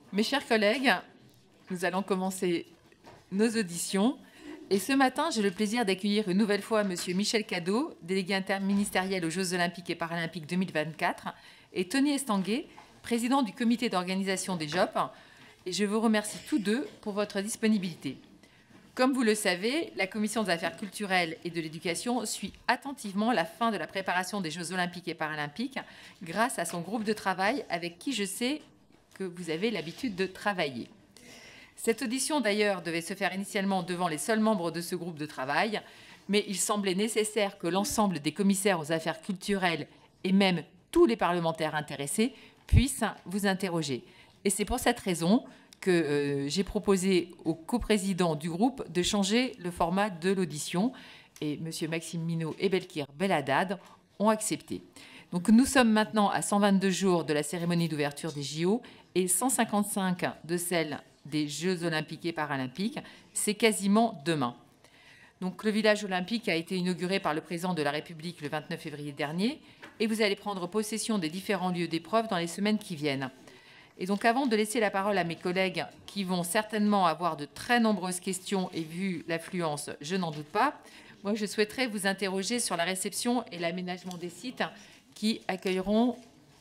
Mes chers collègues, nous allons commencer nos auditions. Et ce matin, j'ai le plaisir d'accueillir une nouvelle fois Monsieur Michel Cadot, délégué interministériel aux Jeux Olympiques et Paralympiques 2024, et Tony Estanguet, président du comité d'organisation des JOP. Et je vous remercie tous deux pour votre disponibilité. Comme vous le savez, la Commission des affaires culturelles et de l'éducation suit attentivement la fin de la préparation des Jeux Olympiques et Paralympiques grâce à son groupe de travail avec qui je sais que vous avez l'habitude de travailler. Cette audition, d'ailleurs, devait se faire initialement devant les seuls membres de ce groupe de travail, mais il semblait nécessaire que l'ensemble des commissaires aux affaires culturelles et même tous les parlementaires intéressés puissent vous interroger. Et c'est pour cette raison que j'ai proposé au coprésident du groupe de changer le format de l'audition. Et M. Maxime Minot et Belkir Belhaddad ont accepté. Donc nous sommes maintenant à 122 jours de la cérémonie d'ouverture des JO et 155 de celle des Jeux Olympiques et Paralympiques. C'est quasiment demain. Donc le village olympique a été inauguré par le président de la République le 29 février dernier et vous allez prendre possession des différents lieux d'épreuve dans les semaines qui viennent. Et donc avant de laisser la parole à mes collègues qui vont certainement avoir de très nombreuses questions et vu l'affluence, je n'en doute pas, moi je souhaiterais vous interroger sur la réception et l'aménagement des sites qui accueilleront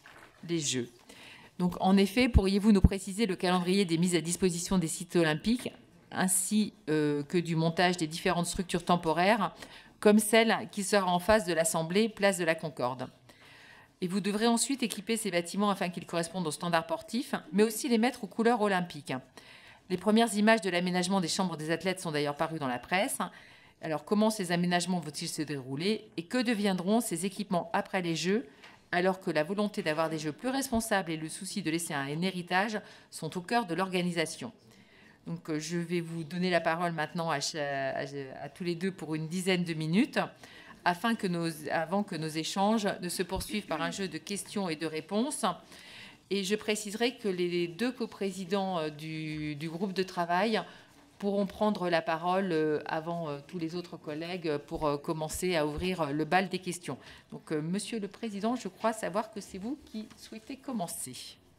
les Jeux. Donc en effet, pourriez-vous nous préciser le calendrier des mises à disposition des sites olympiques ainsi que du montage des différentes structures temporaires comme celle qui sera en face de l'Assemblée, place de la Concorde? Et vous devrez ensuite équiper ces bâtiments afin qu'ils correspondent aux standards sportifs, mais aussi les mettre aux couleurs olympiques. Les premières images de l'aménagement des chambres des athlètes sont d'ailleurs parues dans la presse. Alors comment ces aménagements vont-ils se dérouler et que deviendront ces équipements après les Jeux, alors que la volonté d'avoir des Jeux plus responsables et le souci de laisser un héritage sont au cœur de l'organisation? Donc je vais vous donner la parole maintenant à tous les deux pour une dizaine de minutes, avant que nos échanges ne se poursuivent par un jeu de questions et de réponses. Et je préciserai que les deux coprésidents du groupe de travail pourront prendre la parole avant tous les autres collègues pour commencer à ouvrir le bal des questions. Donc, Monsieur le Président, je crois savoir que c'est vous qui souhaitez commencer.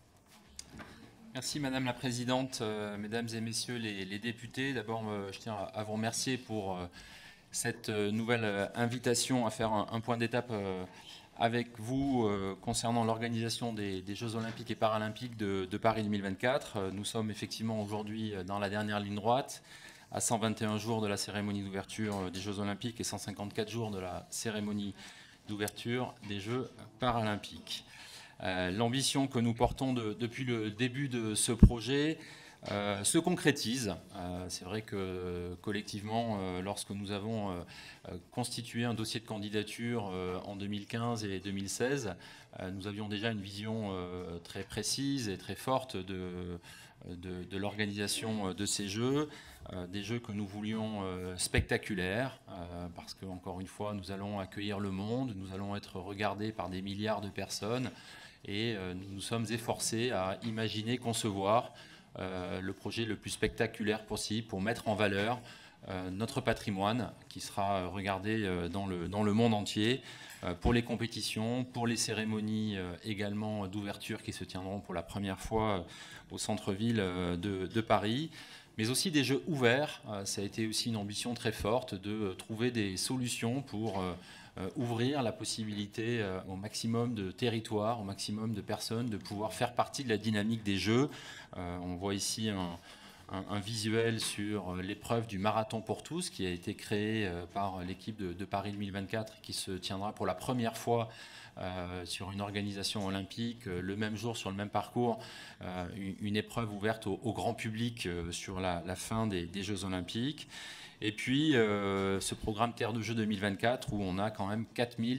Merci Madame la Présidente, Mesdames et Messieurs les députés. D'abord, je tiens à vous remercier pour cette nouvelle invitation à faire un point d'étape avec vous concernant l'organisation des Jeux Olympiques et Paralympiques de Paris 2024. Nous sommes effectivement aujourd'hui dans la dernière ligne droite, à 121 jours de la cérémonie d'ouverture des Jeux Olympiques et 154 jours de la cérémonie d'ouverture des Jeux Paralympiques. L'ambition que nous portons depuis le début de ce projet se concrétise. C'est vrai que collectivement, lorsque nous avons constitué un dossier de candidature en 2015 et 2016, nous avions déjà une vision très précise et très forte de l'organisation de ces Jeux, des Jeux que nous voulions spectaculaires, parce que, encore une fois, nous allons accueillir le monde, nous allons être regardés par des milliards de personnes, et nous nous sommes efforcés à imaginer, concevoir le projet le plus spectaculaire possible pour mettre en valeur notre patrimoine qui sera regardé dans le monde entier pour les compétitions, pour les cérémonies également d'ouverture qui se tiendront pour la première fois au centre-ville de Paris, mais aussi des jeux ouverts. Ça a été aussi une ambition très forte de trouver des solutions pour ouvrir la possibilité au maximum de territoires, au maximum de personnes de pouvoir faire partie de la dynamique des Jeux. On voit ici un visuel sur l'épreuve du marathon pour tous qui a été créé par l'équipe de Paris 2024 qui se tiendra pour la première fois sur une organisation olympique, le même jour, sur le même parcours, une épreuve ouverte au grand public sur la fin des Jeux Olympiques. Et puis, ce programme Terre de Jeux 2024, où on a quand même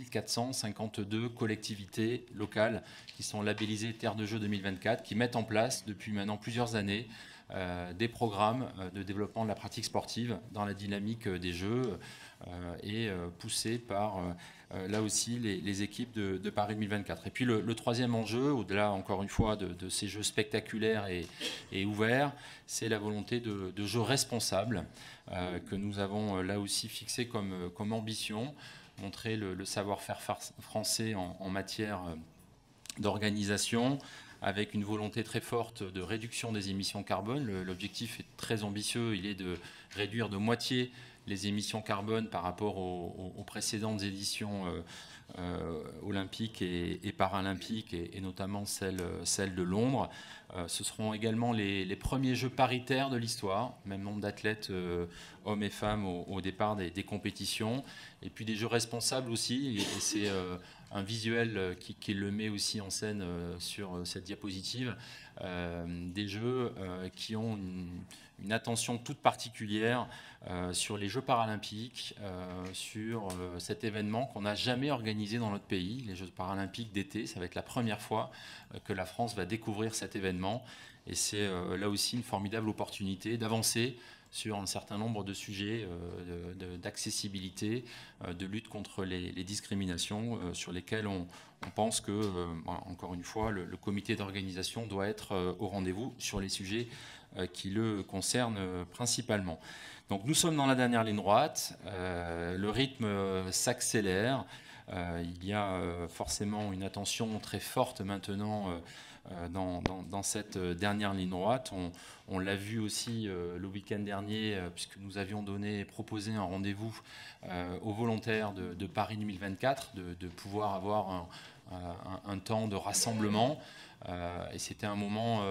4452 collectivités locales qui sont labellisées Terre de Jeux 2024, qui mettent en place depuis maintenant plusieurs années des programmes de développement de la pratique sportive dans la dynamique des Jeux et poussés par, là aussi, les équipes de Paris 2024. Et puis, le troisième enjeu, au-delà, encore une fois, de ces Jeux spectaculaires et ouverts, c'est la volonté de jeux responsables que nous avons là aussi fixé comme ambition, montrer le savoir-faire français en matière d'organisation, avec une volonté très forte de réduction des émissions carbone. L'objectif est très ambitieux, il est de réduire de moitié les émissions carbone par rapport aux précédentes éditions olympiques et paralympiques, et notamment celle de Londres. Ce seront également les premiers Jeux paritaires de l'histoire, même nombre d'athlètes hommes et femmes au départ des compétitions, et puis des Jeux responsables aussi, et c'est un visuel qui le met aussi en scène sur cette diapositive, des Jeux qui ont une attention toute particulière sur les Jeux paralympiques, sur cet événement qu'on n'a jamais organisé dans notre pays, les Jeux paralympiques d'été. Ça va être la première fois que la France va découvrir cet événement, et c'est là aussi une formidable opportunité d'avancer sur un certain nombre de sujets d'accessibilité, de lutte contre les discriminations, sur lesquels on pense que, encore une fois, le comité d'organisation doit être au rendez-vous sur les sujets qui le concernent principalement. Donc nous sommes dans la dernière ligne droite, le rythme s'accélère, il y a forcément une attention très forte maintenant dans cette dernière ligne droite. On l'a vu aussi le week-end dernier, puisque nous avions proposé un rendez-vous aux volontaires de Paris 2024, de pouvoir avoir un temps de rassemblement. Et c'était un moment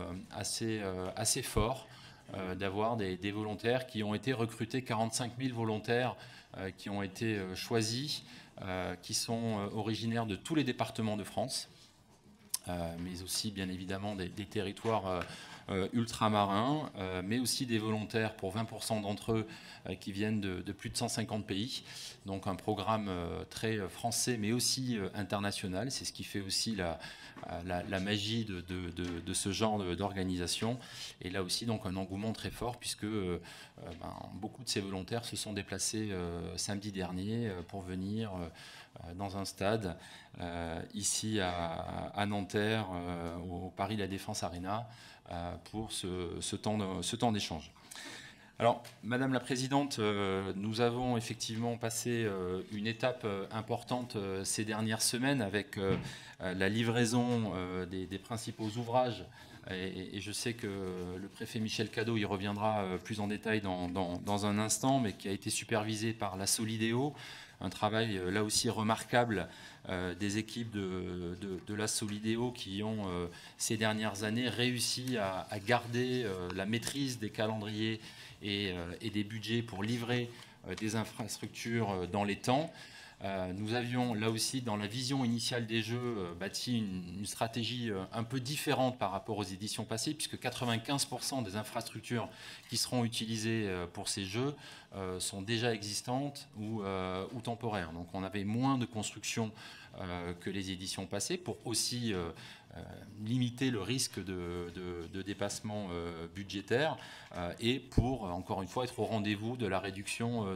assez fort d'avoir des volontaires qui ont été recrutés, 45 000 volontaires qui ont été choisis, qui sont originaires de tous les départements de France, mais aussi bien évidemment des territoires ultramarins, mais aussi des volontaires pour 20% d'entre eux qui viennent de plus de 150 pays. Donc un programme très français, mais aussi international. C'est ce qui fait aussi la magie de ce genre d'organisation. Et là aussi, donc, un engouement très fort, puisque beaucoup de ces volontaires se sont déplacés samedi dernier pour venir dans un stade ici à Nanterre, au Paris La Défense Arena, pour ce temps d'échange. Alors, Madame la Présidente, nous avons effectivement passé une étape importante ces dernières semaines avec la livraison des principaux ouvrages, et je sais que le préfet Michel Cadot y reviendra plus en détail dans un instant, mais qui a été supervisé par la Solidéo, un travail là aussi remarquable des équipes de la Solidéo qui ont ces dernières années réussi à garder la maîtrise des calendriers et des budgets pour livrer des infrastructures dans les temps. Nous avions là aussi, dans la vision initiale des Jeux, bâti une stratégie un peu différente par rapport aux éditions passées, puisque 95% des infrastructures qui seront utilisées pour ces Jeux sont déjà existantes ou temporaires. Donc on avait moins de construction que les éditions passées, pour aussi limiter le risque de dépassement budgétaire, et pour, encore une fois, être au rendez-vous de la réduction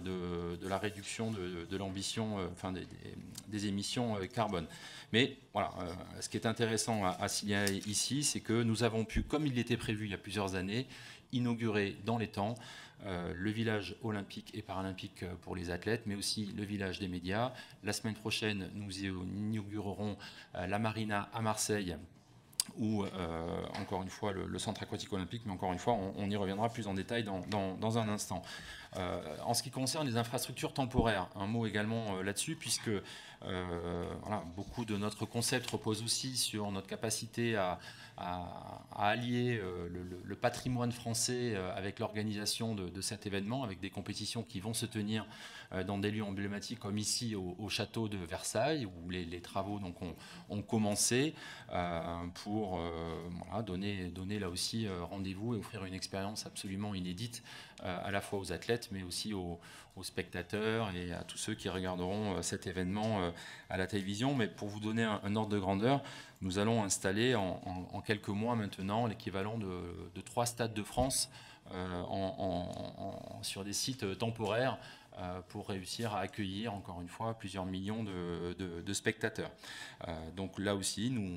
de l'ambition, des émissions carbone. Mais voilà, ce qui est intéressant à signaler ici, c'est que nous avons pu, comme il était prévu il y a plusieurs années, inaugurer dans les temps le village olympique et paralympique pour les athlètes, mais aussi le village des médias. La semaine prochaine, nous inaugurerons la marina à Marseille, ou encore une fois le centre aquatique olympique, mais encore une fois on y reviendra plus en détail dans un instant. En ce qui concerne les infrastructures temporaires, un mot également là-dessus, puisque beaucoup de notre concept repose aussi sur notre capacité à allier le patrimoine français avec l'organisation de cet événement, avec des compétitions qui vont se tenir dans des lieux emblématiques comme ici au château de Versailles, où les travaux donc ont commencé pour donner là aussi rendez-vous et offrir une expérience absolument inédite à la fois aux athlètes mais aussi aux spectateurs et à tous ceux qui regarderont cet événement à la télévision. Mais pour vous donner un ordre de grandeur, nous allons installer en quelques mois maintenant l'équivalent de 3 stades de France sur des sites temporaires pour réussir à accueillir encore une fois plusieurs millions de spectateurs. Donc là aussi, nous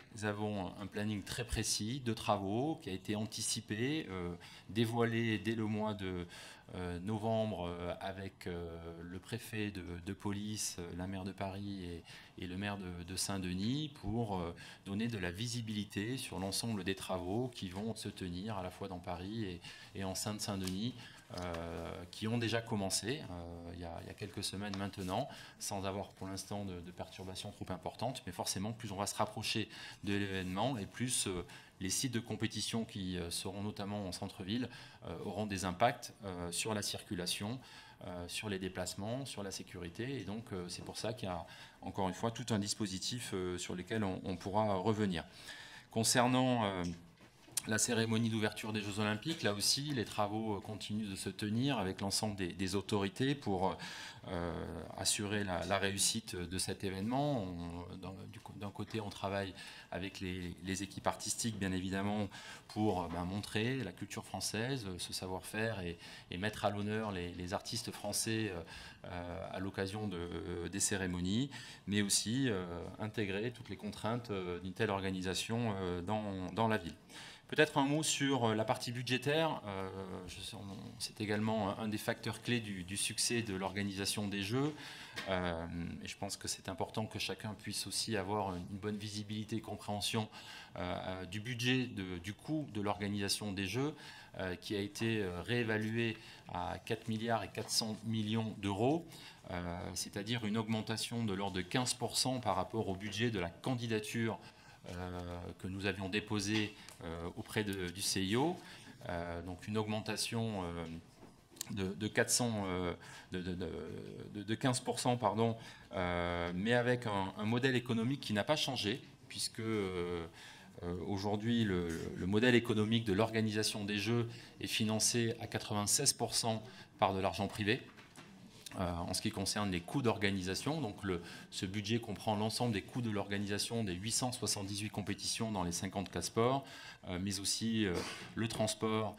Nous avons un planning très précis de travaux qui a été anticipé, dévoilé dès le mois de novembre avec le préfet de police, la maire de Paris et le maire de Saint-Denis pour donner de la visibilité sur l'ensemble des travaux qui vont se tenir à la fois dans Paris et en Seine-Saint-Denis, qui ont déjà commencé il y a quelques semaines maintenant, sans avoir pour l'instant de perturbations trop importantes. Mais forcément, plus on va se rapprocher de l'événement et plus les sites de compétition qui seront notamment en centre-ville auront des impacts sur la circulation, sur les déplacements, sur la sécurité. Et donc, c'est pour ça qu'il y a, encore une fois, tout un dispositif sur lequel on pourra revenir. Concernant la cérémonie d'ouverture des Jeux Olympiques, là aussi, les travaux continuent de se tenir avec l'ensemble des autorités pour assurer la réussite de cet événement. D'un côté, on travaille avec les équipes artistiques, bien évidemment, pour montrer la culture française, ce savoir-faire et mettre à l'honneur les artistes français à l'occasion des cérémonies, mais aussi intégrer toutes les contraintes d'une telle organisation dans la ville. Peut-être un mot sur la partie budgétaire. C'est également un des facteurs clés du succès de l'organisation des Jeux. Et je pense que c'est important que chacun puisse aussi avoir une bonne visibilité et compréhension du budget, du coût de l'organisation des Jeux, qui a été réévalué à 4 milliards et 400 millions d'euros, c'est-à-dire une augmentation de l'ordre de 15% par rapport au budget de la candidature que nous avions déposé auprès du CIO, donc une augmentation de 15%, pardon, mais avec un modèle économique qui n'a pas changé, puisque aujourd'hui le modèle économique de l'organisation des Jeux est financé à 96% par de l'argent privé. En ce qui concerne les coûts d'organisation, donc ce budget comprend l'ensemble des coûts de l'organisation des 878 compétitions dans les 50 classes sport, mais aussi le transport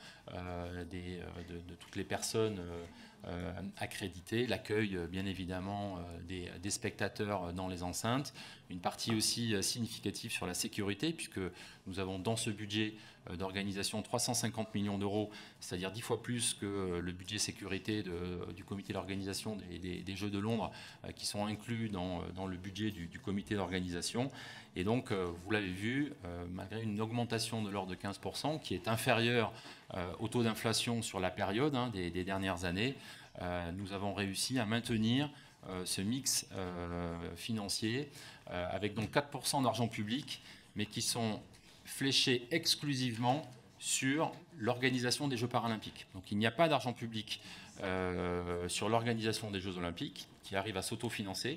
de toutes les personnes accréditées, l'accueil bien évidemment des spectateurs dans les enceintes, une partie aussi significative sur la sécurité, puisque nous avons dans ce budget d'organisation 350 millions d'euros, c'est-à-dire 10 fois plus que le budget sécurité du comité d'organisation des Jeux de Londres, qui sont inclus dans le budget du comité d'organisation. Et donc, vous l'avez vu, malgré une augmentation de l'ordre de 15%, qui est inférieure au taux d'inflation sur la période des dernières années, nous avons réussi à maintenir ce mix financier avec donc 4% d'argent public, mais qui sont fléchés exclusivement sur l'organisation des Jeux paralympiques. Donc il n'y a pas d'argent public sur l'organisation des Jeux olympiques qui arrive à s'autofinancer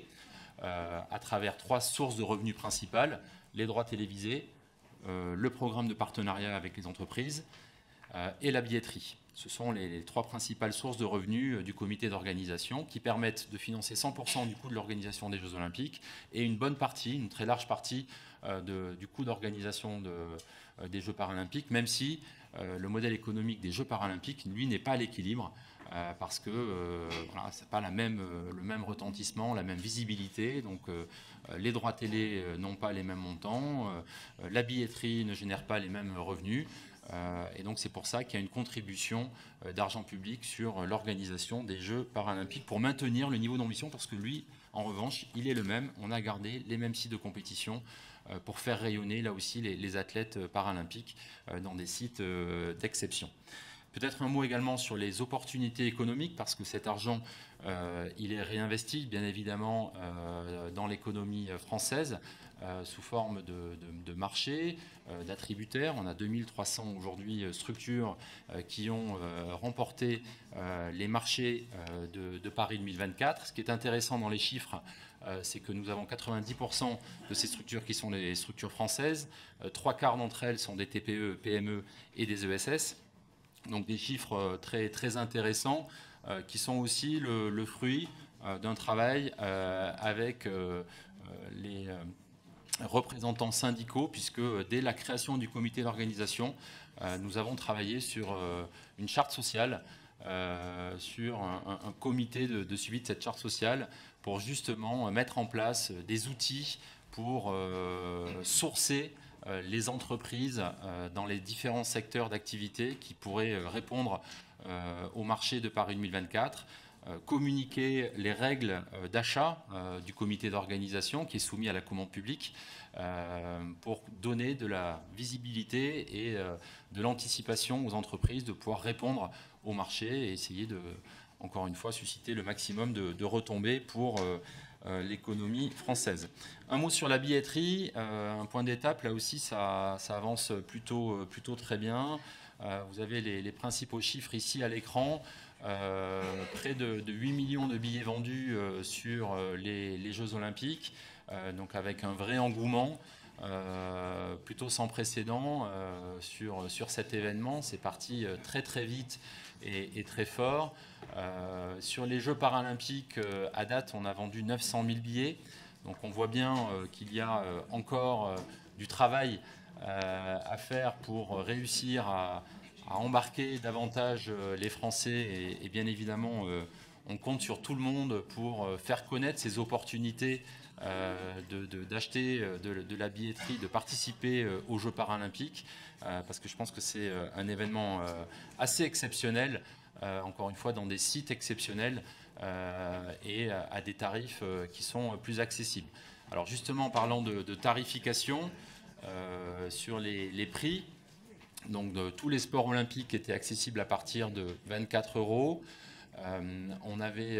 à travers 3 sources de revenus principales: les droits télévisés, le programme de partenariat avec les entreprises et la billetterie. Ce sont les 3 principales sources de revenus du comité d'organisation qui permettent de financer 100% du coût de l'organisation des Jeux olympiques et une bonne partie, une très large partie du coût d'organisation des Jeux paralympiques, même si le modèle économique des Jeux paralympiques, lui, n'est pas à l'équilibre parce que voilà, c'est pas le même retentissement, la même visibilité. Donc les droits télé n'ont pas les mêmes montants, la billetterie ne génère pas les mêmes revenus. Et donc c'est pour ça qu'il y a une contribution d'argent public sur l'organisation des Jeux paralympiques pour maintenir le niveau d'ambition, parce que lui, en revanche, il est le même. On a gardé les mêmes sites de compétition pour faire rayonner là aussi les athlètes paralympiques dans des sites d'exception. Peut-être un mot également sur les opportunités économiques, parce que cet argent, il est réinvesti, bien évidemment, dans l'économie française, sous forme de marché, d'attributaires. On a 2300 aujourd'hui structures qui ont remporté les marchés de Paris 2024. Ce qui est intéressant dans les chiffres, c'est que nous avons 90% de ces structures qui sont des structures françaises. 3/4 d'entre elles sont des TPE, PME et des ESS. Donc des chiffres très, très intéressants qui sont aussi le fruit d'un travail avec les représentants syndicaux, puisque dès la création du comité d'organisation, nous avons travaillé sur une charte sociale, sur un comité de suivi de cette charte sociale pour justement mettre en place des outils pour sourcer les entreprises dans les différents secteurs d'activité qui pourraient répondre au marché de Paris 2024, communiquer les règles d'achat du comité d'organisation qui est soumis à la commande publique pour donner de la visibilité et de l'anticipation aux entreprises de pouvoir répondre au marché et essayer de, encore une fois, susciter le maximum de retombées pour l'économie française. Un mot sur la billetterie, un point d'étape, là aussi ça avance plutôt très bien. Vous avez les principaux chiffres ici à l'écran. Près de 8 millions de billets vendus sur les Jeux Olympiques, donc avec un vrai engouement plutôt sans précédent sur cet événement. C'est parti très vite et très fort. Sur les Jeux paralympiques, à date, on a vendu 900 000 billets. Donc on voit bien qu'il y a encore du travail à faire pour réussir à embarquer davantage les Français et bien évidemment on compte sur tout le monde pour faire connaître ces opportunités d'acheter de la billetterie, de participer aux Jeux paralympiques parce que je pense que c'est un événement assez exceptionnel, encore une fois dans des sites exceptionnels et à des tarifs qui sont plus accessibles. Alors justement en parlant de tarification sur les prix, donc tous les sports olympiques étaient accessibles à partir de 24 €. On avait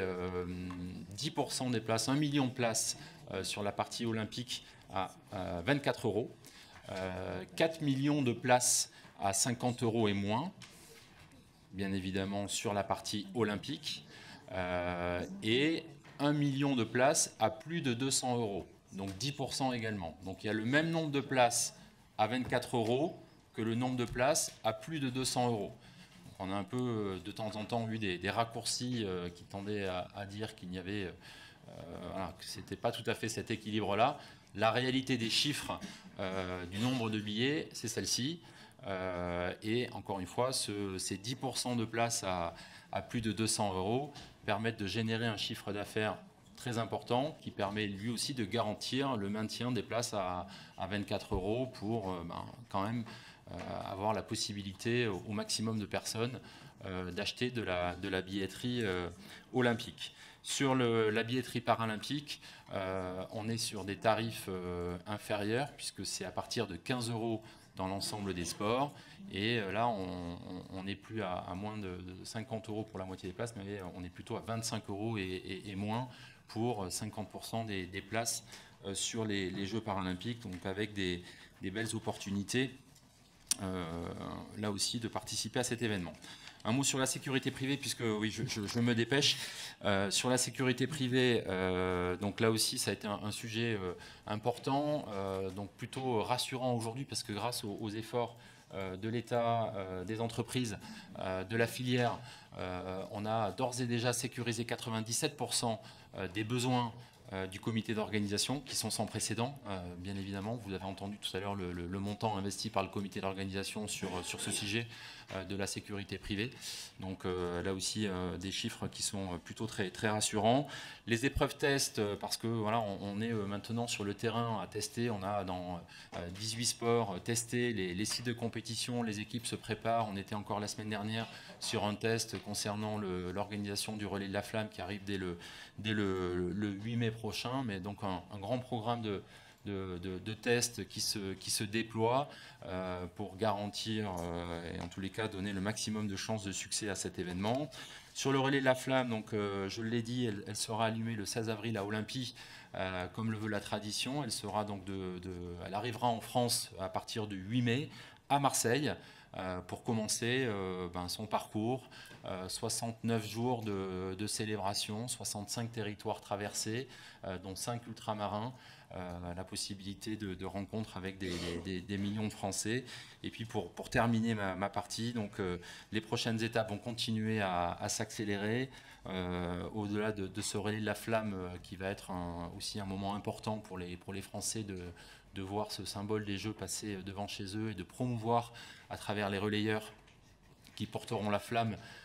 10% des places, 1 million de places sur la partie olympique à 24 €. 4 millions de places à 50 € et moins, bien évidemment sur la partie olympique. Et 1 million de places à plus de 200 €, donc 10% également. Donc il y a le même nombre de places à 24 € que le nombre de places à plus de 200 €. On a un peu de temps en temps eu des raccourcis qui tendaient à dire qu'il n'y avait, que ce n'était pas tout à fait cet équilibre-là. La réalité des chiffres du nombre de billets, c'est celle-ci. Et encore une fois, ces 10% de places à plus de 200 € permettent de générer un chiffre d'affaires très important qui permet lui aussi de garantir le maintien des places à 24 € pour quand même avoir la possibilité au maximum de personnes d'acheter de la billetterie olympique. Sur la billetterie paralympique, on est sur des tarifs inférieurs puisque c'est à partir de 15 € dans l'ensemble des sports. Et là, on n'est plus à moins de 50 € pour la moitié des places, mais on est plutôt à 25 € et moins pour 50% des places sur les Jeux paralympiques, donc avec des belles opportunités là aussi de participer à cet événement. Un mot sur la sécurité privée, puisque oui, je me dépêche. Sur la sécurité privée, donc là aussi, ça a été un sujet important, donc plutôt rassurant aujourd'hui, parce que grâce aux efforts de l'État, des entreprises, de la filière, on a d'ores et déjà sécurisé 97% des besoins du comité d'organisation qui sont sans précédent, bien évidemment. Vous avez entendu tout à l'heure le montant investi par le comité d'organisation sur ce sujet de la sécurité privée. Donc là aussi des chiffres qui sont plutôt très rassurants. Les épreuves tests, parce que voilà, on est maintenant sur le terrain à tester. On a dans 18 sports testé les sites de compétition. Les équipes se préparent. On était encore la semaine dernière sur un test concernant l'organisation du relais de la flamme qui arrive dès le 8 mai prochain. Mais donc un grand programme de tests qui se déploient pour garantir et en tous les cas donner le maximum de chances de succès à cet événement. Sur le relais de la flamme, donc, je l'ai dit, elle sera allumée le 16 avril à Olympie, comme le veut la tradition. Elle sera donc elle arrivera en France à partir du 8 mai à Marseille pour commencer son parcours. 69 jours de célébration, 65 territoires traversés, dont 5 ultramarins. La possibilité de rencontres avec des millions de Français. Et puis pour terminer ma partie, donc, les prochaines étapes vont continuer à s'accélérer au-delà de ce relais de la flamme qui va être aussi un moment important pour les Français de voir ce symbole des Jeux passer devant chez eux et de promouvoir à travers les relayeurs qui porteront la flamme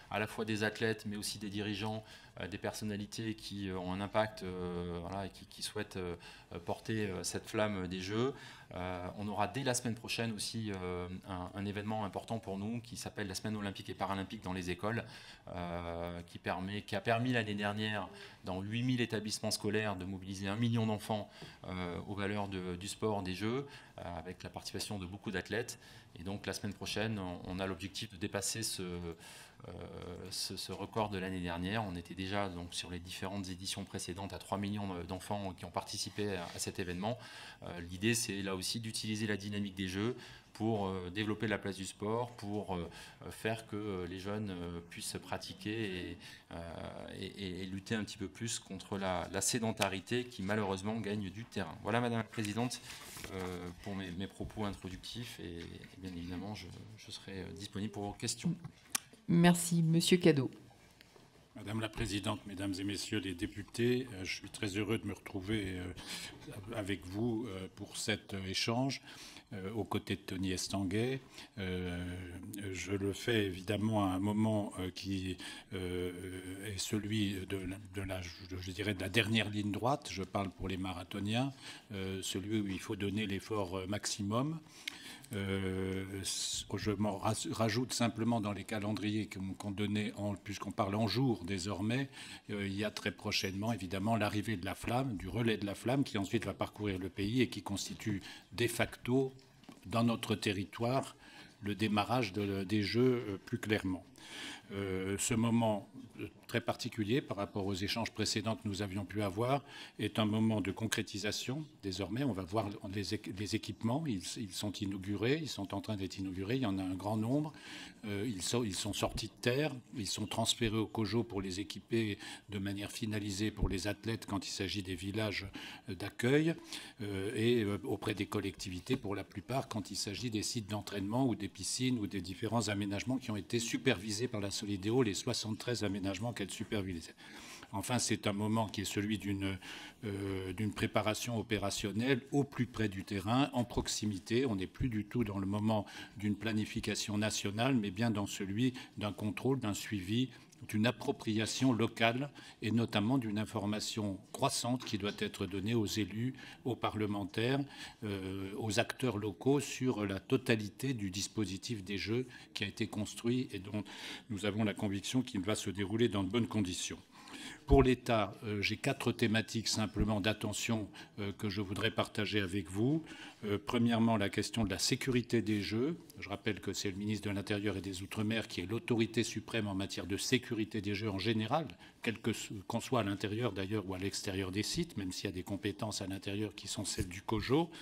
à la fois des athlètes, mais aussi des dirigeants, des personnalités qui ont un impact voilà, et qui souhaitent porter cette flamme des Jeux. On aura dès la semaine prochaine aussi un événement important pour nous qui s'appelle la Semaine olympique et paralympique dans les écoles, qui a permis l'année dernière dans 8000 établissements scolaires de mobiliser 1 million d'enfants aux valeurs du sport, des Jeux, avec la participation de beaucoup d'athlètes. Et donc la semaine prochaine, on a l'objectif de dépasser ce record de l'année dernière. On était déjà donc, sur les différentes éditions précédentes à 3 millions d'enfants qui ont participé à cet événement. L'idée, c'est là aussi d'utiliser la dynamique des Jeux pour développer la place du sport, pour faire que les jeunes puissent pratiquer et lutter un petit peu plus contre la sédentarité qui malheureusement gagne du terrain. Voilà, Madame la Présidente, pour mes propos introductifs et bien évidemment, je serai disponible pour vos questions. Merci. Monsieur Cadot. Madame la Présidente, Mesdames et Messieurs les députés, je suis très heureux de me retrouver avec vous pour cet échange aux côtés de Tony Estanguet. Je le fais évidemment à un moment qui est celui je dirais de la dernière ligne droite. Je parle pour les marathoniens, celui où il faut donner l'effort maximum. Je m'en rajoute simplement dans les calendriers qu'on donnait, puisqu'on parle en jours désormais, il y a très prochainement évidemment l'arrivée de la flamme, du relais de la flamme qui ensuite va parcourir le pays et qui constitue de facto dans notre territoire le démarrage des Jeux plus clairement. Ce moment très particulier par rapport aux échanges précédents que nous avions pu avoir est un moment de concrétisation. Désormais, on va voir les équipements. Ils sont inaugurés, ils sont en train d'être inaugurés. Il y en a un grand nombre. Ils sont sortis de terre. Ils sont transférés au COJO pour les équiper de manière finalisée pour les athlètes quand il s'agit des villages d'accueil et auprès des collectivités pour la plupart quand il s'agit des sites d'entraînement ou des piscines ou des différents aménagements qui ont été supervisés par la Solideo, les 73 aménagements qu'elle supervisait. Enfin, c'est un moment qui est celui d'une préparation opérationnelle au plus près du terrain, en proximité. On n'est plus du tout dans le moment d'une planification nationale, mais bien dans celui d'un contrôle, d'un suivi, d'une appropriation locale et notamment d'une information croissante qui doit être donnée aux élus, aux parlementaires, aux acteurs locaux sur la totalité du dispositif des Jeux qui a été construit et dont nous avons la conviction qu'il va se dérouler dans de bonnes conditions. Pour l'État, j'ai 4 thématiques simplement d'attention que je voudrais partager avec vous. Premièrement, la question de la sécurité des Jeux. Je rappelle que c'est le ministre de l'Intérieur et des Outre-mer qui est l'autorité suprême en matière de sécurité des Jeux en général, qu'on soit à l'intérieur d'ailleurs ou à l'extérieur des sites, même s'il y a des compétences à l'intérieur qui sont celles du COJO.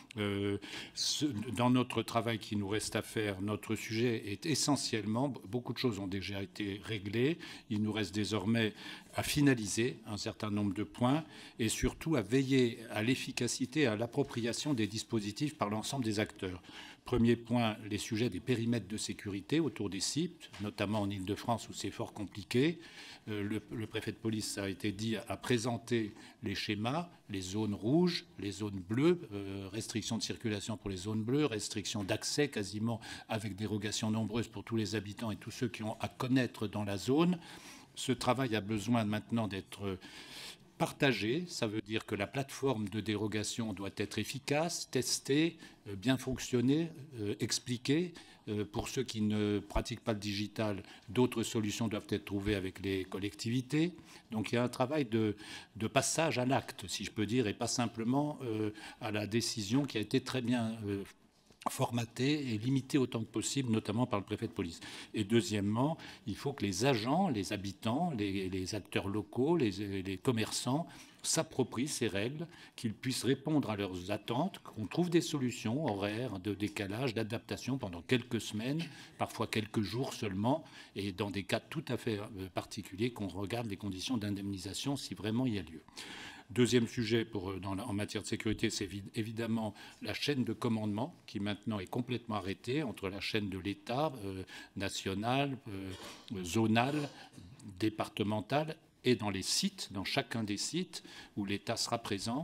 Dans notre travail qui nous reste à faire, notre sujet est essentiellement, beaucoup de choses ont déjà été réglées, il nous reste désormais à finaliser un certain nombre de points et surtout à veiller à l'efficacité et à l'appropriation des dispositifs par l'ensemble des acteurs. Premier point, les sujets des périmètres de sécurité autour des sites, notamment en Île-de-France où c'est fort compliqué. Le préfet de police, ça a été dit, a présenté les schémas, les zones rouges, les zones bleues, restrictions de circulation pour les zones bleues, restrictions d'accès quasiment avec dérogations nombreuses pour tous les habitants et tous ceux qui ont à connaître dans la zone. Ce travail a besoin maintenant d'être partagé. Ça veut dire que la plateforme de dérogation doit être efficace, testée, bien fonctionner, expliquée. Pour ceux qui ne pratiquent pas le digital, d'autres solutions doivent être trouvées avec les collectivités. Donc il y a un travail de passage à l'acte, si je peux dire, et pas simplement à la décision qui a été très bien formatée et limitée autant que possible, notamment par le préfet de police. Et deuxièmement, il faut que les agents, les habitants, les acteurs locaux, les commerçants s'approprient ces règles, qu'ils puissent répondre à leurs attentes, qu'on trouve des solutions horaires, de décalage, d'adaptation pendant quelques semaines, parfois quelques jours seulement, et dans des cas tout à fait particuliers, qu'on regarde les conditions d'indemnisation si vraiment il y a lieu. Deuxième sujet en matière de sécurité, c'est évidemment la chaîne de commandement qui maintenant est complètement arrêtée entre la chaîne de l'État, nationale, zonale, départementale et dans les sites, dans chacun des sites où l'État sera présent.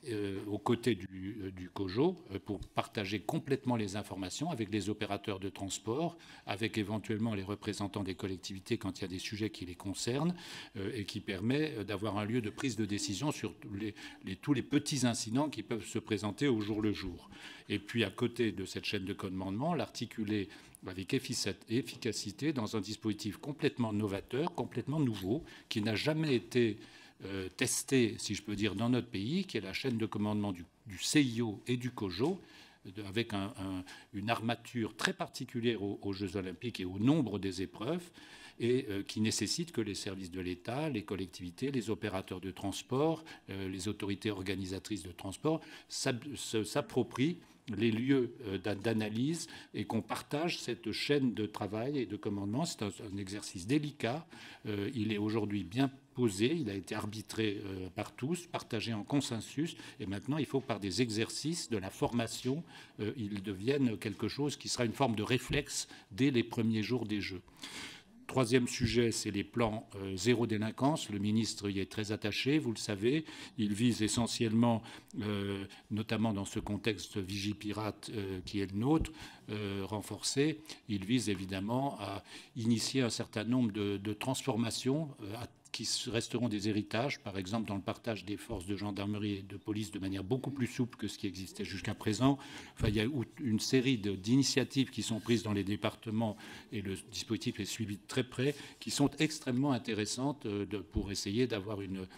aux côtés du COJO pour partager complètement les informations avec les opérateurs de transport, avec éventuellement les représentants des collectivités quand il y a des sujets qui les concernent, et qui permet d'avoir un lieu de prise de décision sur tous les petits incidents qui peuvent se présenter au jour le jour. Et puis à côté de cette chaîne de commandement, l'articuler avec efficacité dans un dispositif complètement novateur, complètement nouveau, qui n'a jamais été testé, si je peux dire, dans notre pays, qui est la chaîne de commandement du CIO et du COJO, avec une armature très particulière aux Jeux Olympiques et au nombre des épreuves, et qui nécessite que les services de l'État, les collectivités, les opérateurs de transport, les autorités organisatrices de transport s'approprient les lieux d'analyse et qu'on partage cette chaîne de travail et de commandement. C'est un exercice délicat. Il est aujourd'hui bien posé, il a été arbitré par tous, partagé en consensus, et maintenant il faut que par des exercices de la formation, il devienne quelque chose qui sera une forme de réflexe dès les premiers jours des Jeux. Troisième sujet, c'est les plans zéro délinquance. Le ministre y est très attaché, vous le savez. Il vise essentiellement, notamment dans ce contexte Vigipirate qui est le nôtre, renforcé, il vise évidemment à initier un certain nombre de transformations qui resteront des héritages, par exemple dans le partage des forces de gendarmerie et de police de manière beaucoup plus souple que ce qui existait jusqu'à présent. Enfin, il y a une série d'initiatives qui sont prises dans les départements et le dispositif est suivi de très près, qui sont extrêmement intéressantes pour essayer d'avoir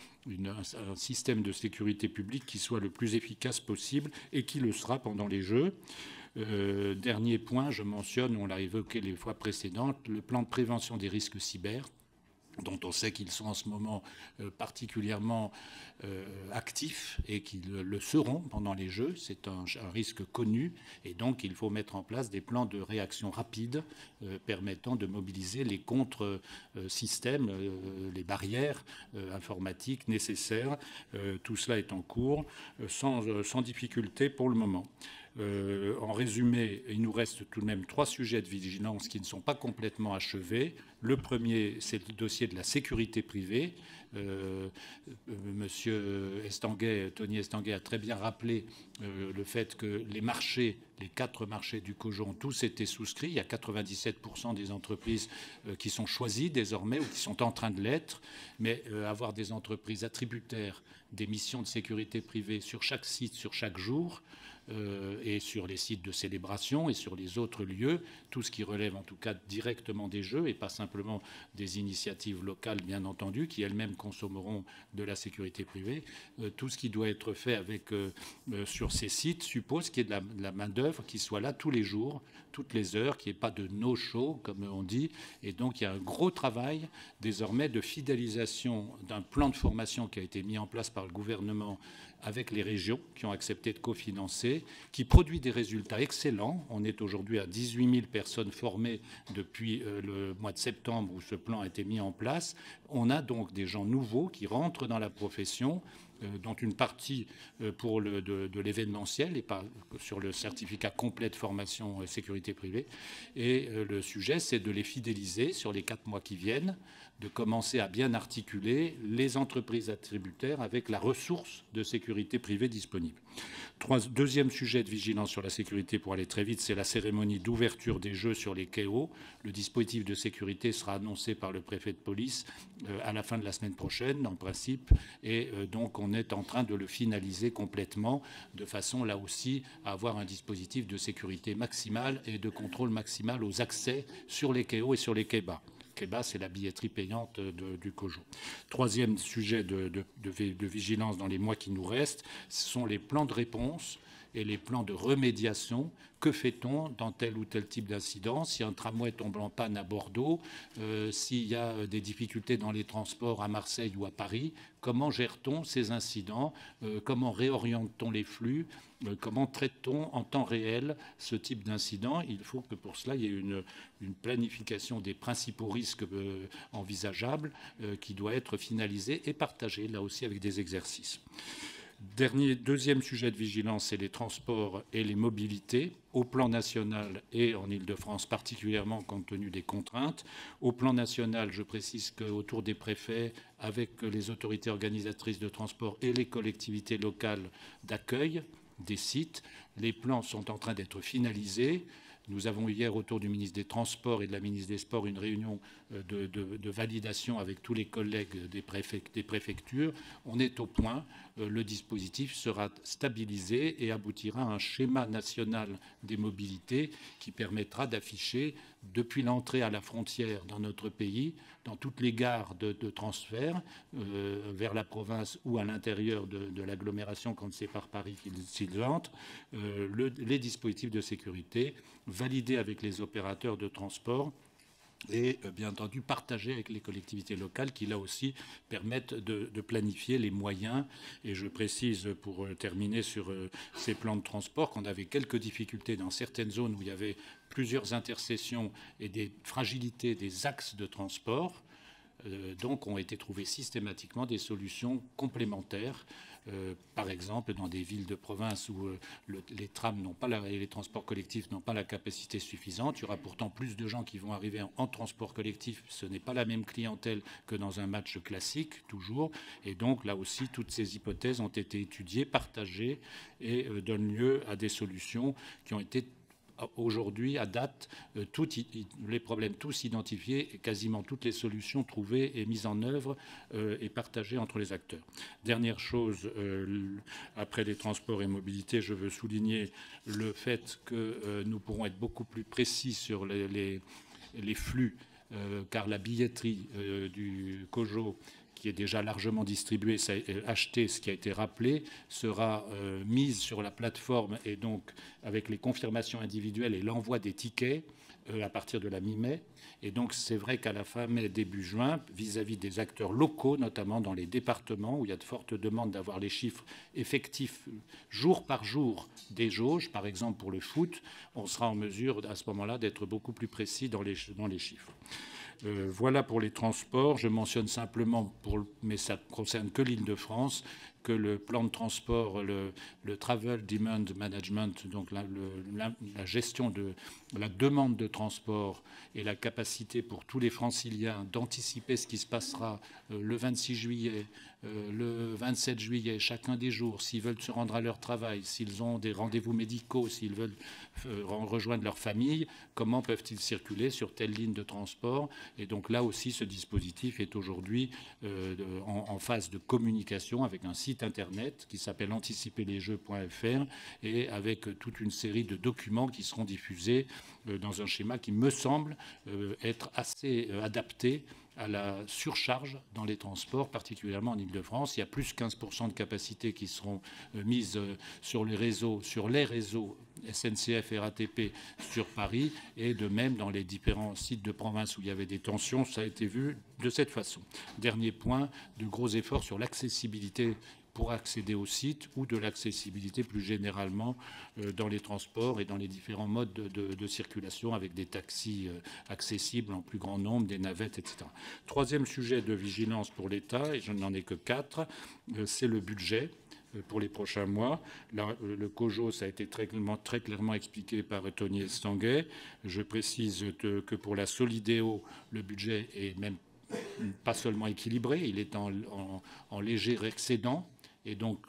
un système de sécurité publique qui soit le plus efficace possible et qui le sera pendant les Jeux. Dernier point, je mentionne, on l'a évoqué les fois précédentes, le plan de prévention des risques cyber, dont on sait qu'ils sont en ce moment particulièrement actifs et qu'ils le seront pendant les Jeux. C'est un risque connu et donc il faut mettre en place des plans de réaction rapide permettant de mobiliser les contre-systèmes, les barrières informatiques nécessaires. Tout cela est en cours sans difficulté pour le moment. En résumé, il nous reste tout de même 3 sujets de vigilance qui ne sont pas complètement achevés. Le premier, c'est le dossier de la sécurité privée. Monsieur Estanguet, Tony Estanguet a très bien rappelé le fait que les 4 marchés du COJO ont tous été souscrits. Il y a 97% des entreprises qui sont choisies désormais ou qui sont en train de l'être. Mais avoir des entreprises attributaires des missions de sécurité privée sur chaque site, sur chaque jour, et sur les sites de célébration et sur les autres lieux, tout ce qui relève en tout cas directement des Jeux et pas simplement des initiatives locales, bien entendu, qui elles-mêmes consommeront de la sécurité privée. Tout ce qui doit être fait sur ces sites suppose qu'il y ait de la main-d'œuvre qui soit là tous les jours, toutes les heures, qu'il n'y ait pas de no-show, comme on dit. Et donc, il y a un gros travail désormais de fidélisation d'un plan de formation qui a été mis en place par le gouvernement avec les régions qui ont accepté de cofinancer, qui produit des résultats excellents. On est aujourd'hui à 18 000 personnes formées depuis le mois de septembre où ce plan a été mis en place. On a donc des gens nouveaux qui rentrent dans la profession, dont une partie pour de l'événementiel et pas sur le certificat complet de formation sécurité privée. Et le sujet, c'est de les fidéliser sur les 4 mois qui viennent, de commencer à bien articuler les entreprises attributaires avec la ressource de sécurité privée disponible. Deuxième sujet de vigilance sur la sécurité, pour aller très vite, c'est la cérémonie d'ouverture des Jeux sur les quais hauts. Le dispositif de sécurité sera annoncé par le préfet de police à la fin de la semaine prochaine, en principe, et donc on est en train de le finaliser complètement, de façon là aussi à avoir un dispositif de sécurité maximale et de contrôle maximal aux accès sur les quais hauts et sur les quais bas. Quai bas, c'est la billetterie payante du COJO. Troisième sujet de vigilance dans les mois qui nous restent, ce sont les plans de réponse et les plans de remédiation. Que fait-on dans tel ou tel type d'incident? Si un tramway tombe en panne à Bordeaux, s'il y a des difficultés dans les transports à Marseille ou à Paris, comment gère-t-on ces incidents? Comment réoriente-t-on les flux? Comment traite-t-on en temps réel ce type d'incident? Il faut que pour cela, il y ait une planification des principaux risques envisageables qui doit être finalisée et partagée, là aussi, avec des exercices. Deuxième sujet de vigilance, c'est les transports et les mobilités, au plan national et en Île-de-France particulièrement compte tenu des contraintes. Au plan national, je précise qu'autour des préfets, avec les autorités organisatrices de transport et les collectivités locales d'accueil des sites, les plans sont en train d'être finalisés. Nous avons hier, autour du ministre des Transports et de la ministre des Sports, une réunion de validation avec tous les collègues des préfectures. On est au point. Le dispositif sera stabilisé et aboutira à un schéma national des mobilités qui permettra d'afficher, depuis l'entrée à la frontière dans notre pays, dans toutes les gares de transfert vers la province ou à l'intérieur de l'agglomération quand c'est par Paris qu'ils entrent, les dispositifs de sécurité validés avec les opérateurs de transport et bien entendu partagés avec les collectivités locales qui, là aussi, permettent de planifier les moyens. Et je précise, pour terminer sur ces plans de transport, qu'on avait quelques difficultés dans certaines zones où il y avait plusieurs intercessions et des fragilités des axes de transport. Donc ont été trouvées systématiquement des solutions complémentaires. Par exemple, dans des villes de province où les trams n'ont pas et les transports collectifs n'ont pas la capacité suffisante, il y aura pourtant plus de gens qui vont arriver en transport collectif. Ce n'est pas la même clientèle que dans un match classique, toujours. Et donc, là aussi, toutes ces hypothèses ont été étudiées, partagées et donnent lieu à des solutions qui ont été aujourd'hui, à date, les problèmes tous identifiés et quasiment toutes les solutions trouvées et mises en œuvre et partagées entre les acteurs. Dernière chose, après les transports et mobilités, je veux souligner le fait que nous pourrons être beaucoup plus précis sur les flux, car la billetterie du COJO, qui est déjà largement distribué, acheté, ce qui a été rappelé, sera mise sur la plateforme et donc avec les confirmations individuelles et l'envoi des tickets à partir de la mi-mai. Et donc c'est vrai qu'à la fin mai, début juin, vis-à-vis des acteurs locaux, notamment dans les départements où il y a de fortes demandes d'avoir les chiffres effectifs jour par jour des jauges, par exemple pour le foot, on sera en mesure à ce moment-là d'être beaucoup plus précis dans les chiffres. Voilà pour les transports. Je mentionne simplement, mais ça ne concerne que l'Île-de-France, que le plan de transport, le Travel Demand Management, donc la gestion de la demande de transport et la capacité pour tous les franciliens d'anticiper ce qui se passera le 26 juillet, le 27 juillet, chacun des jours, s'ils veulent se rendre à leur travail, s'ils ont des rendez-vous médicaux, s'ils veulent rejoindre leur famille, comment peuvent-ils circuler sur telle ligne de transport? Et donc là aussi, ce dispositif est aujourd'hui en phase de communication avec un site internet qui s'appelle anticiperlesjeux.fr et avec toute une série de documents qui seront diffusés dans un schéma qui me semble être assez adapté à la surcharge dans les transports, particulièrement en Île-de-France. Il y a plus 15% de capacités qui seront mises sur les réseaux SNCF et RATP sur Paris, et de même dans les différents sites de province où il y avait des tensions, ça a été vu de cette façon. Dernier point, de gros efforts sur l'accessibilité pour accéder au site ou de l'accessibilité plus généralement dans les transports et dans les différents modes de circulation avec des taxis accessibles en plus grand nombre, des navettes, etc. Troisième sujet de vigilance pour l'État, et je n'en ai que 4, c'est le budget pour les prochains mois. Le COJO, ça a été très clairement expliqué par Tony Estanguet. Je précise que pour la Solideo, le budget est même pas seulement équilibré, il est en léger excédent. Et donc,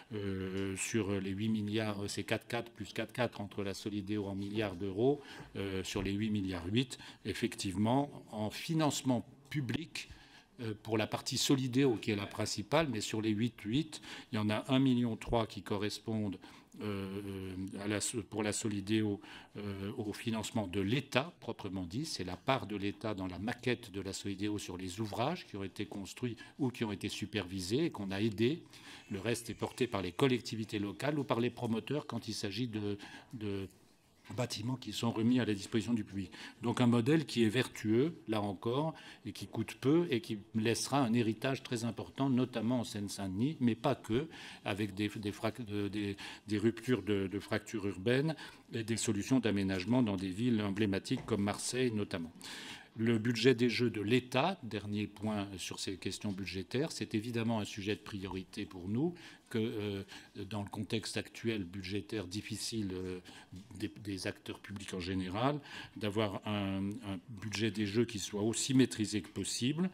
sur les 8 milliards, c'est 4,4 plus 4,4 entre la Solideo en milliards d'euros, sur les 8,8 milliards, effectivement, en financement public, pour la partie Solideo, qui est la principale, mais sur les 8,8, il y en a 1,3 million qui correspondent pour la Solideo au financement de l'État, proprement dit. C'est la part de l'État dans la maquette de la Solideo sur les ouvrages qui ont été construits ou qui ont été supervisés et qu'on a aidés. Le reste est porté par les collectivités locales ou par les promoteurs quand il s'agit de bâtiments qui sont remis à la disposition du public. Donc un modèle qui est vertueux, là encore, et qui coûte peu et qui laissera un héritage très important, notamment en Seine-Saint-Denis, mais pas que, avec des ruptures de fractures urbaines et des solutions d'aménagement dans des villes emblématiques comme Marseille notamment. Le budget des Jeux de l'État, dernier point sur ces questions budgétaires, c'est évidemment un sujet de priorité pour nous. que dans le contexte actuel budgétaire difficile des acteurs publics en général, d'avoir un budget des Jeux qui soit aussi maîtrisé que possible.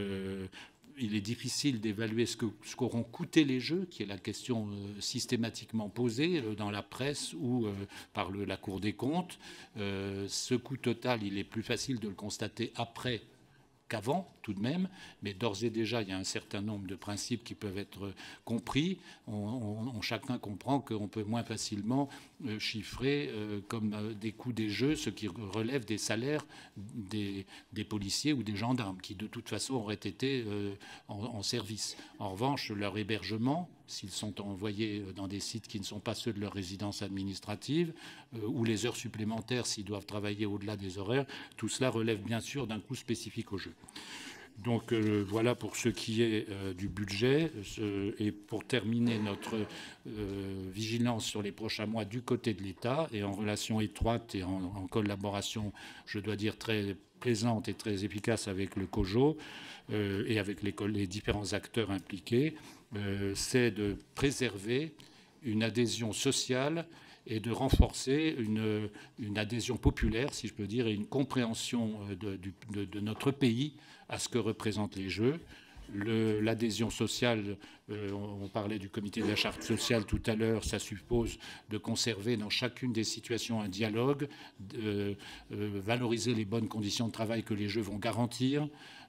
Il est difficile d'évaluer ce qu'auront coûté les Jeux, qui est la question systématiquement posée dans la presse ou par la Cour des comptes. Ce coût total, il est plus facile de le constater après qu'avant, tout de même, mais d'ores et déjà, il y a un certain nombre de principes qui peuvent être compris. Chacun comprend qu'on peut moins facilement chiffrer comme des coûts des Jeux ce qui relève des salaires des policiers ou des gendarmes, qui de toute façon auraient été en service. En revanche, leur hébergement, s'ils sont envoyés dans des sites qui ne sont pas ceux de leur résidence administrative, ou les heures supplémentaires s'ils doivent travailler au-delà des horaires, tout cela relève bien sûr d'un coût spécifique au jeu. Donc voilà pour ce qui est du budget. Et pour terminer notre vigilance sur les prochains mois du côté de l'État, et en relation étroite et en collaboration, je dois dire, très plaisante et très efficace avec le COJO et avec les différents acteurs impliqués, c'est de préserver une adhésion sociale et de renforcer une adhésion populaire, si je peux dire, et une compréhension de notre pays à ce que représentent les Jeux. L'adhésion sociale, on parlait du comité de la charte sociale tout à l'heure, ça suppose de conserver dans chacune des situations un dialogue, valoriser les bonnes conditions de travail que les Jeux vont garantir.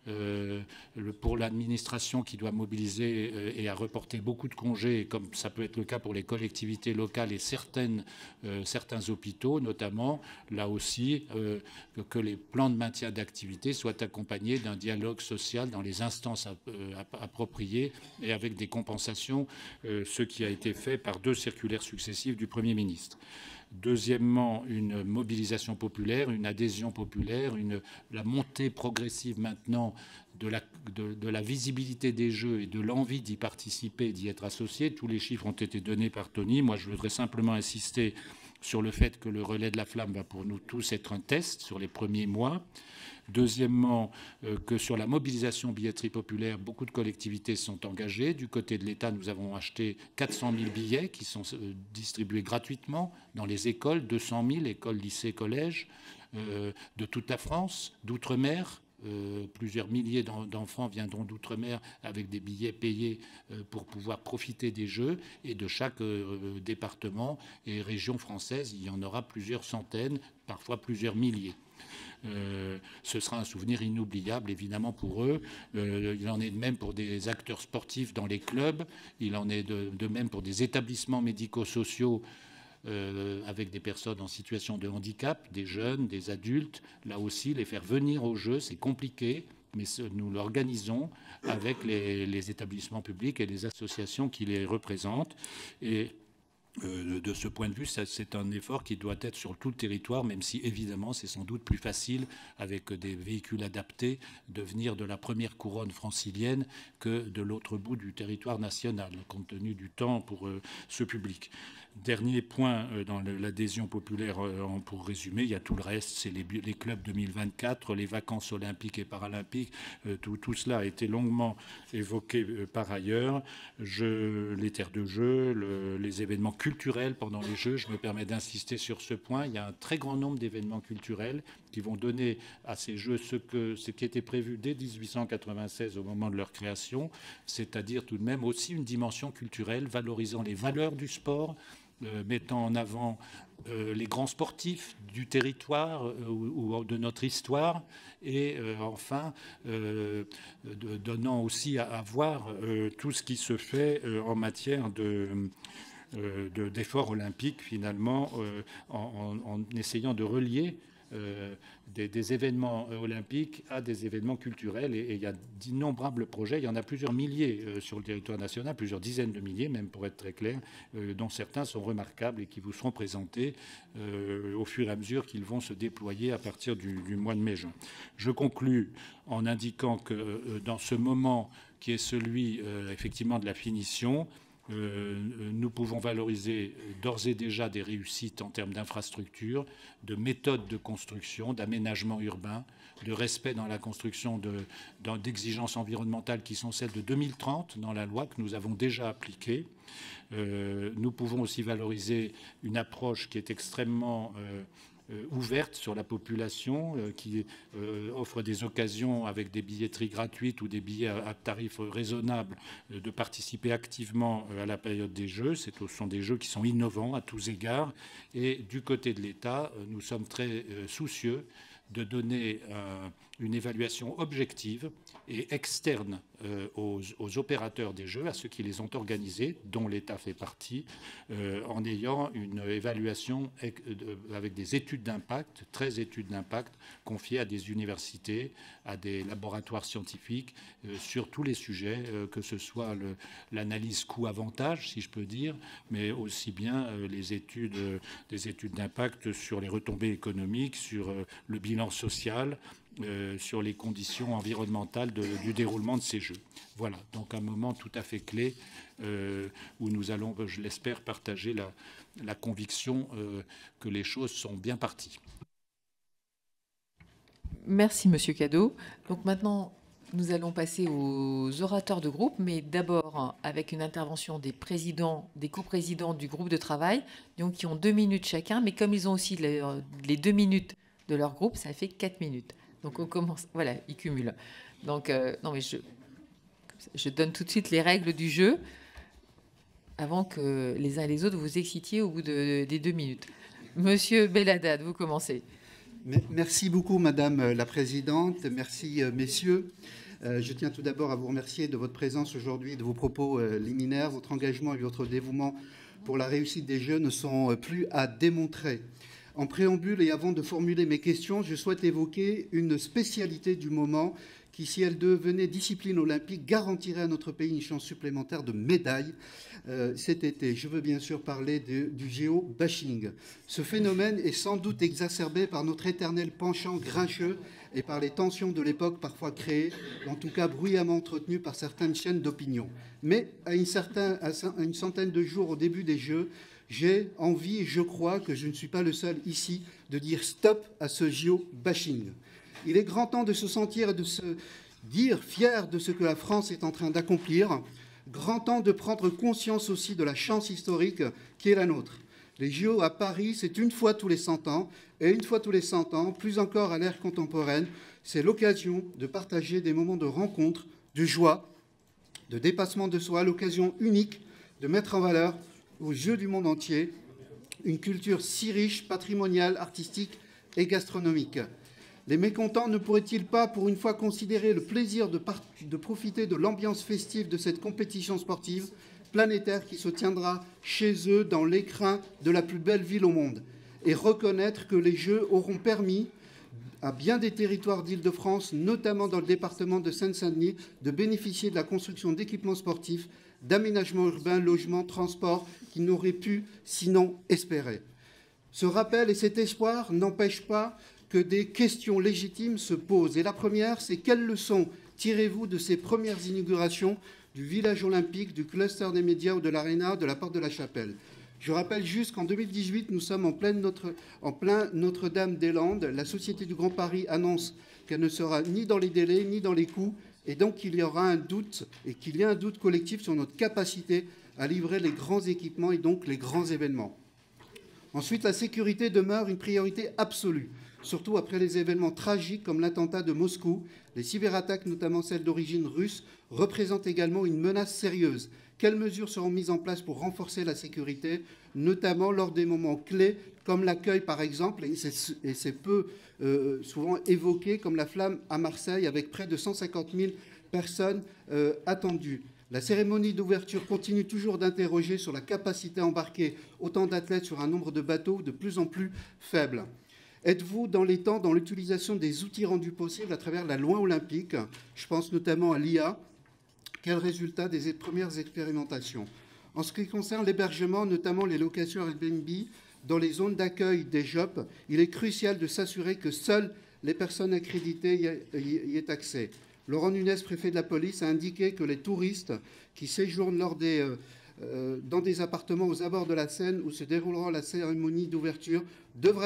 Pour l'administration qui doit mobiliser et à reporter beaucoup de congés, comme ça peut être le cas pour les collectivités locales et certains hôpitaux notamment, là aussi, que les plans de maintien d'activité soient accompagnés d'un dialogue social dans les instances appropriées et avec des compensations, ce qui a été fait par 2 circulaires successives du Premier ministre. Deuxièmement, une mobilisation populaire, une adhésion populaire, la montée progressive maintenant de la visibilité des Jeux et de l'envie d'y participer, d'y être associé. Tous les chiffres ont été donnés par Tony. Moi, je voudrais simplement insister sur le fait que le relais de la flamme va pour nous tous être un test sur les premiers mois. Deuxièmement, que sur la mobilisation billetterie populaire, beaucoup de collectivités sont engagées. Du côté de l'État, nous avons acheté 400 000 billets qui sont distribués gratuitement dans les écoles, 200 000 écoles, lycées, collèges de toute la France, d'outre-mer. Plusieurs milliers d'enfants viendront d'outre-mer avec des billets payés pour pouvoir profiter des Jeux. Et de chaque département et région française, il y en aura plusieurs centaines, parfois plusieurs milliers. Ce sera un souvenir inoubliable, évidemment, pour eux. Il en est de même pour des acteurs sportifs dans les clubs. Il en est de même pour des établissements médico-sociaux avec des personnes en situation de handicap, des jeunes, des adultes. Là aussi, les faire venir aux Jeux, c'est compliqué, mais nous l'organisons avec les établissements publics et les associations qui les représentent. Et de ce point de vue, c'est un effort qui doit être sur tout le territoire, même si évidemment c'est sans doute plus facile avec des véhicules adaptés de venir de la première couronne francilienne que de l'autre bout du territoire national, compte tenu du temps pour ce public. Dernier point dans l'adhésion populaire, pour résumer, il y a tout le reste, c'est les clubs 2024, les vacances olympiques et paralympiques, tout cela a été longuement évoqué par ailleurs. Les terres de jeu, les événements culturels pendant les Jeux, je me permets d'insister sur ce point. Il y a un très grand nombre d'événements culturels qui vont donner à ces Jeux ce qui était prévu dès 1896 au moment de leur création, c'est-à-dire tout de même aussi une dimension culturelle valorisant les valeurs du sport, mettant en avant les grands sportifs du territoire ou de notre histoire, et enfin donnant aussi à voir tout ce qui se fait en matière d'efforts olympiques, finalement, en essayant de relier des événements olympiques à des événements culturels. Et il y a d'innombrables projets, il y en a plusieurs milliers sur le territoire national, plusieurs dizaines de milliers même pour être très clair, dont certains sont remarquables et qui vous seront présentés au fur et à mesure qu'ils vont se déployer à partir du mois de mai-juin. Je conclus en indiquant que dans ce moment qui est celui effectivement de la finition, Nous pouvons valoriser d'ores et déjà des réussites en termes d'infrastructures, de méthodes de construction, d'aménagement urbain, de respect dans la construction d'exigences environnementales qui sont celles de 2030 dans la loi que nous avons déjà appliquée. Nous pouvons aussi valoriser une approche qui est extrêmement ouverte sur la population, qui offre des occasions avec des billetteries gratuites ou des billets à tarif raisonnable de participer activement à la période des Jeux. Ce sont des Jeux qui sont innovants à tous égards. Et du côté de l'État, nous sommes très soucieux de donner une évaluation objective et externe aux opérateurs des Jeux, à ceux qui les ont organisés, dont l'État fait partie, en ayant une évaluation avec des études d'impact, 13 études d'impact, confiées à des universités, à des laboratoires scientifiques, sur tous les sujets, que ce soit l'analyse coût-avantage, si je peux dire, mais aussi bien des études d'impact sur les retombées économiques, sur le bilan social, sur les conditions environnementales du déroulement de ces Jeux. Voilà, donc un moment tout à fait clé où nous allons, je l'espère, partager la conviction que les choses sont bien parties. Merci, Monsieur Cadot. Donc maintenant, nous allons passer aux orateurs de groupe, mais d'abord avec une intervention des présidents, des coprésidents du groupe de travail, donc qui ont 2 minutes chacun, mais comme ils ont aussi les 2 minutes de leur groupe, ça fait 4 minutes. Donc on commence, voilà, ils cumulent. Donc non mais je donne tout de suite les règles du jeu avant que les uns et les autres vous excitiez au bout des 2 minutes. Monsieur Belhaddad, vous commencez. Merci beaucoup, Madame la Présidente. Merci, messieurs. Je tiens tout d'abord à vous remercier de votre présence aujourd'hui, de vos propos liminaires. Votre engagement et votre dévouement pour la réussite des Jeux ne sont plus à démontrer. En préambule et avant de formuler mes questions, je souhaite évoquer une spécialité du moment qui, si elle devenait discipline olympique, garantirait à notre pays une chance supplémentaire de médaille cet été. Je veux bien sûr parler du géo-bashing. Ce phénomène est sans doute exacerbé par notre éternel penchant grincheux et par les tensions de l'époque parfois créées, ou en tout cas bruyamment entretenues par certaines chaînes d'opinion. Mais à une centaine de jours au début des Jeux, j'ai envie, et je crois que je ne suis pas le seul ici, de dire stop à ce géo-bashing. Il est grand temps de se sentir et de se dire fier de ce que la France est en train d'accomplir. Grand temps de prendre conscience aussi de la chance historique qui est la nôtre. Les JO à Paris, c'est une fois tous les 100 ans. Et une fois tous les 100 ans, plus encore à l'ère contemporaine, c'est l'occasion de partager des moments de rencontre, de joie, de dépassement de soi, l'occasion unique de mettre en valeur aux yeux du monde entier une culture si riche, patrimoniale, artistique et gastronomique. Les mécontents ne pourraient-ils pas, pour une fois, considérer le plaisir de profiter de l'ambiance festive de cette compétition sportive planétaire qui se tiendra chez eux dans l'écrin de la plus belle ville au monde, et reconnaître que les Jeux auront permis à bien des territoires d'Île-de-France, notamment dans le département de Seine-Saint-Denis, de bénéficier de la construction d'équipements sportifs, d'aménagements urbains, logements, transports, qu'ils n'auraient pu sinon espérer. Ce rappel et cet espoir n'empêchent pas que des questions légitimes se posent. Et la première, c'est quelles leçons tirez-vous de ces premières inaugurations du village olympique, du cluster des médias ou de l'Arena, de la Porte de la Chapelle? Je rappelle juste qu'en 2018, nous sommes en plein Notre-Dame-des-Landes. La Société du Grand Paris annonce qu'elle ne sera ni dans les délais, ni dans les coûts, et donc il y aura un doute, et qu'il y a un doute collectif sur notre capacité à livrer les grands équipements et donc les grands événements. Ensuite, la sécurité demeure une priorité absolue, surtout après les événements tragiques comme l'attentat de Moscou. Les cyberattaques, notamment celles d'origine russe, représentent également une menace sérieuse. Quelles mesures seront mises en place pour renforcer la sécurité, notamment lors des moments clés, comme l'accueil par exemple, et c'est peu souvent évoqué, comme la Flamme à Marseille, avec près de 150 000 personnes attendues. La cérémonie d'ouverture continue toujours d'interroger sur la capacité à embarquer autant d'athlètes sur un nombre de bateaux de plus en plus faible. Êtes-vous dans les temps dans l'utilisation des outils rendus possibles à travers la loi olympique? Je pense notamment à l'IA. Quels résultats des premières expérimentations? En ce qui concerne l'hébergement, notamment les locations Airbnb, dans les zones d'accueil des JOP, il est crucial de s'assurer que seules les personnes accréditées y aient accès. Laurent Nunez, préfet de la police, a indiqué que les touristes qui séjournent lors des dans des appartements aux abords de la Seine où se déroulera la cérémonie d'ouverture devra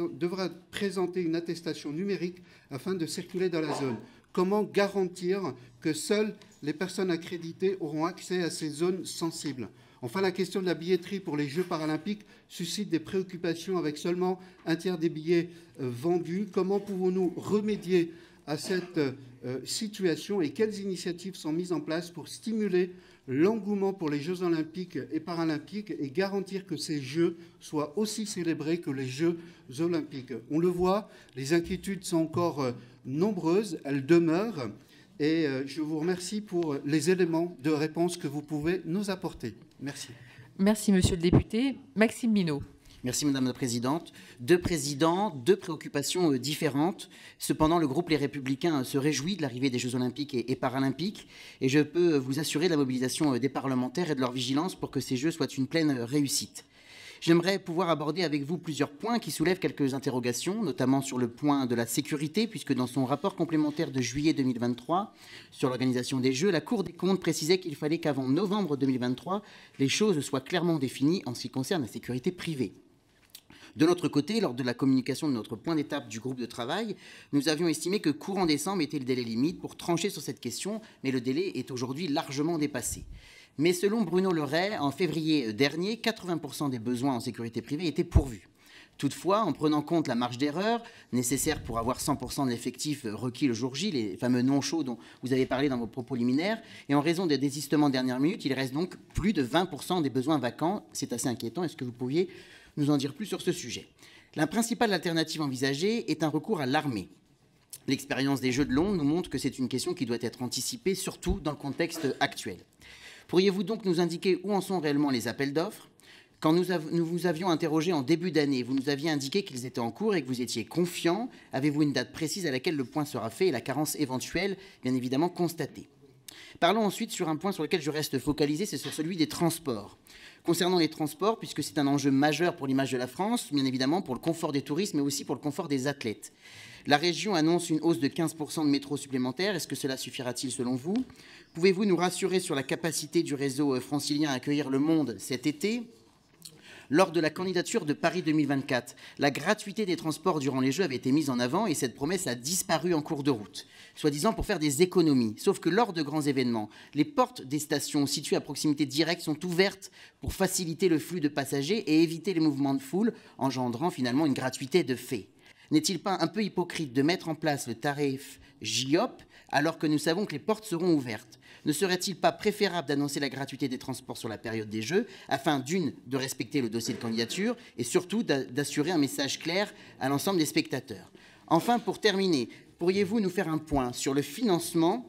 présenter une attestation numérique afin de circuler dans la zone. Comment garantir que seules les personnes accréditées auront accès à ces zones sensibles? Enfin, la question de la billetterie pour les Jeux paralympiques suscite des préoccupations avec seulement un tiers des billets vendus. Comment pouvons-nous remédier à cette situation et quelles initiatives sont mises en place pour stimuler l'engouement pour les Jeux olympiques et paralympiques et garantir que ces Jeux soient aussi célébrés que les Jeux olympiques? On le voit, les inquiétudes sont encore nombreuses, elles demeurent, et je vous remercie pour les éléments de réponse que vous pouvez nous apporter. Merci. Merci, monsieur le député. Maxime Minot. Merci, Madame la Présidente. Deux présidents, deux préoccupations différentes. Cependant, le groupe Les Républicains se réjouit de l'arrivée des Jeux olympiques et paralympiques. Et je peux vous assurer de la mobilisation des parlementaires et de leur vigilance pour que ces Jeux soient une pleine réussite. J'aimerais pouvoir aborder avec vous plusieurs points qui soulèvent quelques interrogations, notamment sur le point de la sécurité, puisque dans son rapport complémentaire de juillet 2023 sur l'organisation des Jeux, la Cour des comptes précisait qu'il fallait qu'avant novembre 2023, les choses soient clairement définies en ce qui concerne la sécurité privée. De notre côté, lors de la communication de notre point d'étape du groupe de travail, nous avions estimé que courant décembre était le délai limite pour trancher sur cette question, mais le délai est aujourd'hui largement dépassé. Mais selon Bruno Le Ray, en février dernier, 80% des besoins en sécurité privée étaient pourvus. Toutefois, en prenant compte la marge d'erreur nécessaire pour avoir 100% de l'effectif requis le jour J, les fameux non-chauds dont vous avez parlé dans vos propos liminaires, et en raison des désistements de dernière minute, il reste donc plus de 20% des besoins vacants. C'est assez inquiétant. Est-ce que vous pourriez nous en dire plus sur ce sujet? La principale alternative envisagée est un recours à l'armée. L'expérience des Jeux de Londres nous montre que c'est une question qui doit être anticipée, surtout dans le contexte actuel. Pourriez-vous donc nous indiquer où en sont réellement les appels d'offres? Quand nous vous avions interrogé en début d'année, vous nous aviez indiqué qu'ils étaient en cours et que vous étiez confiant. Avez-vous une date précise à laquelle le point sera fait et la carence éventuelle, bien évidemment, constatée? Parlons ensuite sur un point sur lequel je reste focalisé, c'est sur celui des transports. Concernant les transports, puisque c'est un enjeu majeur pour l'image de la France, bien évidemment pour le confort des touristes, mais aussi pour le confort des athlètes. La région annonce une hausse de 15% de métro supplémentaire. Est-ce que cela suffira-t-il selon vous? Pouvez-vous nous rassurer sur la capacité du réseau francilien à accueillir le monde cet été? Lors de la candidature de Paris 2024, la gratuité des transports durant les Jeux avait été mise en avant et cette promesse a disparu en cours de route, soi-disant pour faire des économies. Sauf que lors de grands événements, les portes des stations situées à proximité directe sont ouvertes pour faciliter le flux de passagers et éviter les mouvements de foule, engendrant finalement une gratuité de fait. N'est-il pas un peu hypocrite de mettre en place le tarif JOP alors que nous savons que les portes seront ouvertes? Ne serait-il pas préférable d'annoncer la gratuité des transports sur la période des Jeux afin de respecter le dossier de candidature et surtout d'assurer un message clair à l'ensemble des spectateurs? Enfin, pour terminer, pourriez-vous nous faire un point sur le financement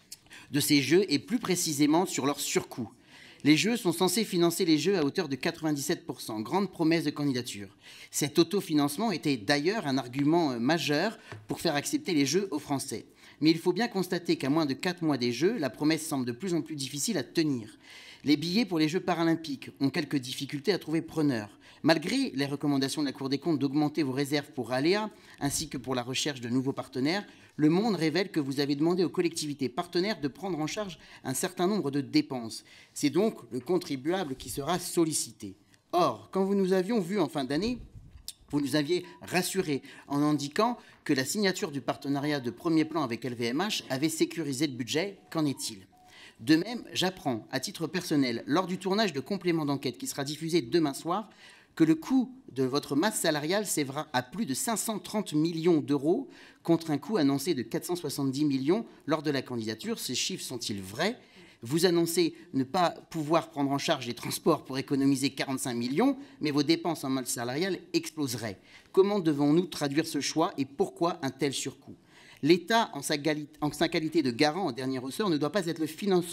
de ces Jeux et plus précisément sur leur surcoût? Les Jeux sont censés financer les Jeux à hauteur de 97%, grande promesse de candidature. Cet autofinancement était d'ailleurs un argument majeur pour faire accepter les Jeux aux Français. Mais il faut bien constater qu'à moins de 4 mois des Jeux, la promesse semble de plus en plus difficile à tenir. Les billets pour les Jeux paralympiques ont quelques difficultés à trouver preneur. Malgré les recommandations de la Cour des comptes d'augmenter vos réserves pour Aléa, ainsi que pour la recherche de nouveaux partenaires, Le Monde révèle que vous avez demandé aux collectivités partenaires de prendre en charge un certain nombre de dépenses. C'est donc le contribuable qui sera sollicité. Or, quand vous nous avions vus en fin d'année, vous nous aviez rassurés en indiquant que la signature du partenariat de premier plan avec LVMH avait sécurisé le budget. Qu'en est-il? De même, j'apprends, à titre personnel, lors du tournage de complément d'enquête qui sera diffusé demain soir, que le coût de votre masse salariale s'élèvera à plus de 530 millions d'euros, contre un coût annoncé de 470 millions lors de la candidature. Ces chiffres sont-ils vrais? Vous annoncez ne pas pouvoir prendre en charge les transports pour économiser 45 millions, mais vos dépenses en masse salariale exploseraient. Comment devons-nous traduire ce choix et pourquoi un tel surcoût? L'État, en sa qualité de garant en dernier ressort, ne doit pas être le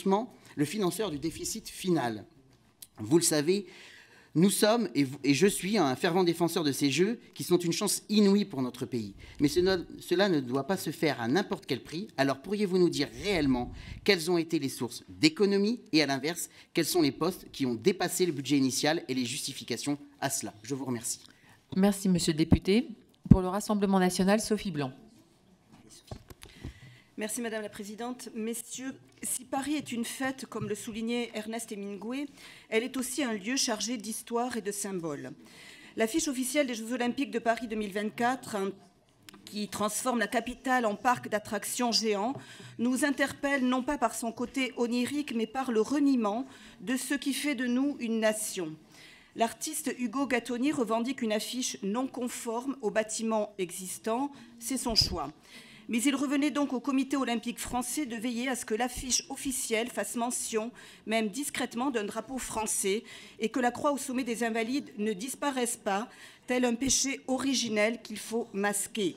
financeur du déficit final. Vous le savez, nous sommes, et je suis, un fervent défenseur de ces Jeux qui sont une chance inouïe pour notre pays. Mais cela ne doit pas se faire à n'importe quel prix. Alors pourriez-vous nous dire réellement quelles ont été les sources d'économie et à l'inverse, quels sont les postes qui ont dépassé le budget initial et les justifications à cela? Je vous remercie. Merci, monsieur le député. Pour le Rassemblement national, Sophie Blanc. Merci Madame la Présidente. Messieurs, Si Paris est une fête, comme le soulignait Ernest Hemingway, elle est aussi un lieu chargé d'histoire et de symboles. L'affiche officielle des Jeux Olympiques de Paris 2024, qui transforme la capitale en parc d'attractions géant, nous interpelle non pas par son côté onirique, mais par le reniement de ce qui fait de nous une nation. L'artiste Hugo Gattoni revendique une affiche non conforme aux bâtiments existants, c'est son choix. Mais il revenait donc au Comité olympique français de veiller à ce que l'affiche officielle fasse mention, même discrètement, d'un drapeau français et que la croix au sommet des Invalides ne disparaisse pas, tel un péché originel qu'il faut masquer.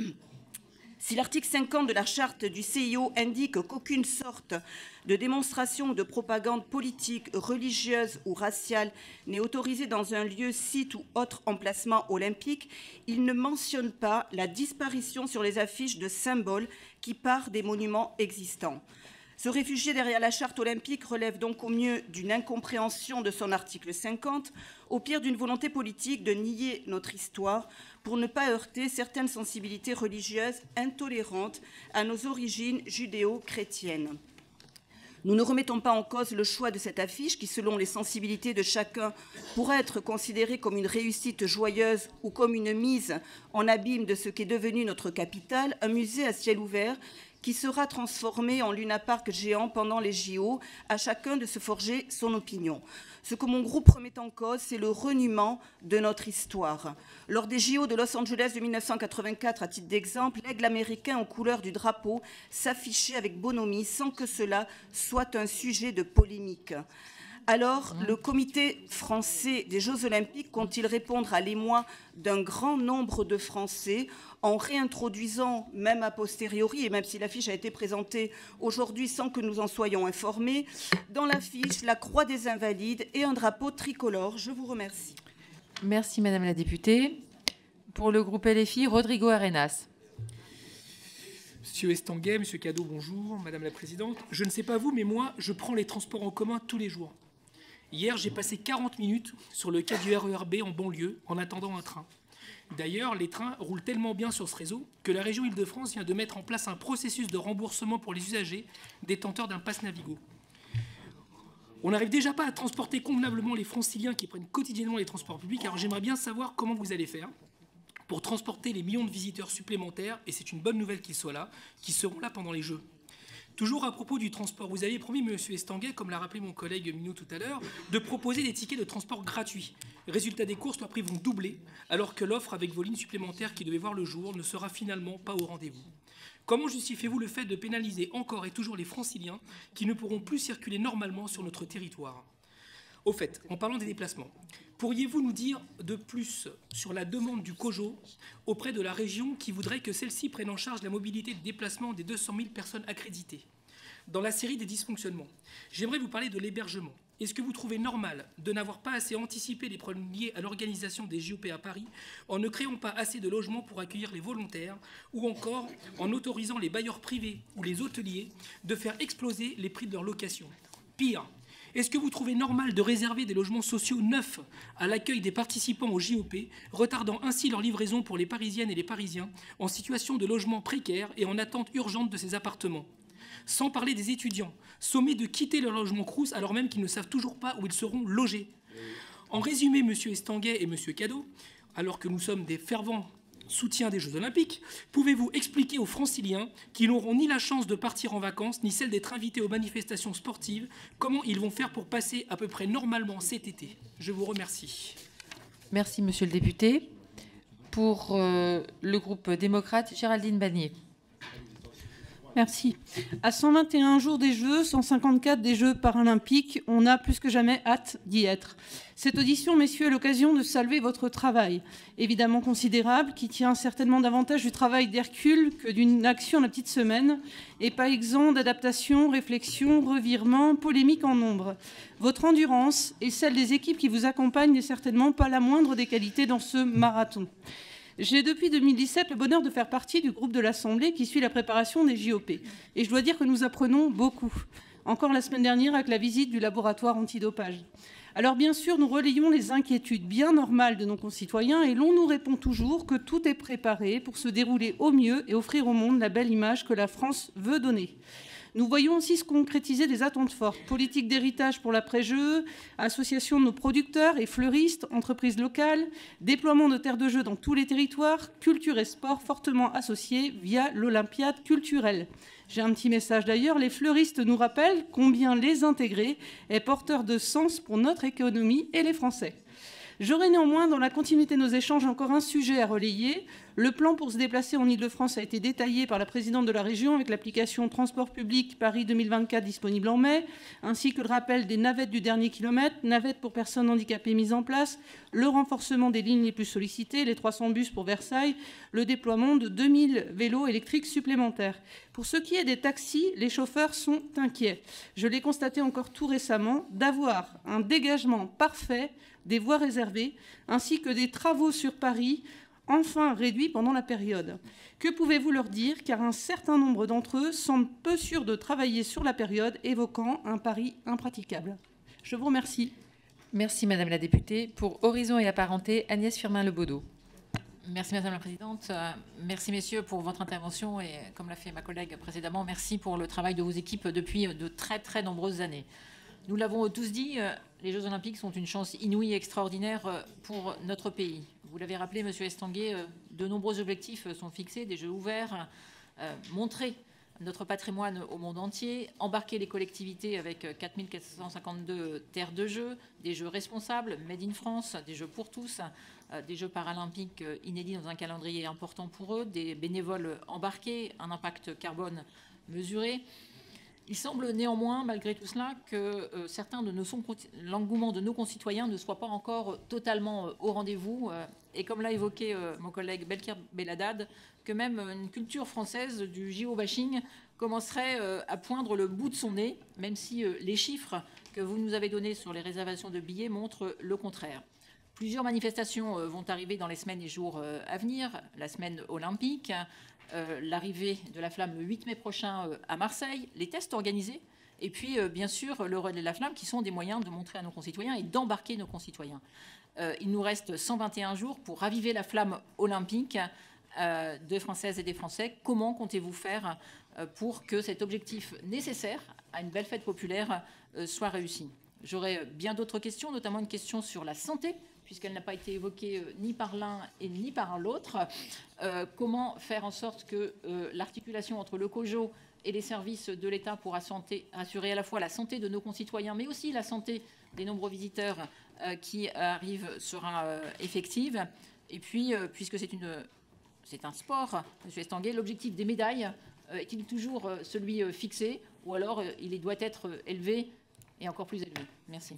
Si l'article 50 de la charte du CIO indique qu'aucune sorte de démonstration ou de propagande politique, religieuse ou raciale n'est autorisée dans un lieu, site ou autre emplacement olympique, il ne mentionne pas la disparition sur les affiches de symboles qui partent des monuments existants. Se réfugier derrière la charte olympique relève donc au mieux d'une incompréhension de son article 50, au pire d'une volonté politique de nier notre histoire pour ne pas heurter certaines sensibilités religieuses intolérantes à nos origines judéo-chrétiennes. Nous ne remettons pas en cause le choix de cette affiche qui, selon les sensibilités de chacun, pourrait être considérée comme une réussite joyeuse ou comme une mise en abîme de ce qu'est devenu notre capitale, un musée à ciel ouvert qui sera transformé en lunapark géant pendant les JO, à chacun de se forger son opinion. Ce que mon groupe remet en cause, c'est le reniement de notre histoire. Lors des JO de Los Angeles de 1984, à titre d'exemple, l'aigle américain aux couleurs du drapeau s'affichait avec bonhomie sans que cela soit un sujet de polémique. Alors, le Comité français des Jeux Olympiques compte-t-il répondre à l'émoi d'un grand nombre de Français en réintroduisant, même a posteriori, et même si l'affiche a été présentée aujourd'hui sans que nous en soyons informés, dans l'affiche la croix des Invalides et un drapeau tricolore? Je vous remercie. Merci Madame la députée. Pour le groupe LFI, Rodrigo Arenas. Monsieur Estanguet, Monsieur Cadot, bonjour. Madame la Présidente, je ne sais pas vous, mais moi, je prends les transports en commun tous les jours. Hier, j'ai passé 40 minutes sur le quai du RER B en banlieue en attendant un train. D'ailleurs, les trains roulent tellement bien sur ce réseau que la région Île-de-France vient de mettre en place un processus de remboursement pour les usagers détenteurs d'un pass Navigo. On n'arrive déjà pas à transporter convenablement les franciliens qui prennent quotidiennement les transports publics, alors j'aimerais bien savoir comment vous allez faire pour transporter les millions de visiteurs supplémentaires, et c'est une bonne nouvelle qu'ils soient là, qui seront là pendant les Jeux. Toujours à propos du transport, vous aviez promis, Monsieur Estanguet, comme l'a rappelé mon collègue Minot tout à l'heure, de proposer des tickets de transport gratuits. Résultat des courses, leurs prix vont doubler, alors que l'offre avec vos lignes supplémentaires qui devaient voir le jour ne sera finalement pas au rendez-vous. Comment justifiez-vous le fait de pénaliser encore et toujours les franciliens qui ne pourront plus circuler normalement sur notre territoire ? Au fait, en parlant des déplacements, pourriez-vous nous dire de plus sur la demande du COJO auprès de la région qui voudrait que celle-ci prenne en charge la mobilité de déplacement des 200 000 personnes accréditées? Dans la série des dysfonctionnements, j'aimerais vous parler de l'hébergement. Est-ce que vous trouvez normal de n'avoir pas assez anticipé les problèmes liés à l'organisation des JOP à Paris en ne créant pas assez de logements pour accueillir les volontaires ou encore en autorisant les bailleurs privés ou les hôteliers de faire exploser les prix de leur location? Pire, est-ce que vous trouvez normal de réserver des logements sociaux neufs à l'accueil des participants au JOP, retardant ainsi leur livraison pour les Parisiennes et les Parisiens en situation de logement précaire et en attente urgente de ces appartements? Sans parler des étudiants, sommés de quitter leur logement Crous alors même qu'ils ne savent toujours pas où ils seront logés. En résumé, Monsieur Estanguet et Monsieur Cadot, alors que nous sommes des fervents soutiens des Jeux Olympiques, pouvez-vous expliquer aux franciliens qui n'auront ni la chance de partir en vacances, ni celle d'être invités aux manifestations sportives, comment ils vont faire pour passer à peu près normalement cet été? Je vous remercie. Merci Monsieur le député. Pour le groupe démocrate, Géraldine Bannier. Merci. À 121 jours des Jeux, 154 des Jeux paralympiques, on a plus que jamais hâte d'y être. Cette audition, messieurs, est l'occasion de saluer votre travail, évidemment considérable, qui tient certainement davantage du travail d'Hercule que d'une action de la petite semaine, et pas exempt d'adaptation, réflexion, revirement, polémique en nombre. Votre endurance et celle des équipes qui vous accompagnent n'est certainement pas la moindre des qualités dans ce marathon. J'ai depuis 2017 le bonheur de faire partie du groupe de l'Assemblée qui suit la préparation des JOP. Et je dois dire que nous apprenons beaucoup. Encore la semaine dernière avec la visite du laboratoire antidopage. Alors bien sûr, nous relayons les inquiétudes bien normales de nos concitoyens et l'on nous répond toujours que tout est préparé pour se dérouler au mieux et offrir au monde la belle image que la France veut donner. Nous voyons aussi se concrétiser des attentes fortes. Politique d'héritage pour l'après-jeu, association de nos producteurs et fleuristes, entreprises locales, déploiement de terres de jeux dans tous les territoires, culture et sport fortement associés via l'Olympiade culturelle. J'ai un petit message d'ailleurs, les fleuristes nous rappellent combien les intégrer est porteur de sens pour notre économie et les Français. J'aurai néanmoins, dans la continuité de nos échanges, encore un sujet à relayer. Le plan pour se déplacer en Ile-de-France a été détaillé par la présidente de la région avec l'application Transport public Paris 2024 disponible en mai, ainsi que le rappel des navettes du dernier kilomètre, navettes pour personnes handicapées mises en place, le renforcement des lignes les plus sollicitées, les 300 bus pour Versailles, le déploiement de 2000 vélos électriques supplémentaires. Pour ce qui est des taxis, les chauffeurs sont inquiets. Je l'ai constaté encore tout récemment, d'avoir un dégagement parfait des voies réservées, ainsi que des travaux sur Paris, enfin réduits pendant la période. Que pouvez-vous leur dire, car un certain nombre d'entre eux semblent peu sûrs de travailler sur la période, évoquant un pari impraticable. Je vous remercie. Merci Madame la députée. Pour Horizon et Apparentés, Agnès Firmin-Lebaudot. Merci Madame la Présidente. Merci Messieurs pour votre intervention et comme l'a fait ma collègue précédemment, merci pour le travail de vos équipes depuis de très nombreuses années. Nous l'avons tous dit, les Jeux Olympiques sont une chance inouïe et extraordinaire pour notre pays. Vous l'avez rappelé, Monsieur Estanguet, de nombreux objectifs sont fixés, des Jeux ouverts, montrer notre patrimoine au monde entier, embarquer les collectivités avec 4452 terres de jeux, des Jeux responsables, Made in France, des Jeux pour tous, des Jeux paralympiques inédits dans un calendrier important pour eux, des bénévoles embarqués, un impact carbone mesuré. Il semble néanmoins, malgré tout cela, que l'engouement de nos concitoyens ne soit pas encore totalement au rendez-vous. Et comme l'a évoqué mon collègue Belkir Belhaddad, que même une culture française du géobashing commencerait à poindre le bout de son nez, même si les chiffres que vous nous avez donnés sur les réservations de billets montrent le contraire. Plusieurs manifestations vont arriver dans les semaines et jours à venir. La semaine olympique, l'arrivée de la flamme le 8 mai prochain à Marseille, les tests organisés, et puis bien sûr le relais de la flamme qui sont des moyens de montrer à nos concitoyens et d'embarquer nos concitoyens. Il nous reste 121 jours pour raviver la flamme olympique des Françaises et des Français. Comment comptez-vous faire pour que cet objectif nécessaire à une belle fête populaire soit réussi? J'aurais bien d'autres questions, notamment une question sur la santé, puisqu'elle n'a pas été évoquée ni par l'un et ni par l'autre. Comment faire en sorte que l'articulation entre le COJO et les services de l'État pour assurer à la fois la santé de nos concitoyens, mais aussi la santé des nombreux visiteurs qui arrivent sera effective. Et puis, puisque c'est un sport, M. Estanguet, l'objectif des médailles est-il toujours celui fixé, ou alors il doit être élevé et encore plus élevé? Merci.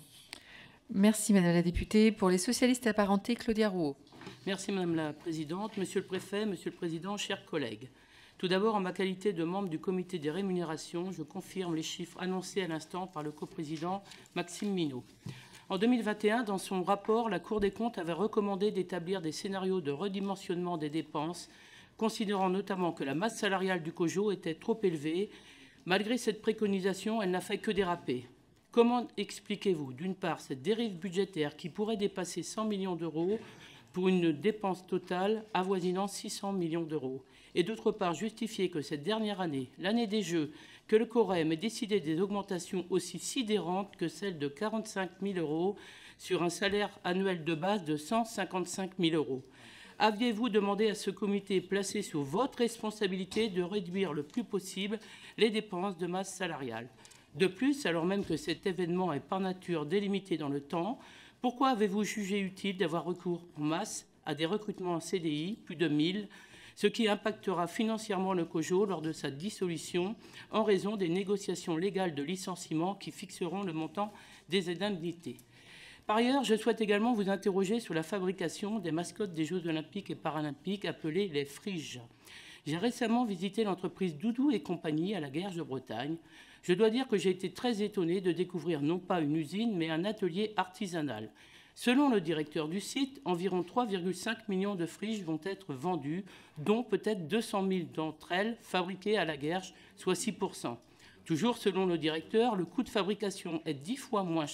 Merci Madame la députée. Pour les socialistes apparentés, Claudia Rouault. Merci Madame la Présidente, Monsieur le Préfet, Monsieur le Président, chers collègues. Tout d'abord, en ma qualité de membre du comité des rémunérations, je confirme les chiffres annoncés à l'instant par le coprésident Maxime Minot. En 2021, dans son rapport, la Cour des comptes avait recommandé d'établir des scénarios de redimensionnement des dépenses, considérant notamment que la masse salariale du COJO était trop élevée. Malgré cette préconisation, elle n'a fait que déraper. Comment expliquez-vous, d'une part, cette dérive budgétaire qui pourrait dépasser 100 millions d'euros pour une dépense totale avoisinant 600 millions d'euros, et d'autre part, justifier que cette dernière année, l'année des Jeux, que le COREM ait décidé des augmentations aussi sidérantes que celle de 45 000 euros sur un salaire annuel de base de 155 000 euros. Aviez-vous demandé à ce comité placé sous votre responsabilité de réduire le plus possible les dépenses de masse salariale? De plus, alors même que cet événement est par nature délimité dans le temps, pourquoi avez-vous jugé utile d'avoir recours en masse à des recrutements en CDI, plus de 1000, ce qui impactera financièrement le COJO lors de sa dissolution en raison des négociations légales de licenciement qui fixeront le montant des indemnités? Par ailleurs, je souhaite également vous interroger sur la fabrication des mascottes des Jeux olympiques et paralympiques appelées les friges. J'ai récemment visité l'entreprise Doudou et compagnie à la Guerche de Bretagne. Je dois dire que j'ai été très étonné de découvrir non pas une usine, mais un atelier artisanal. Selon le directeur du site, environ 3,5 millions de friges vont être vendues, dont peut-être 200 000 d'entre elles fabriquées à la Guerche, soit 6%. Toujours selon le directeur, le coût de fabrication est 10 fois moins cher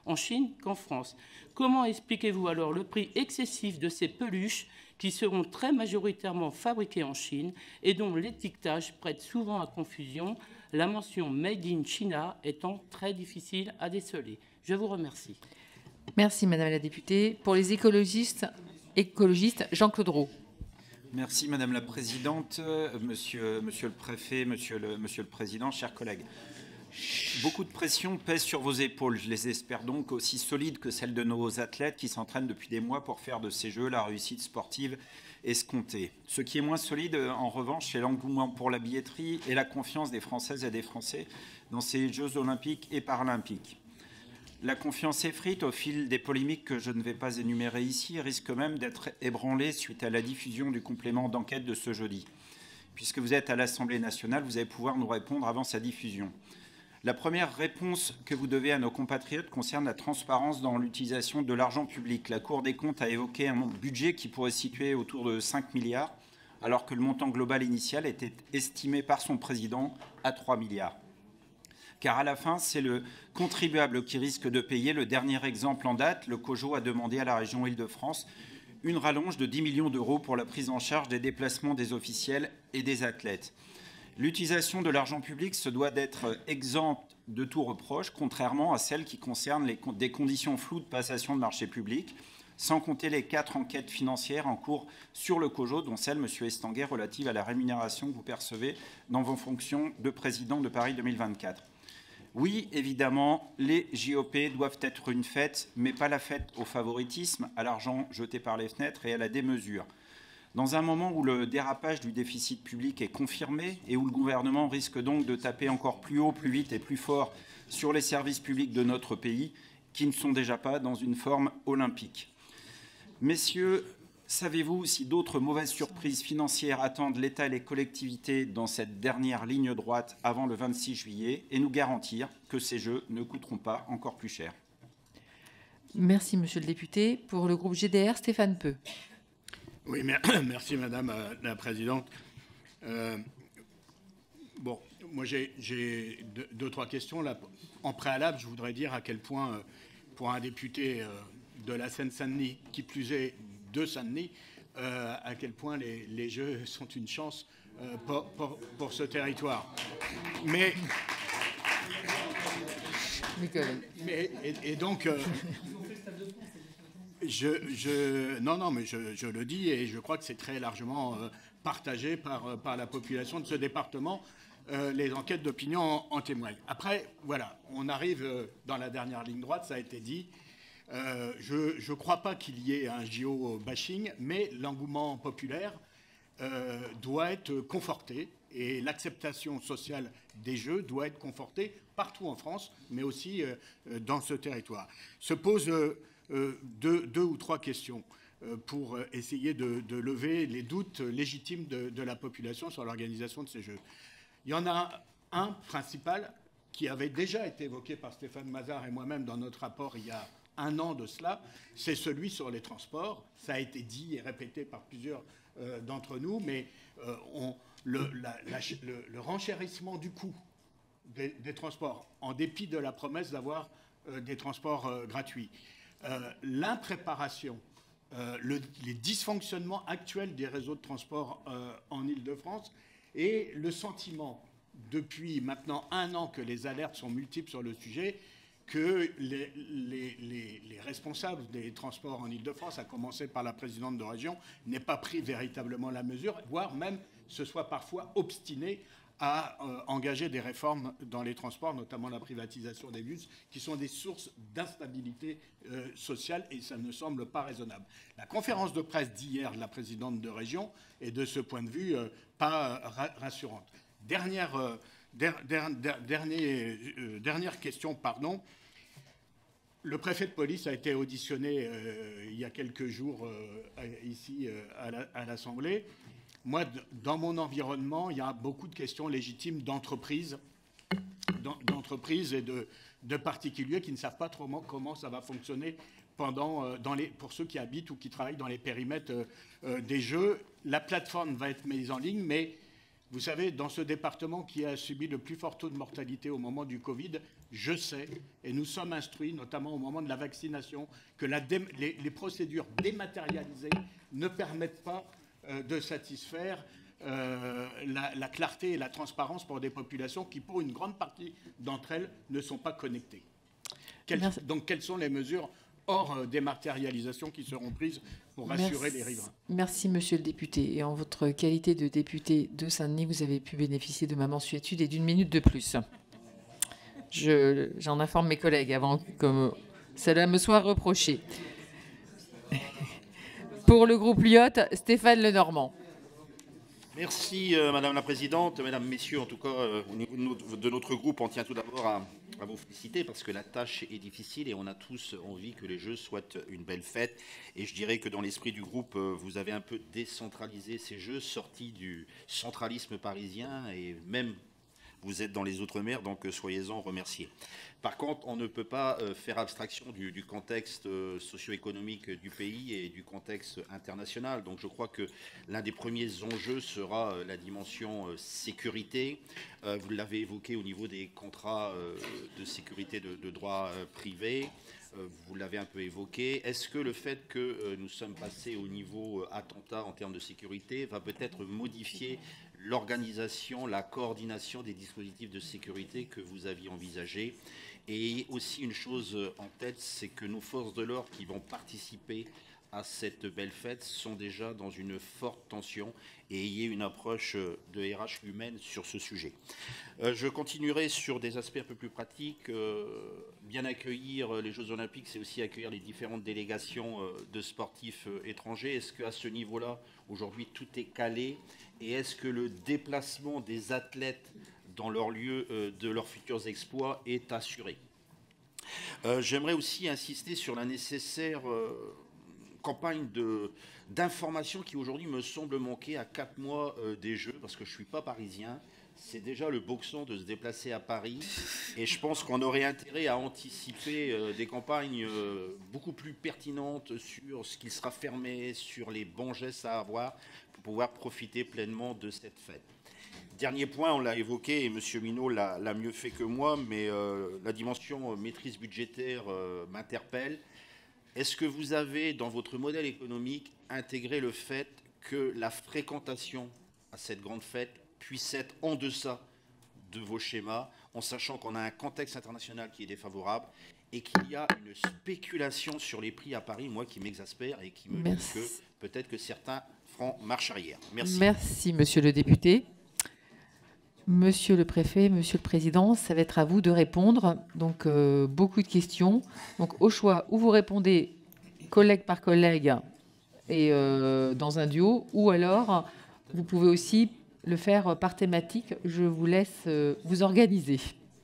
en Chine qu'en France. Comment expliquez-vous alors le prix excessif de ces peluches qui seront très majoritairement fabriquées en Chine et dont l'étiquetage prête souvent à confusion, la mention « Made in China » étant très difficile à déceler? Je vous remercie. Merci, Madame la députée. Pour les écologistes Jean-Claude Roux. Merci Madame la Présidente, Monsieur le Préfet, Monsieur le Président, chers collègues. Beaucoup de pression pèse sur vos épaules. Je les espère donc aussi solides que celles de nos athlètes qui s'entraînent depuis des mois pour faire de ces Jeux la réussite sportive escomptée. Ce qui est moins solide, en revanche, c'est l'engouement pour la billetterie et la confiance des Françaises et des Français dans ces Jeux olympiques et paralympiques. La confiance effrite au fil des polémiques que je ne vais pas énumérer ici risque même d'être ébranlée suite à la diffusion du complément d'enquête de ce jeudi. Puisque vous êtes à l'Assemblée nationale, vous allez pouvoir nous répondre avant sa diffusion. La première réponse que vous devez à nos compatriotes concerne la transparence dans l'utilisation de l'argent public. La Cour des comptes a évoqué un budget qui pourrait se situer autour de 5 milliards, alors que le montant global initial était estimé par son président à 3 milliards. Car à la fin, c'est le contribuable qui risque de payer. Le dernier exemple en date, le COJO a demandé à la région Île-de-France une rallonge de 10 millions d'euros pour la prise en charge des déplacements des officiels et des athlètes. L'utilisation de l'argent public se doit d'être exempte de tout reproche, contrairement à celle qui concerne des conditions floues de passation de marchés publics, sans compter les 4 enquêtes financières en cours sur le COJO, dont celle, M. Estanguet, relative à la rémunération que vous percevez dans vos fonctions de président de Paris 2024. Oui, évidemment, les JOP doivent être une fête, mais pas la fête au favoritisme, à l'argent jeté par les fenêtres et à la démesure. Dans un moment où le dérapage du déficit public est confirmé et où le gouvernement risque donc de taper encore plus haut, plus vite et plus fort sur les services publics de notre pays, qui ne sont déjà pas dans une forme olympique. Messieurs, savez-vous si d'autres mauvaises surprises financières attendent l'État et les collectivités dans cette dernière ligne droite avant le 26 juillet et nous garantir que ces Jeux ne coûteront pas encore plus cher? Merci, Monsieur le député. Pour le groupe GDR, Stéphane Peu. Oui, merci Madame la Présidente. Bon, moi j'ai deux, trois questions. Là, en préalable, je voudrais dire à quel point, pour un député de la Seine-Saint-Denis, qui plus est de Saint-Denis, à quel point les Jeux sont une chance pour ce territoire. Et donc... Non, mais je le dis et je crois que c'est très largement partagé par la population de ce département. Les enquêtes d'opinion en témoignent. Après, voilà, on arrive dans la dernière ligne droite, ça a été dit. Je ne crois pas qu'il y ait un JO bashing, mais l'engouement populaire doit être conforté et l'acceptation sociale des Jeux doit être confortée partout en France, mais aussi dans ce territoire. Se pose... deux ou trois questions pour essayer de lever les doutes légitimes de la population sur l'organisation de ces Jeux. Il y en a un principal qui avait déjà été évoqué par Stéphane Mazard et moi-même dans notre rapport il y a un an de cela, c'est celui sur les transports. Ça a été dit et répété par plusieurs d'entre nous, mais le renchérissement du coût des transports, en dépit de la promesse d'avoir des transports gratuits, l'impréparation, les dysfonctionnements actuels des réseaux de transport en Île-de-France et le sentiment, depuis maintenant un an que les alertes sont multiples sur le sujet, que les responsables des transports en Île-de-France, à commencer par la présidente de région, n'aient pas pris véritablement la mesure, voire même se soient parfois obstinés à engager des réformes dans les transports, notamment la privatisation des bus, qui sont des sources d'instabilité sociale, et ça ne semble pas raisonnable. La conférence de presse d'hier de la présidente de région est de ce point de vue pas rassurante. Dernière question, pardon. Le préfet de police a été auditionné il y a quelques jours ici à l'Assemblée. Moi, dans mon environnement, il y a beaucoup de questions légitimes d'entreprises et de particuliers qui ne savent pas trop comment ça va fonctionner pour ceux qui habitent ou qui travaillent dans les périmètres des Jeux. La plateforme va être mise en ligne, mais Vous savez, dans ce département qui a subi le plus fort taux de mortalité au moment du Covid, je sais, et nous sommes instruits, notamment au moment de la vaccination, que les procédures dématérialisées ne permettent pas de satisfaire la clarté et la transparence pour des populations qui, pour une grande partie d'entre elles, ne sont pas connectées. Donc, quelles sont les mesures hors dématérialisation qui seront prises pour rassurer les riverains? Merci, monsieur le député. Et en votre qualité de député de Saint-Denis, vous avez pu bénéficier de ma mensuétude et d'une minute de plus. J'en informe mes collègues avant que cela me soit reproché. Pour le groupe Lyotte, Stéphane Lenormand. Merci Madame la Présidente, Mesdames, Messieurs. En tout cas, au niveau de notre groupe, on tient tout d'abord à vous féliciter parce que la tâche est difficile et on a tous envie que les Jeux soient une belle fête. Et je dirais que dans l'esprit du groupe, vous avez un peu décentralisé ces Jeux, sortis du centralisme parisien et même vous êtes dans les Outre-mer, donc soyez-en remerciés. Par contre, on ne peut pas faire abstraction du contexte socio-économique du pays et du contexte international. Donc je crois que l'un des premiers enjeux sera la dimension sécurité. Vous l'avez évoqué au niveau des contrats de sécurité de droit privé. Vous l'avez un peu évoqué. Est-ce que le fait que nous sommes passés au niveau attentat en termes de sécurité va peut-être modifier l'organisation, la coordination des dispositifs de sécurité que vous aviez envisagés? Et aussi une chose en tête, c'est que nos forces de l'ordre qui vont participer à cette belle fête sont déjà dans une forte tension et ayez une approche de RH humaine sur ce sujet. Je continuerai sur des aspects un peu plus pratiques. Bien accueillir les Jeux Olympiques, c'est aussi accueillir les différentes délégations de sportifs étrangers. Est-ce qu'à ce niveau-là, aujourd'hui, tout est calé? Et est-ce que le déplacement des athlètes dans leur lieu de leurs futurs exploits est assuré? J'aimerais aussi insister sur la nécessaire campagne d'information qui aujourd'hui me semble manquer à 4 mois des Jeux, parce que je ne suis pas parisien. C'est déjà le boxon de se déplacer à Paris et je pense qu'on aurait intérêt à anticiper des campagnes beaucoup plus pertinentes sur ce qui sera fermé, sur les bons gestes à avoir pour pouvoir profiter pleinement de cette fête. Dernier point, on l'a évoqué et M. Minot l'a mieux fait que moi, mais la dimension maîtrise budgétaire m'interpelle. Est-ce que vous avez, dans votre modèle économique, intégré le fait que la fréquentation à cette grande fête puisse être en deçà de vos schémas, en sachant qu'on a un contexte international qui est défavorable et qu'il y a une spéculation sur les prix à Paris, moi, qui m'exaspère et qui me dit que peut-être que certains feront marche arrière. Merci. Merci, monsieur le député. Monsieur le préfet, monsieur le président, ça va être à vous de répondre. Donc, beaucoup de questions. Donc, au choix, où vous répondez collègue par collègue et dans un duo, ou alors vous pouvez aussi le faire par thématique. Je vous laisse vous organiser.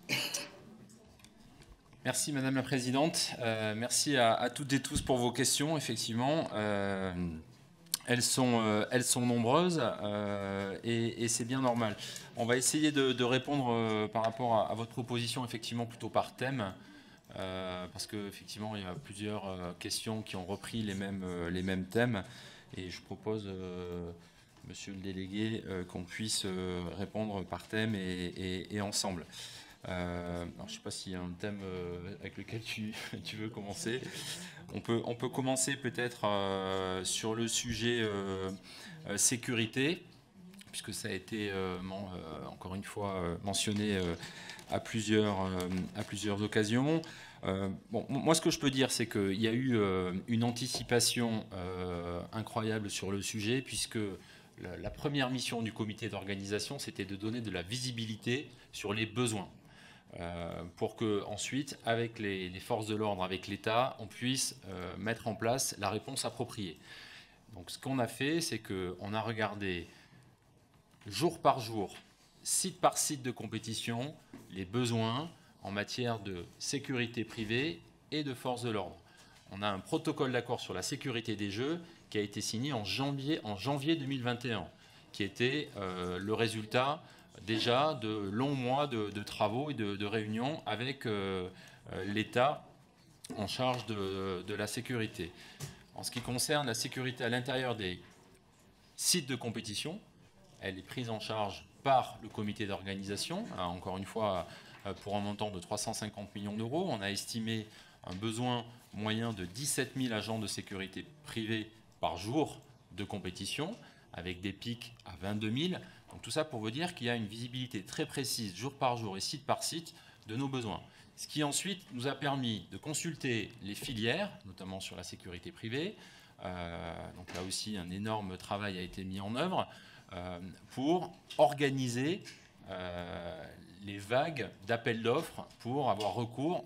Merci Madame la Présidente. Merci à toutes et tous pour vos questions. Effectivement, elles sont nombreuses et c'est bien normal. On va essayer de répondre par rapport à votre proposition, effectivement, plutôt par thème, parce qu'effectivement, il y a plusieurs questions qui ont repris les mêmes thèmes. Et je propose, Monsieur le délégué, qu'on puisse répondre par thème et ensemble. Alors, je ne sais pas s'il y a un thème avec lequel tu veux commencer. On peut commencer peut-être sur le sujet sécurité, puisque ça a été encore une fois mentionné à plusieurs occasions. Bon, moi, ce que je peux dire, c'est qu'il y a eu une anticipation incroyable sur le sujet, puisque la première mission du comité d'organisation, c'était de donner de la visibilité sur les besoins. Pour que ensuite, avec les forces de l'ordre, avec l'État, on puisse mettre en place la réponse appropriée. Donc ce qu'on a fait, c'est qu'on a regardé jour par jour, site par site de compétition, les besoins en matière de sécurité privée et de forces de l'ordre. On a un protocole d'accord sur la sécurité des Jeux qui a été signé en janvier 2021, qui était le résultat déjà de longs mois de travaux et de réunions avec l'État en charge de la sécurité. En ce qui concerne la sécurité à l'intérieur des sites de compétition, elle est prise en charge par le comité d'organisation, encore une fois pour un montant de 350 millions d'euros. On a estimé un besoin moyen de 17 000 agents de sécurité privée par jour de compétition, avec des pics à 22 000. Donc tout ça pour vous dire qu'il y a une visibilité très précise, jour par jour et site par site, de nos besoins. Ce qui ensuite nous a permis de consulter les filières, notamment sur la sécurité privée. Donc là aussi, un énorme travail a été mis en œuvre pour organiser les vagues d'appels d'offres pour avoir recours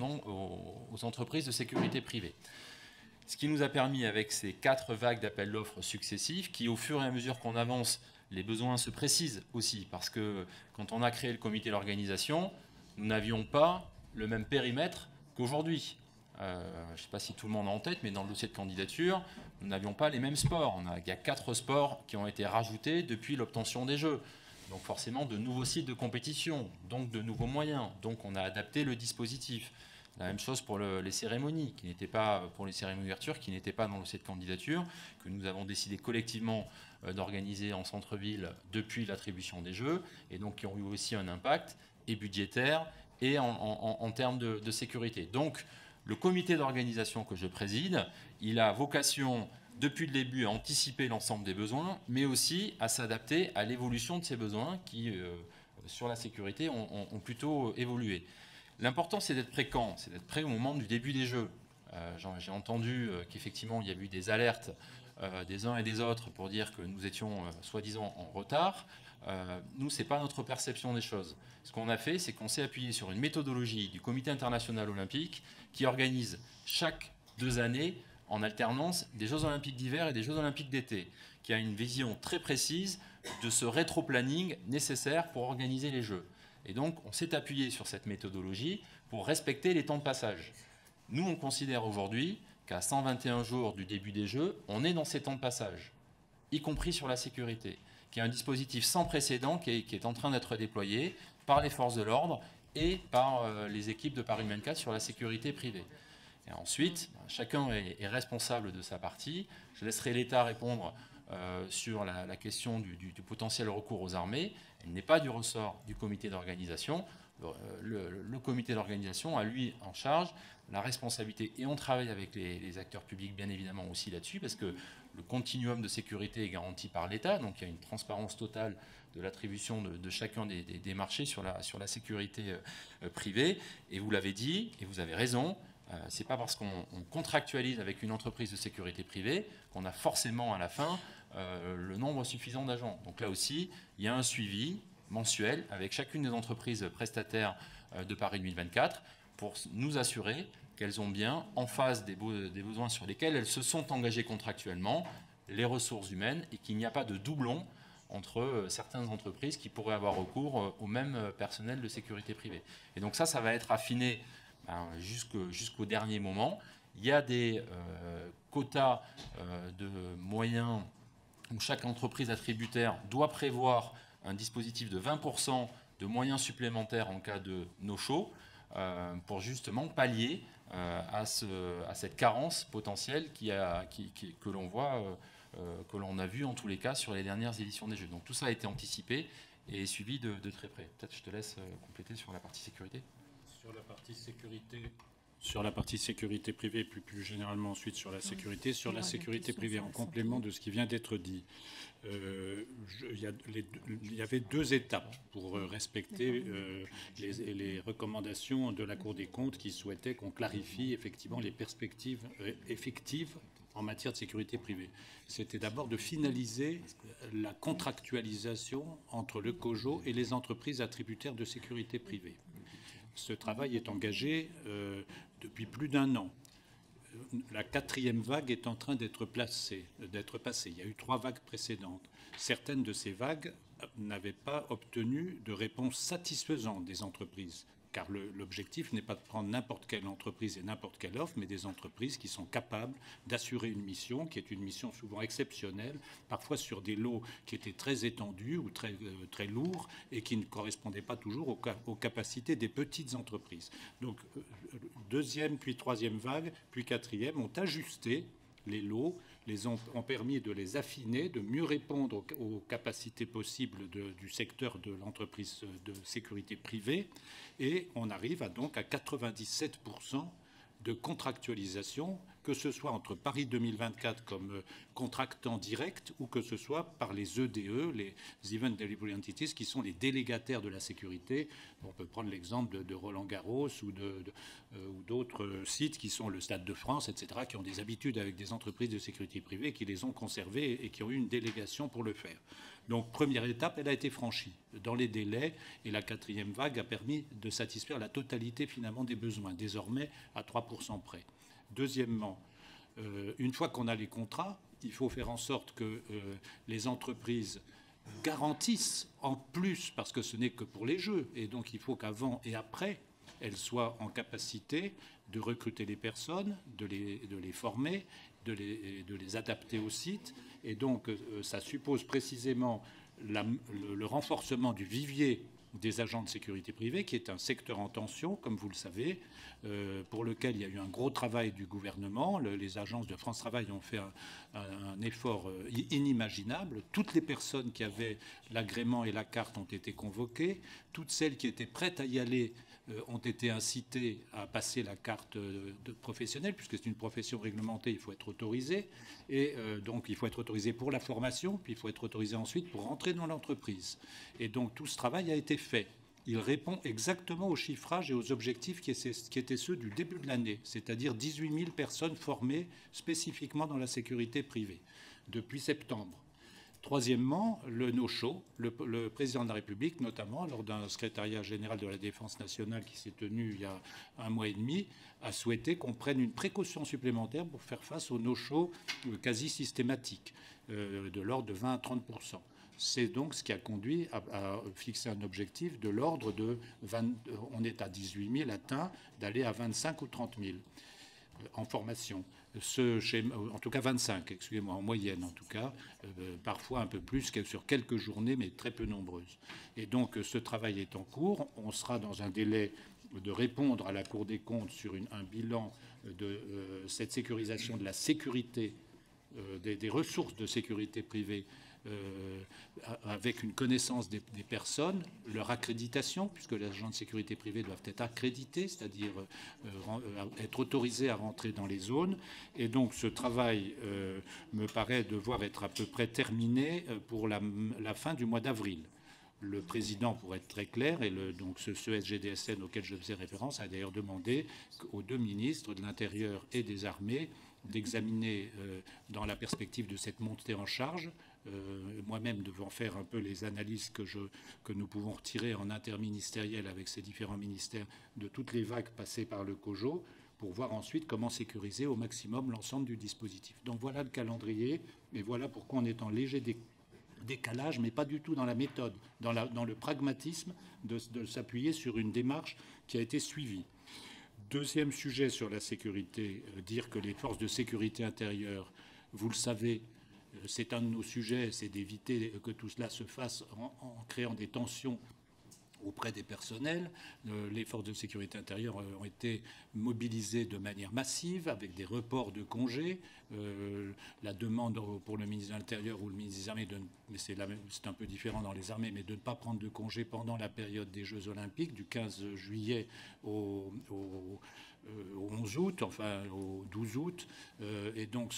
aux entreprises de sécurité privée. Ce qui nous a permis, avec ces 4 vagues d'appels d'offres successifs, qui au fur et à mesure qu'on avance, les besoins se précisent aussi, parce que quand on a créé le comité d'organisation, nous n'avions pas le même périmètre qu'aujourd'hui. Je ne sais pas si tout le monde a en tête, mais dans le dossier de candidature, nous n'avions pas les mêmes sports. Il y a 4 sports qui ont été rajoutés depuis l'obtention des Jeux. Donc forcément, de nouveaux sites de compétition, donc de nouveaux moyens. Donc on a adapté le dispositif. La même chose pour les cérémonies, qui n'étaient pas, pour les cérémonies d'ouverture, qui n'étaient pas dans le dossier de candidature, que nous avons décidé collectivement d'organiser en centre-ville depuis l'attribution des Jeux, et donc qui ont eu aussi un impact, et budgétaire, et en termes de sécurité. Donc, le comité d'organisation que je préside, il a vocation, depuis le début, à anticiper l'ensemble des besoins, mais aussi à s'adapter à l'évolution de ces besoins qui, sur la sécurité, ont plutôt évolué. L'important, c'est d'être prêt quand? C'est d'être prêt au moment du début des Jeux. J'ai entendu qu'effectivement, il y a eu des alertes des uns et des autres pour dire que nous étions soi-disant en retard. Nous, ce n'est pas notre perception des choses. Ce qu'on a fait, c'est qu'on s'est appuyé sur une méthodologie du Comité international olympique qui organise chaque 2 années en alternance des Jeux olympiques d'hiver et des Jeux olympiques d'été, qui a une vision très précise de ce rétro-planning nécessaire pour organiser les Jeux. Et donc, on s'est appuyé sur cette méthodologie pour respecter les temps de passage. Nous, on considère aujourd'hui qu'à 121 jours du début des Jeux, on est dans ces temps de passage, y compris sur la sécurité, qui est un dispositif sans précédent qui est en train d'être déployé par les forces de l'ordre et par les équipes de Paris 24 sur la sécurité privée. Et ensuite, chacun est responsable de sa partie. Je laisserai l'État répondre sur la question du potentiel recours aux armées. Il n'est pas du ressort du comité d'organisation. Le comité d'organisation a, lui, en charge la responsabilité, et on travaille avec les acteurs publics, bien évidemment, aussi là-dessus, parce que le continuum de sécurité est garanti par l'État, donc il y a une transparence totale de l'attribution de chacun des marchés sur la sécurité privée. Et vous l'avez dit, et vous avez raison, c'est pas parce qu'on contractualise avec une entreprise de sécurité privée qu'on a forcément à la fin le nombre suffisant d'agents. Donc là aussi, il y a un suivi mensuel avec chacune des entreprises prestataires de Paris 2024 pour nous assurer qu'elles ont bien, en face des besoins sur lesquels elles se sont engagées contractuellement, les ressources humaines, et qu'il n'y a pas de doublon entre certaines entreprises qui pourraient avoir recours au même personnel de sécurité privée. Et donc ça va être affiné jusqu'au dernier moment. Il y a des quotas de moyens où chaque entreprise attributaire doit prévoir un dispositif de 20% de moyens supplémentaires en cas de no-show pour justement pallier à cette carence potentielle que l'on voit, que l'on a vu en tous les cas sur les dernières éditions des Jeux. Donc tout ça a été anticipé et suivi de très près. Peut-être je te laisse compléter sur la partie sécurité. Sur la partie sécurité privée, plus généralement ensuite sur la sécurité. Sur la sécurité privée, en complément de ce qui vient d'être dit, il y avait 2 étapes pour respecter les recommandations de la Cour des comptes qui souhaitaient qu'on clarifie effectivement les perspectives effectives en matière de sécurité privée. C'était d'abord de finaliser la contractualisation entre le COJO et les entreprises attributaires de sécurité privée. Ce travail est engagé depuis plus d'1 an. La 4e vague est en train d'être passée. Il y a eu 3 vagues précédentes. Certaines de ces vagues n'avaient pas obtenu de réponse satisfaisante des entreprises, car l'objectif n'est pas de prendre n'importe quelle entreprise et n'importe quelle offre, mais des entreprises qui sont capables d'assurer une mission, qui est une mission souvent exceptionnelle, parfois sur des lots qui étaient très étendus ou très lourds et qui ne correspondaient pas toujours aux capacités des petites entreprises. Donc, 2e, puis 3e vague, puis 4e ont ajusté les lots ont permis de les affiner, de mieux répondre aux capacités possibles du secteur de l'entreprise de sécurité privée. Et on arrive donc à 97% de contractualisation, que ce soit entre Paris 2024 comme contractant direct ou que ce soit par les EDE, les Event Delivery Entities, qui sont les délégataires de la sécurité. On peut prendre l'exemple de Roland-Garros ou d'autres sites qui sont le Stade de France, etc., qui ont des habitudes avec des entreprises de sécurité privée, qui les ont conservées et qui ont eu une délégation pour le faire. Donc, première étape, elle a été franchie dans les délais, et la 4e vague a permis de satisfaire la totalité finalement des besoins, désormais à 3% près. Deuxièmement, une fois qu'on a les contrats, il faut faire en sorte que les entreprises garantissent en plus, parce que ce n'est que pour les jeux, et donc il faut qu'avant et après, elles soient en capacité de recruter les personnes, de les former, de les adapter au site. Et donc, ça suppose précisément le renforcement du vivier des agents de sécurité privée, qui est un secteur en tension, comme vous le savez, pour lequel il y a eu un gros travail du gouvernement. Les agences de France Travail ont fait un effort inimaginable. Toutes les personnes qui avaient l'agrément et la carte ont été convoquées. Toutes celles qui étaient prêtes à y aller ont été incitées à passer la carte professionnelle, puisque c'est une profession réglementée, il faut être autorisé. Et donc, il faut être autorisé pour la formation, puis il faut être autorisé ensuite pour rentrer dans l'entreprise. Et donc, tout ce travail a été fait. Il répond exactement au chiffrage et aux objectifs qui étaient ceux du début de l'année, c'est-à-dire 18 000 personnes formées spécifiquement dans la sécurité privée depuis septembre. Troisièmement, le no-show. Le président de la République, notamment lors d'un secrétariat général de la Défense nationale qui s'est tenu il y a 1 mois et demi, a souhaité qu'on prenne une précaution supplémentaire pour faire face au no-show quasi systématique, de l'ordre de 20 à 30%. C'est donc ce qui a conduit à fixer un objectif de l'ordre de 20, on est à 18 000 atteints, d'aller à 25 ou 30 000 en formation. Ce schéma, en tout cas 25, excusez-moi, en moyenne en tout cas, parfois un peu plus sur quelques journées, mais très peu nombreuses. Et donc ce travail est en cours. On sera dans un délai de répondre à la Cour des comptes sur un bilan de cette sécurisation de la sécurité, des ressources de sécurité privée, avec une connaissance des personnes, leur accréditation, puisque les agents de sécurité privée doivent être accrédités, c'est-à-dire être autorisés à rentrer dans les zones. Et donc ce travail me paraît devoir être à peu près terminé pour la fin du mois d'avril. Le président, pour être très clair, et donc ce SGDSN auquel je faisais référence, a d'ailleurs demandé aux 2 ministres de l'Intérieur et des Armées d'examiner, dans la perspective de cette montée en charge, moi-même devant faire un peu les analyses que nous pouvons retirer en interministériel avec ces différents ministères de toutes les vagues passées par le COJO, pour voir ensuite comment sécuriser au maximum l'ensemble du dispositif. Donc voilà le calendrier, et voilà pourquoi on est en léger décalage, mais pas du tout dans la méthode, dans le pragmatisme de s'appuyer sur une démarche qui a été suivie. Deuxième sujet sur la sécurité, dire que les forces de sécurité intérieure, vous le savez, c'est un de nos sujets, c'est d'éviter que tout cela se fasse en créant des tensions auprès des personnels. Les forces de sécurité intérieure ont été mobilisées de manière massive avec des reports de congés. La demande pour le ministre de l'Intérieur ou le ministre des Armées, mais c'est un peu différent dans les armées, mais de ne pas prendre de congés pendant la période des Jeux Olympiques, du 15 juillet au 11 août, enfin au 12 août. Et donc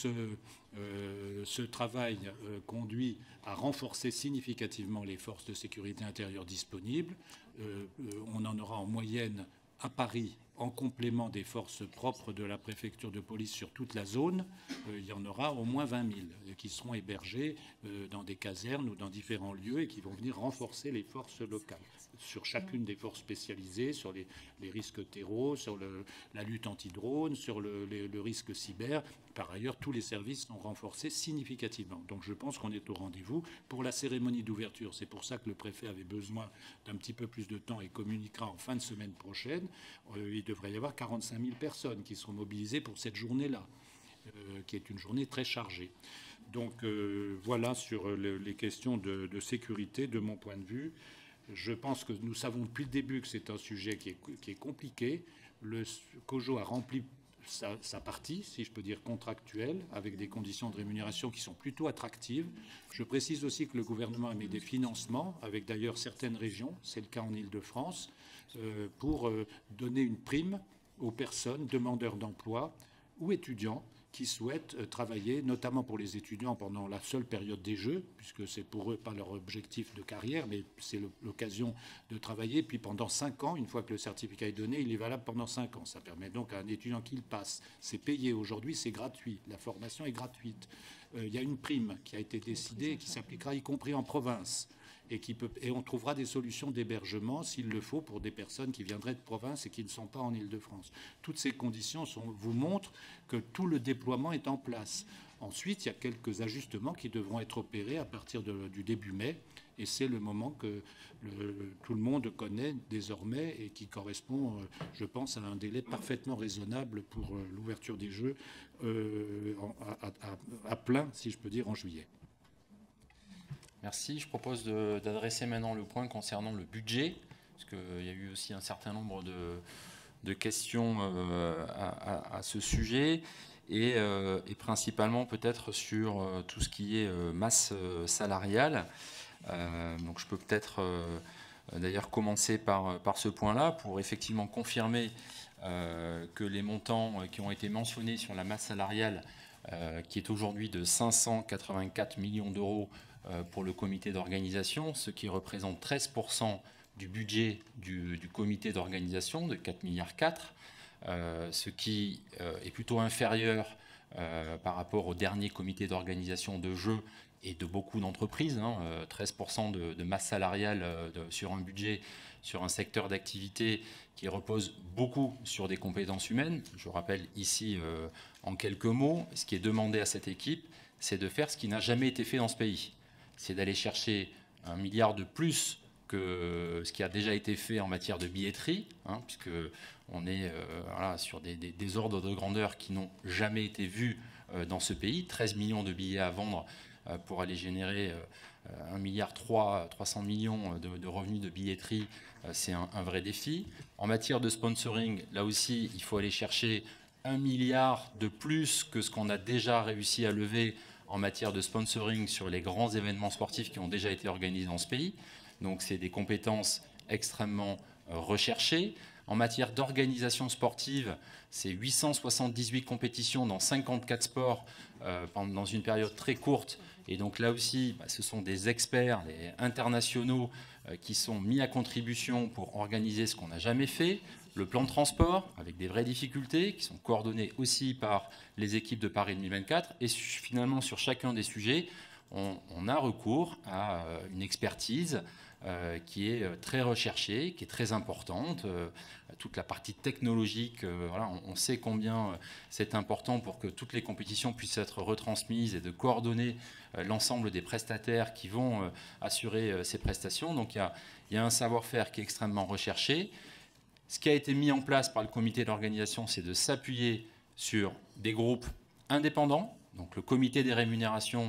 ce travail conduit à renforcer significativement les forces de sécurité intérieure disponibles. On en aura en moyenne à Paris, en complément des forces propres de la préfecture de police sur toute la zone, il y en aura au moins 20 000 qui seront hébergés dans des casernes ou dans différents lieux et qui vont venir renforcer les forces locales sur chacune des forces spécialisées, sur les risques terreaux, sur la lutte anti-drone, sur le risque cyber. Par ailleurs, tous les services sont renforcés significativement. Donc je pense qu'on est au rendez-vous. Pour la cérémonie d'ouverture, c'est pour ça que le préfet avait besoin d'un petit peu plus de temps et communiquera en fin de semaine prochaine. Il devrait y avoir 45 000 personnes qui seront mobilisées pour cette journée-là, qui est une journée très chargée. Donc voilà sur les questions de sécurité, de mon point de vue. Je pense que nous savons depuis le début que c'est un sujet qui est compliqué. Le COJO a rempli sa partie, si je peux dire contractuelle, avec des conditions de rémunération qui sont plutôt attractives. Je précise aussi que le gouvernement a mis des financements, avec d'ailleurs certaines régions, c'est le cas en Île-de-France, pour donner une prime aux personnes demandeurs d'emploi ou étudiants qui souhaitent travailler, notamment pour les étudiants pendant la seule période des Jeux, puisque c'est pour eux pas leur objectif de carrière, mais c'est l'occasion de travailler. Puis pendant 5 ans, une fois que le certificat est donné, il est valable pendant 5 ans. Ça permet donc à un étudiant qui le passe. C'est payé aujourd'hui, c'est gratuit. La formation est gratuite. Il y a une prime qui a été décidée et qui s'appliquera y compris en province. Et on trouvera des solutions d'hébergement, s'il le faut, pour des personnes qui viendraient de province et qui ne sont pas en Île-de-France. Toutes ces conditions vous montrent que tout le déploiement est en place. Ensuite, il y a quelques ajustements qui devront être opérés à partir du début mai. Et c'est le moment que tout le monde connaît désormais et qui correspond, je pense, à un délai parfaitement raisonnable pour l'ouverture des Jeux à plein, si je peux dire, en juillet. Merci. Je propose d'adresser maintenant le point concernant le budget, parce qu'il y a eu aussi un certain nombre de questions à ce sujet, et principalement peut-être sur tout ce qui est masse salariale. Donc je peux peut-être d'ailleurs commencer par ce point-là, pour effectivement confirmer que les montants qui ont été mentionnés sur la masse salariale, qui est aujourd'hui de 584 millions d'euros, pour le comité d'organisation, ce qui représente 13% du budget du comité d'organisation de 4,4 milliards, ce qui est plutôt inférieur par rapport au dernier comité d'organisation de Jeux et de beaucoup d'entreprises. 13% de masse salariale sur un budget, sur un secteur d'activité qui repose beaucoup sur des compétences humaines. Je rappelle ici en quelques mots, ce qui est demandé à cette équipe, c'est de faire ce qui n'a jamais été fait dans ce pays. C'est d'aller chercher 1 milliard de plus que ce qui a déjà été fait en matière de billetterie, puisqu'on est sur des ordres de grandeur qui n'ont jamais été vus dans ce pays. 13 millions de billets à vendre pour aller générer 1,3 milliard 300 millions de revenus de billetterie, c'est un vrai défi. En matière de sponsoring, là aussi, il faut aller chercher 1 milliard de plus que ce qu'on a déjà réussi à lever en matière de sponsoring sur les grands événements sportifs qui ont déjà été organisés dans ce pays. Donc c'est des compétences extrêmement recherchées. En matière d'organisation sportive, c'est 878 compétitions dans 54 sports dans une période très courte. Et donc là aussi, ce sont des experts internationaux qui sont mis à contribution pour organiser ce qu'on n'a jamais fait. Le plan de transport, avec des vraies difficultés, qui sont coordonnées aussi par les équipes de Paris 2024. Et finalement, sur chacun des sujets, on a recours à une expertise qui est très recherchée, qui est très importante. Toute la partie technologique, on sait combien c'est important pour que toutes les compétitions puissent être retransmises et de coordonner l'ensemble des prestataires qui vont assurer ces prestations. Donc il y a un savoir-faire qui est extrêmement recherché. Ce qui a été mis en place par le comité d'organisation, c'est de s'appuyer sur des groupes indépendants. Donc le comité des rémunérations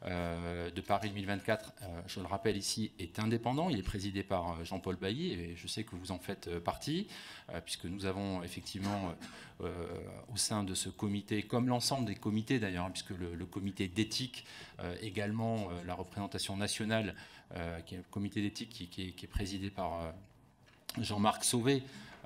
de Paris 2024, je le rappelle ici, est indépendant. Il est présidé par Jean-Paul Bailly et je sais que vous en faites partie, puisque nous avons effectivement au sein de ce comité, comme l'ensemble des comités d'ailleurs, puisque le comité d'éthique également, la représentation nationale, qui est le comité d'éthique qui est présidé par Jean-Marc Sauvé,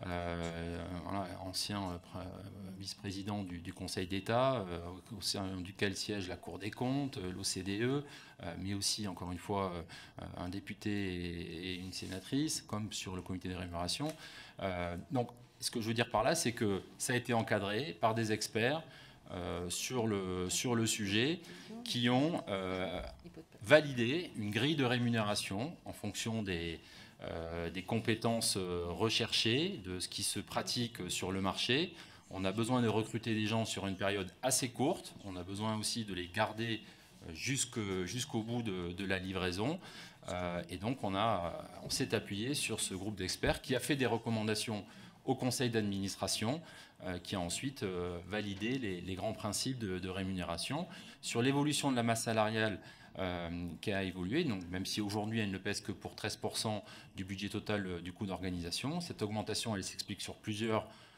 ancien vice-président du Conseil d'État, au sein duquel siège la Cour des comptes, l'OCDE, mais aussi, encore une fois, un député et une sénatrice, comme sur le comité des rémunérations. Donc, ce que je veux dire par là, c'est que ça a été encadré par des experts sur le sujet qui ont validé une grille de rémunération en fonction des compétences recherchées, de ce qui se pratique sur le marché. On a besoin de recruter des gens sur une période assez courte. On a besoin aussi de les garder jusqu'au bout de la livraison. Et donc, on s'est appuyé sur ce groupe d'experts qui a fait des recommandations au conseil d'administration, qui a ensuite validé les grands principes de rémunération. Sur l'évolution de la masse salariale, qui a évolué, donc même si aujourd'hui elle ne pèse que pour 13% du budget total du coût d'organisation, cette augmentation elle s'explique sur plusieurs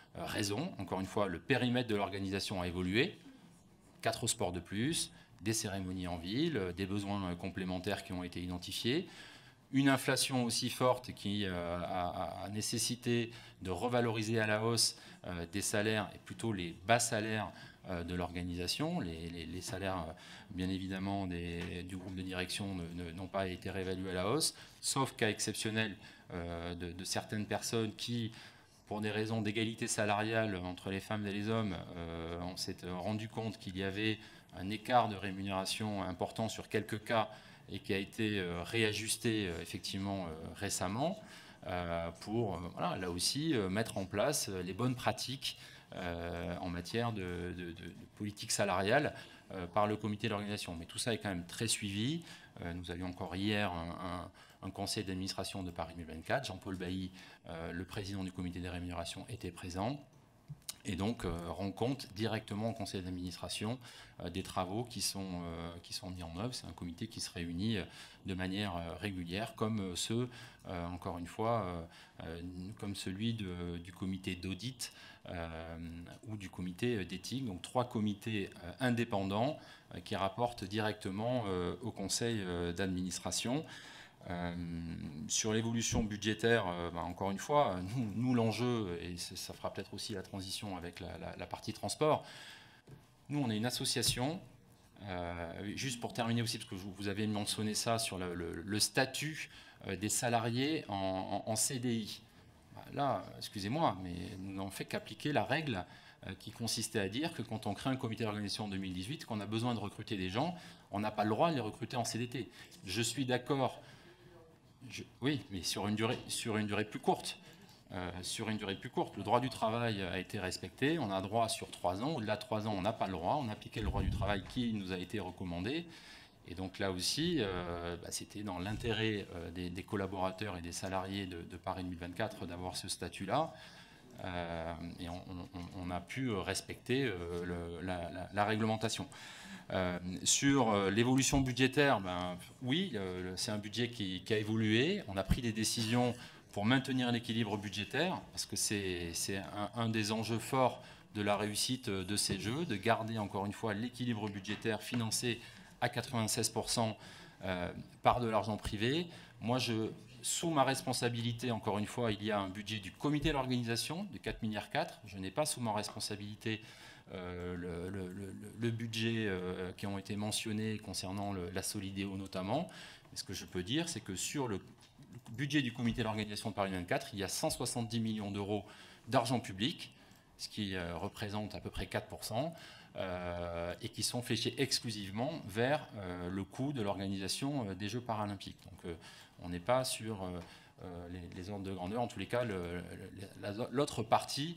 raison. Encore une fois, le périmètre de l'organisation a évolué. 4 sports de plus, des cérémonies en ville, des besoins complémentaires qui ont été identifiés. Une inflation aussi forte qui a nécessité de revaloriser à la hausse des salaires, et plutôt les bas salaires de l'organisation. Les salaires, bien évidemment, du groupe de direction n'ont pas été réévalués à la hausse, sauf cas exceptionnel de certaines personnes qui, pour des raisons d'égalité salariale entre les femmes et les hommes, on s'est rendu compte qu'il y avait un écart de rémunération important sur quelques cas et qui a été réajusté effectivement récemment pour voilà, là aussi mettre en place les bonnes pratiques en matière de politique salariale par le comité d'organisation. Mais tout ça est quand même très suivi. Nous avions encore hier un conseil d'administration de Paris 2024. Jean-Paul Bailly, le président du comité des rémunérations, était présent. Et donc rend compte directement au conseil d'administration des travaux qui sont mis en œuvre. C'est un comité qui se réunit de manière régulière, comme ceux, encore une fois, comme celui du comité d'audit ou du comité d'éthique. Donc 3 comités indépendants qui rapportent directement au conseil d'administration. Sur l'évolution budgétaire, encore une fois, nous l'enjeu, et ça fera peut-être aussi la transition avec la partie transport, nous on est une association, juste pour terminer aussi, parce que vous avez mentionné ça sur le statut des salariés en CDI. Là, excusez-moi, mais nous n'avons fait qu'appliquer la règle qui consistait à dire que quand on crée un comité d'organisation en 2018, qu'on a besoin de recruter des gens, on n'a pas le droit de les recruter en CDT. Je suis d'accord. Oui, mais sur une durée plus courte. Le droit du travail a été respecté. On a droit sur 3 ans. Au-delà de 3 ans, on n'a pas le droit. On a appliqué le droit du travail qui nous a été recommandé. Et donc là aussi, c'était dans l'intérêt des collaborateurs et des salariés de Paris 2024 d'avoir ce statut-là. Et on a pu respecter la réglementation. Sur l'évolution budgétaire, oui, c'est un budget qui a évolué. On a pris des décisions pour maintenir l'équilibre budgétaire, parce que c'est un des enjeux forts de la réussite de ces Jeux, de garder encore une fois l'équilibre budgétaire financé à 96% par de l'argent privé. Moi, sous ma responsabilité, encore une fois, il y a un budget du comité d'organisation de 4,4 milliards. Je n'ai pas sous ma responsabilité le budget qui ont été mentionnés concernant la Solidéo notamment. Mais ce que je peux dire, c'est que sur le budget du comité d'organisation de Paris 24, il y a 170 millions d'euros d'argent public, ce qui représente à peu près 4%, et qui sont fléchés exclusivement vers le coût de l'organisation des Jeux paralympiques. Donc on n'est pas sur les ordres de grandeur. En tous les cas, l'autre partie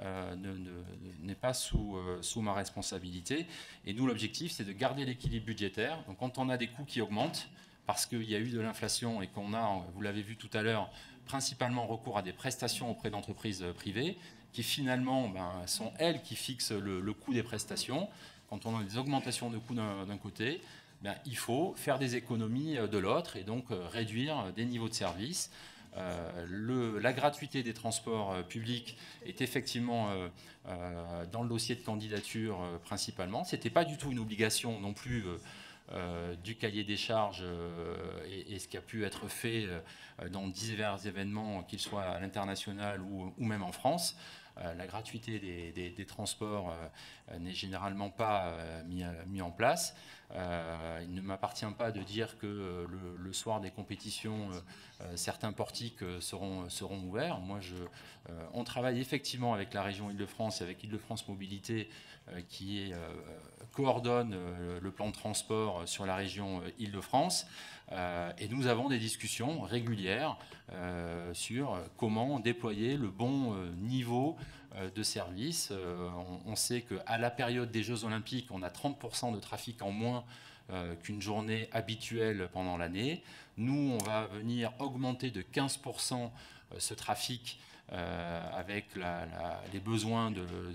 n'est pas sous ma responsabilité. Et nous, l'objectif, c'est de garder l'équilibre budgétaire. Donc quand on a des coûts qui augmentent, parce qu'il y a eu de l'inflation et qu'on a, vous l'avez vu tout à l'heure, principalement recours à des prestations auprès d'entreprises privées, qui finalement sont elles qui fixent le coût des prestations. Quand on a des augmentations de coûts d'un côté, il faut faire des économies de l'autre et donc réduire des niveaux de service. La gratuité des transports publics est effectivement dans le dossier de candidature principalement. Ce n'était pas du tout une obligation non plus du cahier des charges et ce qui a pu être fait dans divers événements, qu'ils soient à l'international ou même en France. La gratuité des transports n'est généralement pas mis en place. Il ne m'appartient pas de dire que le soir des compétitions, certains portiques seront ouverts. Moi, on travaille effectivement avec la région Île-de-France et avec Île-de-France Mobilité qui coordonne le plan de transport sur la région Île-de-France. Et nous avons des discussions régulières sur comment déployer le bon niveau de service. On sait qu'à la période des Jeux Olympiques, on a 30% de trafic en moins qu'une journée habituelle pendant l'année. Nous, on va venir augmenter de 15% ce trafic avec les besoins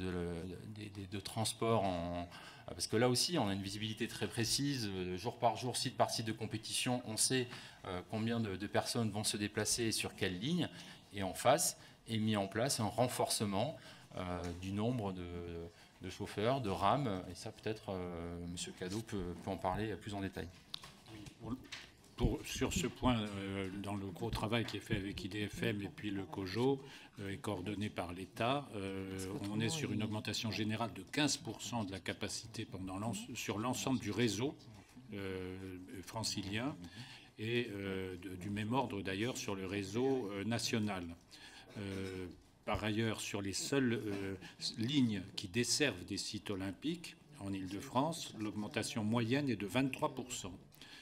de transport parce que là aussi, on a une visibilité très précise, jour par jour, site par site de compétition. On sait combien de personnes vont se déplacer et sur quelle ligne. Et en face est mis en place un renforcement du nombre de chauffeurs, de rames. Et ça, peut-être, M. Cadot peut en parler plus en détail. Sur ce point, dans le gros travail qui est fait avec IDFM et puis le COJO, et coordonné par l'État, on est sur une augmentation générale de 15% de la capacité sur l'ensemble du réseau francilien et du même ordre d'ailleurs sur le réseau national. Par ailleurs, sur les seules lignes qui desservent des sites olympiques en Île-de-France, l'augmentation moyenne est de 23%.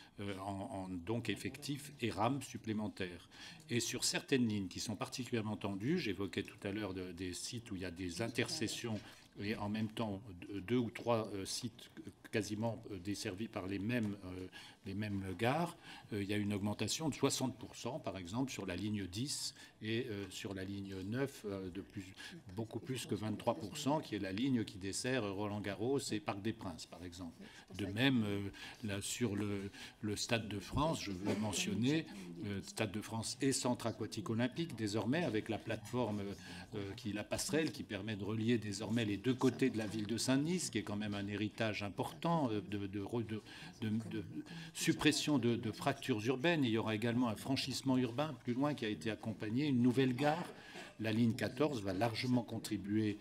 Donc effectifs et rames supplémentaires. Et sur certaines lignes qui sont particulièrement tendues, j'évoquais tout à l'heure des sites où il y a des intercessions et en même temps 2 ou 3 sites quasiment desservis par les mêmes gares, il y a une augmentation de 60%, par exemple, sur la ligne 10 et sur la ligne 9, beaucoup plus que 23%, qui est la ligne qui dessert Roland-Garros et Parc des Princes, par exemple. De même, là, sur le Stade de France, je veux mentionner, Stade de France et Centre aquatique olympique, désormais, avec la plateforme, la passerelle, qui permet de relier désormais les deux côtés de la ville de Saint-Denis, ce qui est quand même un héritage important de suppression de fractures urbaines. Il y aura également un franchissement urbain plus loin qui a été accompagné, une nouvelle gare. La ligne 14 va largement contribuer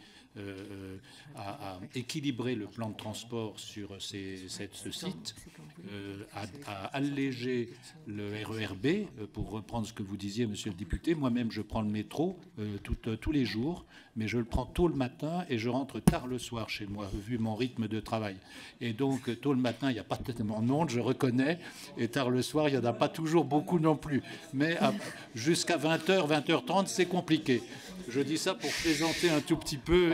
à équilibrer le plan de transport sur ce site, à alléger le RERB, pour reprendre ce que vous disiez, monsieur le député. Moi-même, je prends le métro tous les jours, mais je le prends tôt le matin et je rentre tard le soir chez moi, vu mon rythme de travail. Et donc, tôt le matin, il n'y a pas tellement de monde, je reconnais, et tard le soir, il n'y en a pas toujours beaucoup non plus. Mais jusqu'à 20h, 20h30, c'est compliqué. Je dis ça pour plaisanter un tout petit peu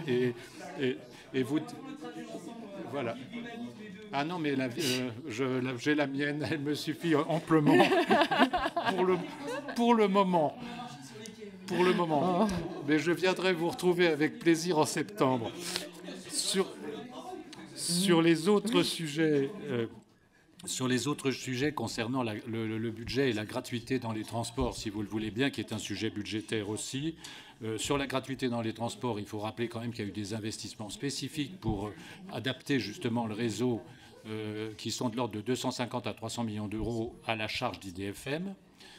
et vous... Voilà. Ah non, mais j'ai la mienne, elle me suffit amplement pour le moment. Pour le moment. Mais je viendrai vous retrouver avec plaisir en septembre. Sur les autres sujets... Sur les autres sujets concernant le budget et la gratuité dans les transports, si vous le voulez bien, qui est un sujet budgétaire aussi. Sur la gratuité dans les transports, il faut rappeler quand même qu'il y a eu des investissements spécifiques pour adapter justement le réseau qui sont de l'ordre de 250 à 300 millions d'euros à la charge d'IDFM.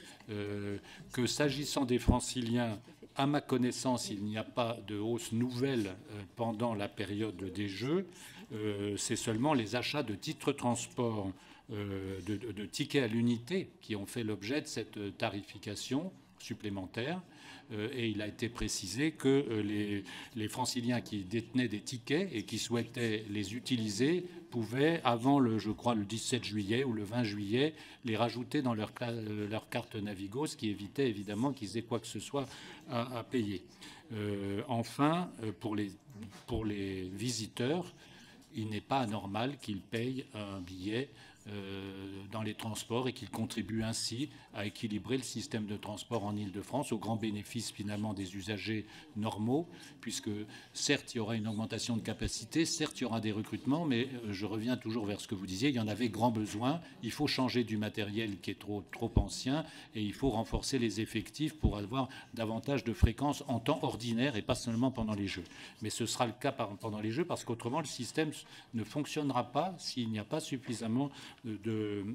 Que s'agissant des franciliens, à ma connaissance, il n'y a pas de hausse nouvelle pendant la période des Jeux. C'est seulement les achats de titres transport, de tickets à l'unité qui ont fait l'objet de cette tarification supplémentaire. Et il a été précisé que les franciliens qui détenaient des tickets et qui souhaitaient les utiliser pouvaient, avant le 17 juillet ou le 20 juillet, les rajouter dans leur carte Navigo, ce qui évitait évidemment qu'ils aient quoi que ce soit à payer. Enfin, pour les visiteurs, il n'est pas anormal qu'ils payent un billet dans les transports et qu'ils contribuent ainsi à équilibrer le système de transport en Île-de-France au grand bénéfice finalement des usagers normaux, puisque certes il y aura une augmentation de capacité, certes il y aura des recrutements, mais je reviens toujours vers ce que vous disiez, il y en avait grand besoin, il faut changer du matériel qui est trop ancien et il faut renforcer les effectifs pour avoir davantage de fréquences en temps ordinaire et pas seulement pendant les Jeux. Mais ce sera le cas pendant les Jeux parce qu'autrement le système ne fonctionnera pas s'il n'y a pas suffisamment de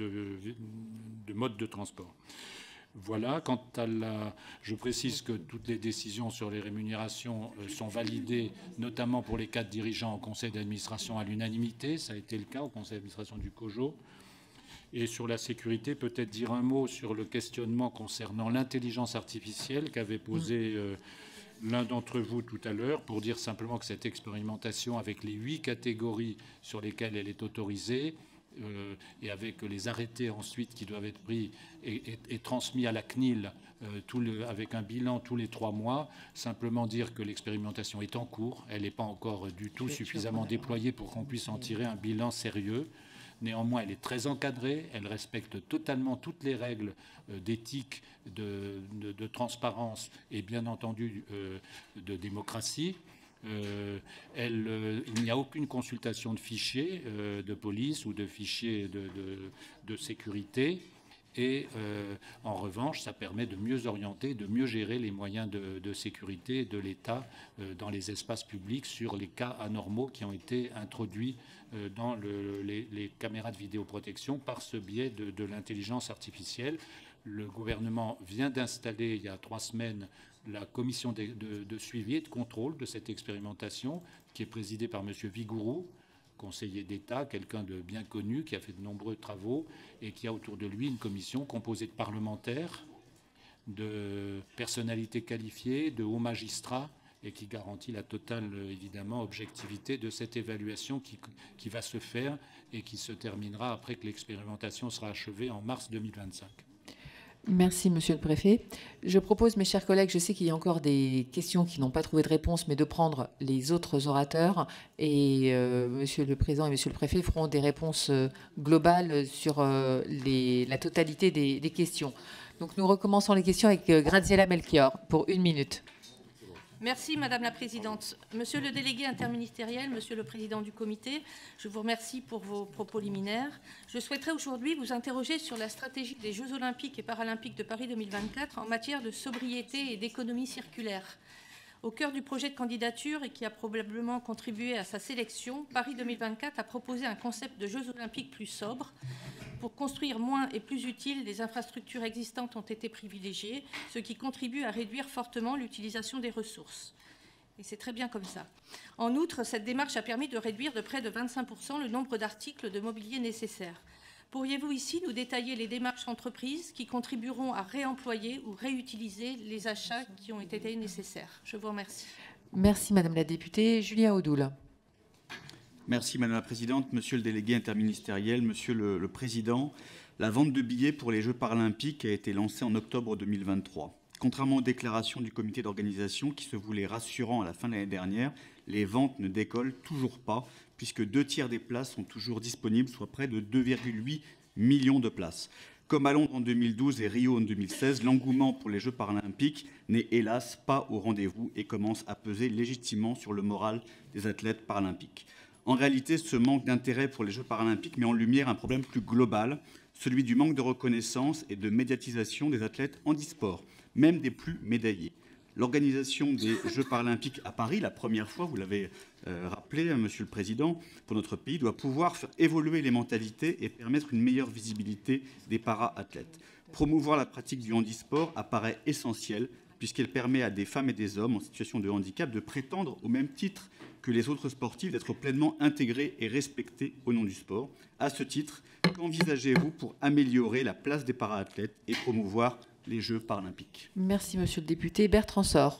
modes de transport. Voilà. Quant à je précise que toutes les décisions sur les rémunérations sont validées, notamment pour les 4 dirigeants au conseil d'administration à l'unanimité. Ça a été le cas au conseil d'administration du COJO. Et sur la sécurité, peut-être dire un mot sur le questionnement concernant l'intelligence artificielle qu'avait posé l'un d'entre vous tout à l'heure, pour dire simplement que cette expérimentation, avec les 8 catégories sur lesquelles elle est autorisée, et avec les arrêtés ensuite qui doivent être pris et transmis à la CNIL avec un bilan tous les 3 mois, simplement dire que l'expérimentation est en cours, elle n'est pas encore du tout suffisamment déployée pour qu'on puisse en tirer un bilan sérieux. Néanmoins, elle est très encadrée, elle respecte totalement toutes les règles d'éthique, de transparence et bien entendu de démocratie. Il n'y a aucune consultation de fichiers de police ou de fichiers de sécurité. Et en revanche, ça permet de mieux orienter, de mieux gérer les moyens de sécurité de l'État dans les espaces publics sur les cas anormaux qui ont été introduits dans les caméras de vidéoprotection par ce biais de l'intelligence artificielle. Le gouvernement vient d'installer il y a 3 semaines la commission de suivi et de contrôle de cette expérimentation qui est présidée par M. Vigouroux, conseiller d'État, quelqu'un de bien connu qui a fait de nombreux travaux et qui a autour de lui une commission composée de parlementaires, de personnalités qualifiées, de hauts magistrats et qui garantit la totale, évidemment, objectivité de cette évaluation qui va se faire et qui se terminera après que l'expérimentation sera achevée en mars 2025. Merci, Monsieur le Préfet. Je propose, mes chers collègues, je sais qu'il y a encore des questions qui n'ont pas trouvé de réponse, mais de prendre les autres orateurs. Et Monsieur le Président et Monsieur le Préfet feront des réponses globales sur la totalité des questions. Donc nous recommençons les questions avec Graziella Melchior pour 1 minute. Merci Madame la Présidente. Monsieur le délégué interministériel, Monsieur le Président du comité, je vous remercie pour vos propos liminaires. Je souhaiterais aujourd'hui vous interroger sur la stratégie des Jeux Olympiques et Paralympiques de Paris 2024 en matière de sobriété et d'économie circulaire. Au cœur du projet de candidature et qui a probablement contribué à sa sélection, Paris 2024 a proposé un concept de Jeux Olympiques plus sobre. Pour construire moins et plus utile, les infrastructures existantes ont été privilégiées, ce qui contribue à réduire fortement l'utilisation des ressources. Et c'est très bien comme ça. En outre, cette démarche a permis de réduire de près de 25% le nombre d'articles de mobilier nécessaires. Pourriez-vous ici nous détailler les démarches entreprises qui contribueront à réemployer ou réutiliser les achats qui ont été nécessaires? Je vous remercie. Merci Madame la députée. Julien Audoul. Merci Madame la Présidente, Monsieur le délégué interministériel, Monsieur le Président. La vente de billets pour les Jeux paralympiques a été lancée en octobre 2023. Contrairement aux déclarations du comité d'organisation qui se voulaient rassurants à la fin de l'année dernière, les ventes ne décollent toujours pas puisque 2/3 des places sont toujours disponibles, soit près de 2,8 millions de places. Comme à Londres en 2012 et Rio en 2016, l'engouement pour les Jeux paralympiques n'est hélas pas au rendez-vous et commence à peser légitimement sur le moral des athlètes paralympiques. En réalité, ce manque d'intérêt pour les Jeux paralympiques met en lumière un problème plus global, celui du manque de reconnaissance et de médiatisation des athlètes handisport, même des plus médaillés. L'organisation des Jeux paralympiques à Paris, la première fois, vous l'avez rappelé, Monsieur le Président, pour notre pays, doit pouvoir faire évoluer les mentalités et permettre une meilleure visibilité des para-athlètes. Promouvoir la pratique du handisport apparaît essentiel puisqu'elle permet à des femmes et des hommes en situation de handicap de prétendre au même titre que les autres sportifs d'être pleinement intégrés et respectés au nom du sport. À ce titre, qu'envisagez-vous pour améliorer la place des para-athlètes et promouvoir les Jeux paralympiques? Merci Monsieur le député. Bertrand Sor.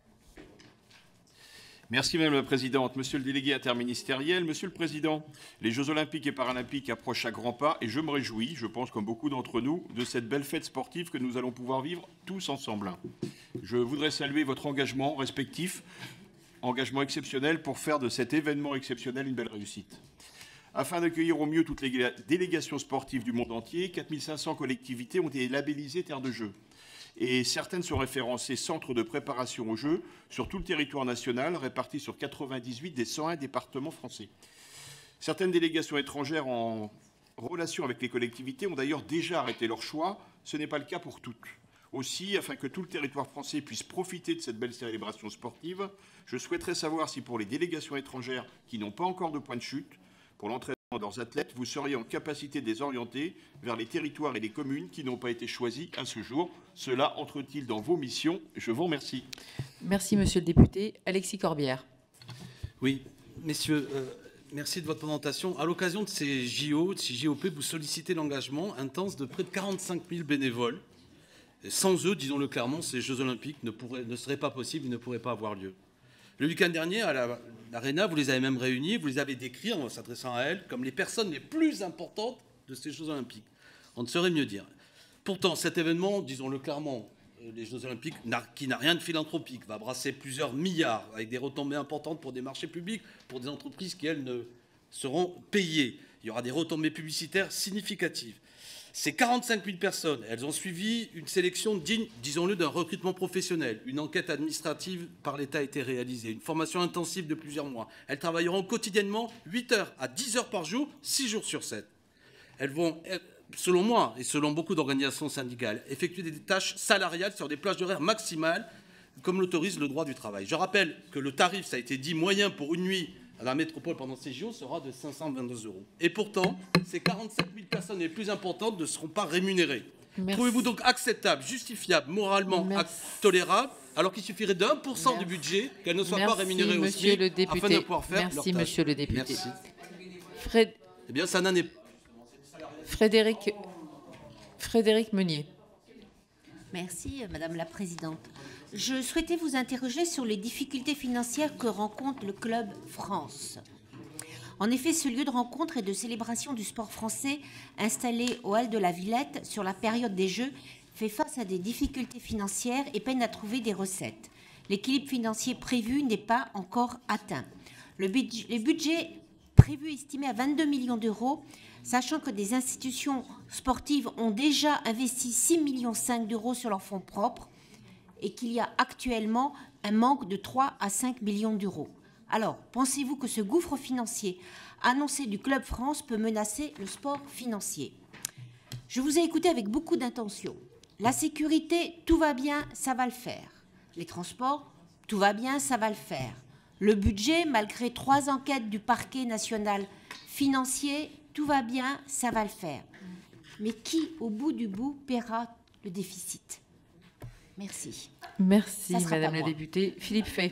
Merci Madame la Présidente. Monsieur le délégué interministériel, Monsieur le Président, les Jeux olympiques et paralympiques approchent à grands pas et je me réjouis, je pense comme beaucoup d'entre nous, de cette belle fête sportive que nous allons pouvoir vivre tous ensemble. Je voudrais saluer votre engagement respectif, engagement exceptionnel pour faire de cet événement exceptionnel une belle réussite. Afin d'accueillir au mieux toutes les délégations sportives du monde entier, 4500 collectivités ont été labellisées terres de jeux. Et certaines sont référencées centres de préparation aux Jeux sur tout le territoire national, répartis sur 98 des 101 départements français. Certaines délégations étrangères en relation avec les collectivités ont d'ailleurs déjà arrêté leur choix. Ce n'est pas le cas pour toutes. Aussi, afin que tout le territoire français puisse profiter de cette belle célébration sportive, je souhaiterais savoir si pour les délégations étrangères qui n'ont pas encore de point de chute, pour l'entraînement de leurs athlètes, vous seriez en capacité de les orienter vers les territoires et les communes qui n'ont pas été choisis à ce jour. Cela entre-t-il dans vos missions? Je vous remercie. Merci Monsieur le député. Alexis Corbière. Oui, messieurs, merci de votre présentation. À l'occasion de ces JO, de ces JOP, vous sollicitez l'engagement intense de près de 45 000 bénévoles. Et sans eux, disons-le clairement, ces Jeux olympiques ne seraient pas possibles, ils ne pourraient pas avoir lieu. Le week-end dernier, à l'Arena, vous les avez même réunis, vous les avez décrits en s'adressant à elles comme les personnes les plus importantes de ces Jeux olympiques. On ne saurait mieux dire. Pourtant, cet événement, disons-le clairement, les Jeux olympiques, qui n'a rien de philanthropique, va brasser plusieurs milliards avec des retombées importantes pour des marchés publics, pour des entreprises qui, elles, ne seront payées. Il y aura des retombées publicitaires significatives. Ces 45 000 personnes, elles ont suivi une sélection digne, disons-le, d'un recrutement professionnel. Une enquête administrative par l'État a été réalisée, une formation intensive de plusieurs mois. Elles travailleront quotidiennement 8 heures à 10 heures par jour, 6 jours sur 7. Elles vont selon moi et selon beaucoup d'organisations syndicales, effectuer des tâches salariales sur des plages d'horaire maximales, comme l'autorise le droit du travail. Je rappelle que le tarif, ça a été dit, moyen pour une nuit à la métropole pendant ces JO sera de 522 €. Et pourtant, ces 47 000 personnes les plus importantes ne seront pas rémunérées. Trouvez-vous donc acceptable, justifiable, moralement tolérable, alors qu'il suffirait de 1% du budget qu'elles ne soient pas rémunérées aussi, afin de pouvoir faire leur tâche. Merci, monsieur le député. Merci. Eh bien, ça n'en est pas. Frédéric Meunier. Merci, Madame la Présidente. Je souhaitais vous interroger sur les difficultés financières que rencontre le Club France. En effet, ce lieu de rencontre et de célébration du sport français installé au Hall de la Villette sur la période des Jeux fait face à des difficultés financières et peine à trouver des recettes. L'équilibre financier prévu n'est pas encore atteint. Le budget prévu estimé à 22 millions d'euros, sachant que des institutions sportives ont déjà investi 6,5 millions d'euros sur leurs fonds propres et qu'il y a actuellement un manque de 3 à 5 millions d'euros. Alors, pensez-vous que ce gouffre financier annoncé du Club France peut menacer le sport financier? Je vous ai écouté avec beaucoup d'intention. La sécurité, tout va bien, ça va le faire. Les transports, tout va bien, ça va le faire. Le budget, malgré 3 enquêtes du parquet national financier, tout va bien, ça va le faire. Mais qui, au bout du bout, paiera le déficit? Merci. Merci, Madame la députée. Philippe Fay.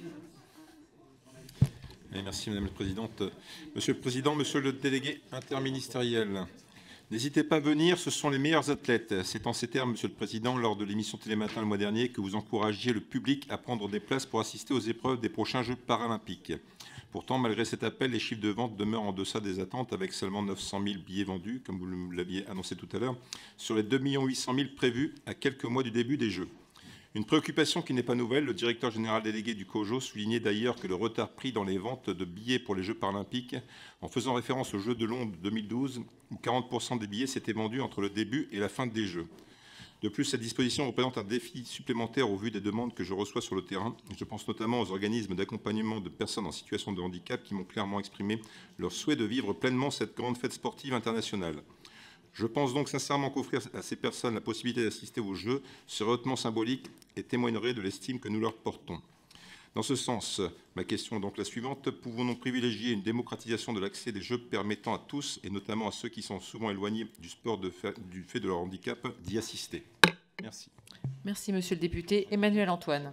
Merci Madame la Présidente. Monsieur le Président, Monsieur le délégué interministériel, n'hésitez pas à venir, ce sont les meilleurs athlètes. C'est en ces termes, Monsieur le Président, lors de l'émission Télématin le mois dernier, que vous encouragiez le public à prendre des places pour assister aux épreuves des prochains Jeux paralympiques. Pourtant, malgré cet appel, les chiffres de vente demeurent en deçà des attentes, avec seulement 900 000 billets vendus, comme vous l'aviez annoncé tout à l'heure, sur les 2 800 000 prévus à quelques mois du début des Jeux. Une préoccupation qui n'est pas nouvelle, le directeur général délégué du COJO soulignait d'ailleurs que le retard pris dans les ventes de billets pour les Jeux paralympiques, en faisant référence aux Jeux de Londres 2012, où 40% des billets s'étaient vendus entre le début et la fin des Jeux. De plus, cette disposition représente un défi supplémentaire au vu des demandes que je reçois sur le terrain. Je pense notamment aux organismes d'accompagnement de personnes en situation de handicap qui m'ont clairement exprimé leur souhait de vivre pleinement cette grande fête sportive internationale. Je pense donc sincèrement qu'offrir à ces personnes la possibilité d'assister aux Jeux serait hautement symbolique et témoignerait de l'estime que nous leur portons. Dans ce sens, ma question est donc la suivante. Pouvons-nous privilégier une démocratisation de l'accès des Jeux permettant à tous, et notamment à ceux qui sont souvent éloignés du sport du fait de leur handicap, d'y assister? Merci. Merci, Monsieur le député. Emmanuel Antoine.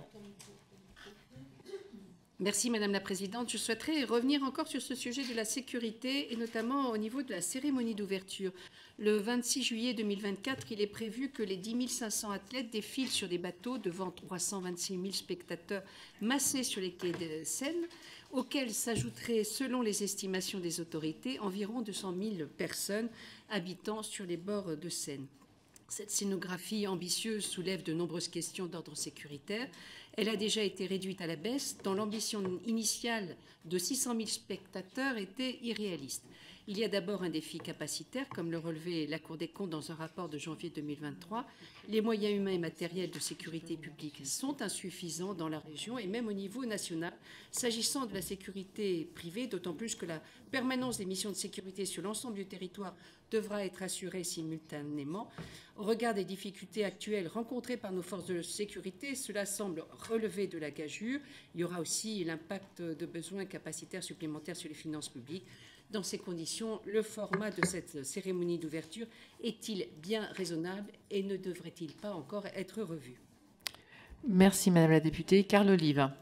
Merci Madame la Présidente. Je souhaiterais revenir encore sur ce sujet de la sécurité et notamment au niveau de la cérémonie d'ouverture. Le 26 juillet 2024, il est prévu que les 10 500 athlètes défilent sur des bateaux devant 326 000 spectateurs massés sur les quais de Seine, auxquels s'ajouteraient, selon les estimations des autorités, environ 200 000 personnes habitant sur les bords de Seine. Cette scénographie ambitieuse soulève de nombreuses questions d'ordre sécuritaire. Elle a déjà été réduite à la baisse, tant l'ambition initiale de 600 000 spectateurs était irréaliste. Il y a d'abord un défi capacitaire, comme le relevait la Cour des comptes dans un rapport de janvier 2023. Les moyens humains et matériels de sécurité publique sont insuffisants dans la région et même au niveau national. S'agissant de la sécurité privée, d'autant plus que la permanence des missions de sécurité sur l'ensemble du territoire devra être assurée simultanément. Au regard des difficultés actuelles rencontrées par nos forces de sécurité, cela semble relever de la gageure. Il y aura aussi l'impact de besoins capacitaires supplémentaires sur les finances publiques. Dans ces conditions, le format de cette cérémonie d'ouverture est-il bien raisonnable et ne devrait-il pas encore être revu? Merci Madame la députée. Carl Olive.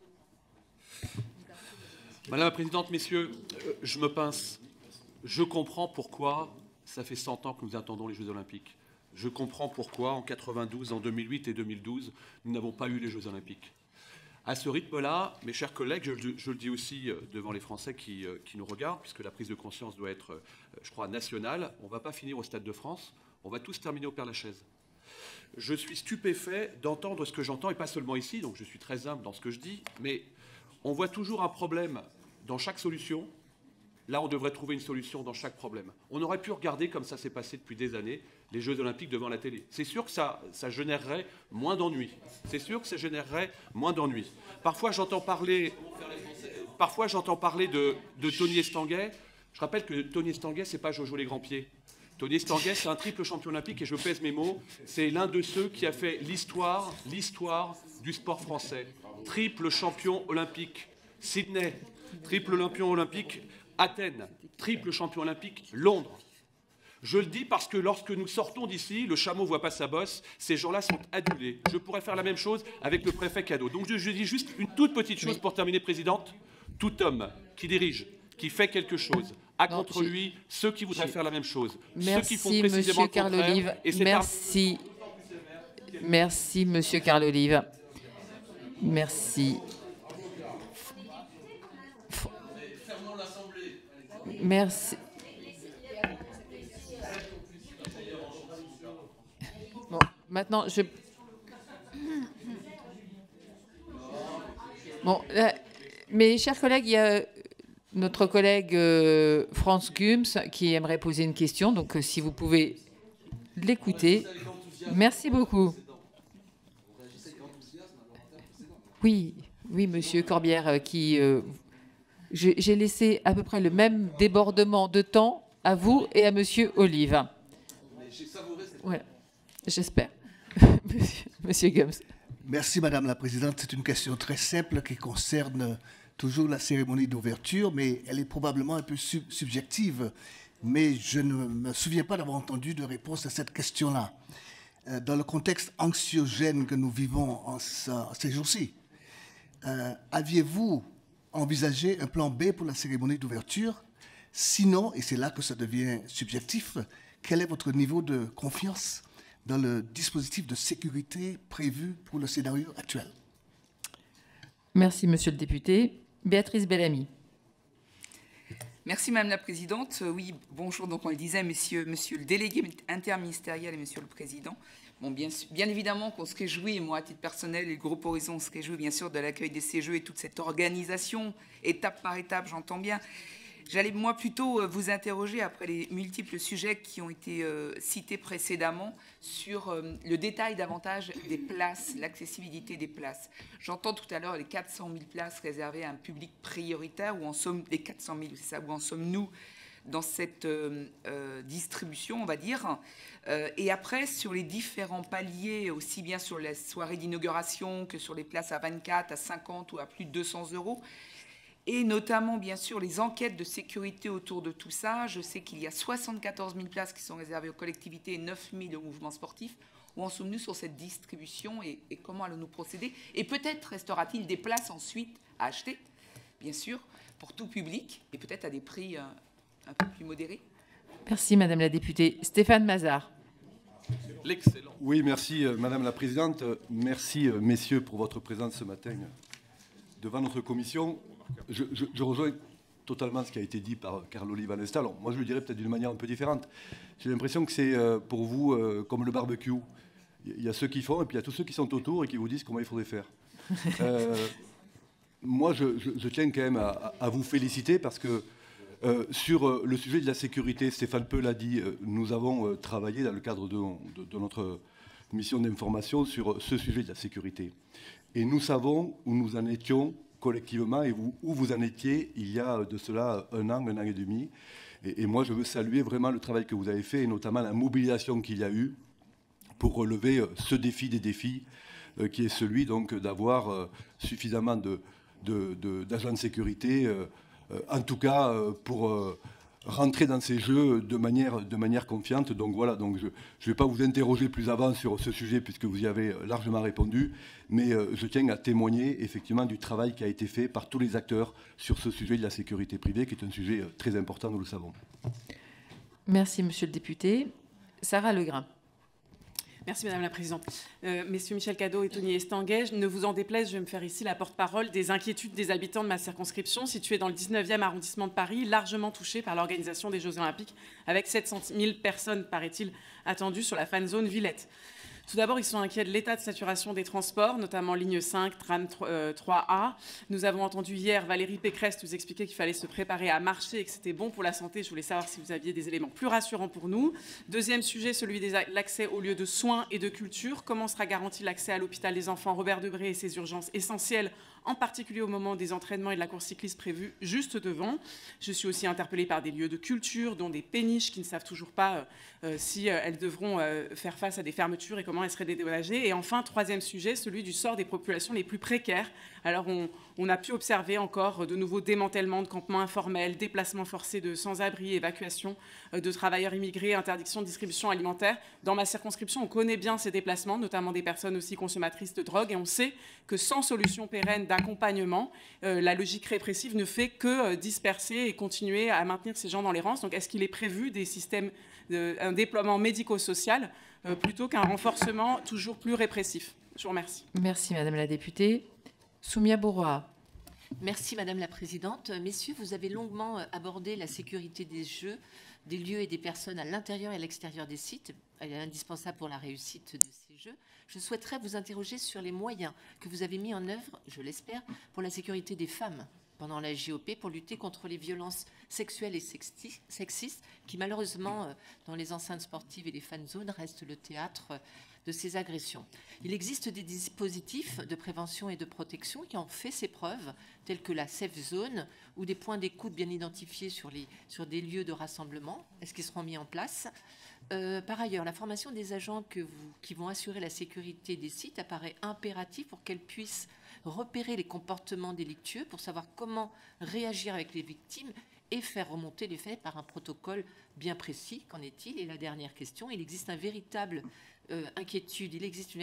Madame la Présidente, messieurs, je me pince. Je comprends pourquoi ça fait 100 ans que nous attendons les Jeux Olympiques. Je comprends pourquoi en 92, en 2008 et 2012, nous n'avons pas eu les Jeux Olympiques. À ce rythme-là, mes chers collègues, je le dis aussi devant les Français qui nous regardent, puisque la prise de conscience doit être, je crois, nationale, on ne va pas finir au Stade de France, on va tous terminer au Père-Lachaise. Je suis stupéfait d'entendre ce que j'entends, et pas seulement ici, donc je suis très humble dans ce que je dis, mais on voit toujours un problème dans chaque solution. Là, on devrait trouver une solution dans chaque problème. On aurait pu regarder, comme ça s'est passé depuis des années, les Jeux Olympiques devant la télé. C'est sûr que ça générerait moins d'ennuis. C'est sûr que ça générerait moins d'ennuis. Parfois, j'entends parler de Tony Estanguet. Je rappelle que Tony Estanguet, ce n'est pas Jojo les Grands-Pieds. Tony Estanguet, c'est un triple champion olympique, et je pèse mes mots, c'est l'un de ceux qui a fait l'histoire du sport français. Triple champion olympique, Sydney, triple champion olympique, Athènes, triple champion olympique, Londres. Je le dis parce que lorsque nous sortons d'ici, le chameau ne voit pas sa bosse, ces gens-là sont adulés. Je pourrais faire la même chose avec le préfet Cadeau. Donc je dis juste une toute petite chose pour terminer, Présidente. Tout homme qui dirige, qui fait quelque chose, a contre lui ceux qui voudraient faire la même chose. Merci, ceux qui font précisément Monsieur Carl-Olive. Merci. Merci, Monsieur Carl-Olive. Merci. Merci. Bon, maintenant, Bon, mes chers collègues, il y a notre collègue Franz Gums qui aimerait poser une question. Donc, si vous pouvez l'écouter. Merci beaucoup. Oui, Monsieur Corbière, j'ai laissé à peu près le même débordement de temps à vous et à Monsieur Olive. Voilà, j'espère. Monsieur Gums. Merci, Madame la Présidente. C'est une question très simple qui concerne toujours la cérémonie d'ouverture, mais elle est probablement un peu subjective. Mais je ne me souviens pas d'avoir entendu de réponse à cette question-là. Dans le contexte anxiogène que nous vivons en ces jours-ci, aviez-vous envisagé un plan B pour la cérémonie d'ouverture? Sinon, et c'est là que ça devient subjectif, quel est votre niveau de confiance dans le dispositif de sécurité prévu pour le scénario actuel? Merci, Monsieur le député. Béatrice Bellamy. Merci, Madame la Présidente. Oui, bonjour. Donc, on le disait, monsieur le délégué interministériel et Monsieur le Président. Bon, bien évidemment qu'on se réjouit, moi, à titre personnel, et le groupe Horizon se réjouit, bien sûr, de l'accueil de ces Jeux et toute cette organisation, étape par étape, j'entends bien. J'allais, moi, plutôt vous interroger, après les multiples sujets qui ont été cités précédemment, sur le détail davantage des places, l'accessibilité des places. J'entends tout à l'heure les 400 000 places réservées à un public prioritaire, où en sommes les 400 000, c'est ça, où en sommes-nous dans cette distribution, on va dire. Et après, sur les différents paliers, aussi bien sur la soirée d'inauguration que sur les places à 24, à 50 ou à plus de 200 €, et notamment, bien sûr, les enquêtes de sécurité autour de tout ça. Je sais qu'il y a 74 000 places qui sont réservées aux collectivités et 9 000 au mouvement sportif. Où en sommes-nous sur cette distribution et comment allons-nous procéder? Et peut-être restera-t-il des places ensuite à acheter, bien sûr, pour tout public, et peut-être à des prix un peu plus modérés. Merci, Madame la députée. Stéphane Mazard. L'excellent. Oui, merci, Madame la Présidente. Merci, messieurs, pour votre présence ce matin devant notre commission. Je rejoins totalement ce qui a été dit par Carl-Olive à l'instant. Alors, moi, je le dirais peut-être d'une manière un peu différente. J'ai l'impression que c'est pour vous comme le barbecue. Il y a ceux qui font et puis il y a tous ceux qui sont autour et qui vous disent comment il faudrait faire. Moi, je tiens quand même à vous féliciter parce que sur le sujet de la sécurité, Stéphane Peu l'a dit, nous avons travaillé dans le cadre de notre mission d'information sur ce sujet de la sécurité. Et nous savons où nous en étions collectivement et où vous en étiez il y a de cela un an et demi. Et moi, je veux saluer vraiment le travail que vous avez fait et notamment la mobilisation qu'il y a eu pour relever ce défi des défis qui est celui donc d'avoir suffisamment d'agents de sécurité, en tout cas pour rentrer dans ces jeux de manière confiante. Donc voilà, donc je ne vais pas vous interroger plus avant sur ce sujet puisque vous y avez largement répondu, mais je tiens à témoigner effectivement du travail qui a été fait par tous les acteurs sur ce sujet de la sécurité privée, qui est un sujet très important, nous le savons. Merci, Monsieur le député. Sarah Legrain. Merci Madame la Présidente. Messieurs Michel Cadot et Tony Estanguet, ne vous en déplaise, je vais me faire ici la porte-parole des inquiétudes des habitants de ma circonscription, située dans le 19e arrondissement de Paris, largement touchée par l'organisation des Jeux Olympiques, avec 700 000 personnes, paraît-il, attendues sur la fan zone Villette. Tout d'abord, ils sont inquiets de l'état de saturation des transports, notamment ligne 5, tram 3A. Nous avons entendu hier Valérie Pécresse nous expliquer qu'il fallait se préparer à marcher et que c'était bon pour la santé. Je voulais savoir si vous aviez des éléments plus rassurants pour nous. Deuxième sujet, celui de l'accès aux lieux de soins et de culture. Comment sera garanti l'accès à l'hôpital des enfants Robert Debré et ses urgences essentielles en particulier au moment des entraînements et de la course cycliste prévue juste devant. Je suis aussi interpellée par des lieux de culture, dont des péniches qui ne savent toujours pas si elles devront faire face à des fermetures et comment elles seraient dédommagées. Et enfin, troisième sujet, celui du sort des populations les plus précaires. Alors, on a pu observer encore de nouveaux démantèlements de campements informels, déplacements forcés de sans-abri, évacuation de travailleurs immigrés, interdiction de distribution alimentaire. Dans ma circonscription, on connaît bien ces déplacements, notamment des personnes aussi consommatrices de drogue, et on sait que sans solution pérenne d'accompagnement, la logique répressive ne fait que disperser et continuer à maintenir ces gens dans l'errance. Donc, est-ce qu'il est prévu des systèmes, un déploiement médico-social plutôt qu'un renforcement toujours plus répressif? Je vous remercie. Merci, Madame la députée. Soumia Bouroua. Merci Madame la Présidente. Messieurs, vous avez longuement abordé la sécurité des jeux, des lieux et des personnes à l'intérieur et à l'extérieur des sites. Elle est indispensable pour la réussite de ces jeux. Je souhaiterais vous interroger sur les moyens que vous avez mis en œuvre, je l'espère, pour la sécurité des femmes pendant la JOP, pour lutter contre les violences sexuelles et sexistes qui, malheureusement, dans les enceintes sportives et les fan zones, restent le théâtre de ces agressions. Il existe des dispositifs de prévention et de protection qui ont fait ses preuves, tels que la safe zone ou des points d'écoute bien identifiés sur des lieux de rassemblement. Est-ce qu'ils seront mis en place? Par ailleurs, la formation des agents qui vont assurer la sécurité des sites apparaît impérative pour qu'elles puissent repérer les comportements délictueux, pour savoir comment réagir avec les victimes et faire remonter les faits par un protocole bien précis. Qu'en est-il? Et la dernière question, il existe une véritable inquiétude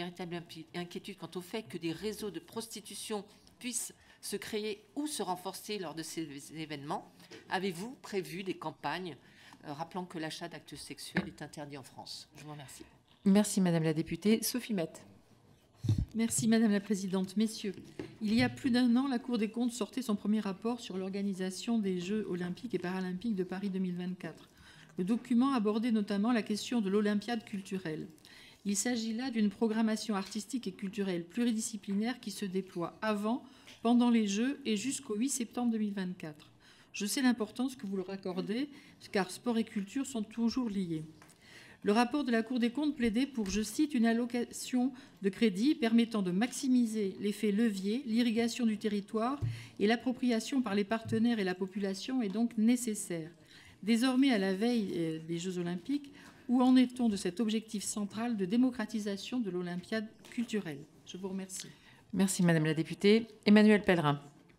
quant au fait que des réseaux de prostitution puissent se créer ou se renforcer lors de ces événements. Avez-vous prévu des campagnes rappelant que l'achat d'actes sexuels est interdit en France? Je vous remercie. Merci Madame la députée. Sophie Mette. Merci Madame la Présidente. Messieurs, il y a plus d'un an, la Cour des comptes sortait son premier rapport sur l'organisation des Jeux olympiques et paralympiques de Paris 2024. Le document abordait notamment la question de l'Olympiade culturelle. Il s'agit là d'une programmation artistique et culturelle pluridisciplinaire qui se déploie avant, pendant les Jeux et jusqu'au 8 septembre 2024. Je sais l'importance que vous leur accordez, car sport et culture sont toujours liés. Le rapport de la Cour des comptes plaidait pour, je cite, une allocation de crédit permettant de maximiser l'effet levier, l'irrigation du territoire et l'appropriation par les partenaires et la population est donc nécessaire. Désormais, à la veille des Jeux olympiques, où en est-on de cet objectif central de démocratisation de l'Olympiade culturelle? Je vous remercie. Merci Madame la députée. Emmanuel Pellerin.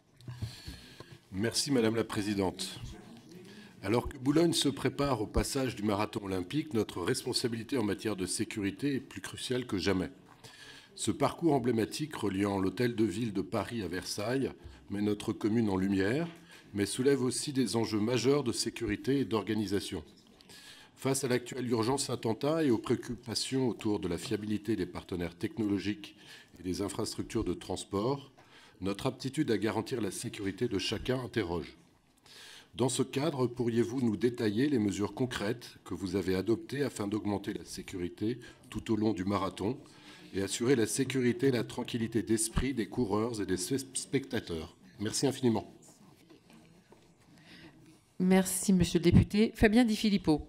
Merci Madame la Présidente. Alors que Boulogne se prépare au passage du marathon olympique, notre responsabilité en matière de sécurité est plus cruciale que jamais. Ce parcours emblématique reliant l'hôtel de ville de Paris à Versailles met notre commune en lumière, mais soulève aussi des enjeux majeurs de sécurité et d'organisation. Face à l'actuelle urgence attentat et aux préoccupations autour de la fiabilité des partenaires technologiques et des infrastructures de transport, notre aptitude à garantir la sécurité de chacun interroge. Dans ce cadre, pourriez-vous nous détailler les mesures concrètes que vous avez adoptées afin d'augmenter la sécurité tout au long du marathon et assurer la sécurité et la tranquillité d'esprit des coureurs et des spectateurs? Merci infiniment. Merci, Monsieur le député. Fabien Di Filippo.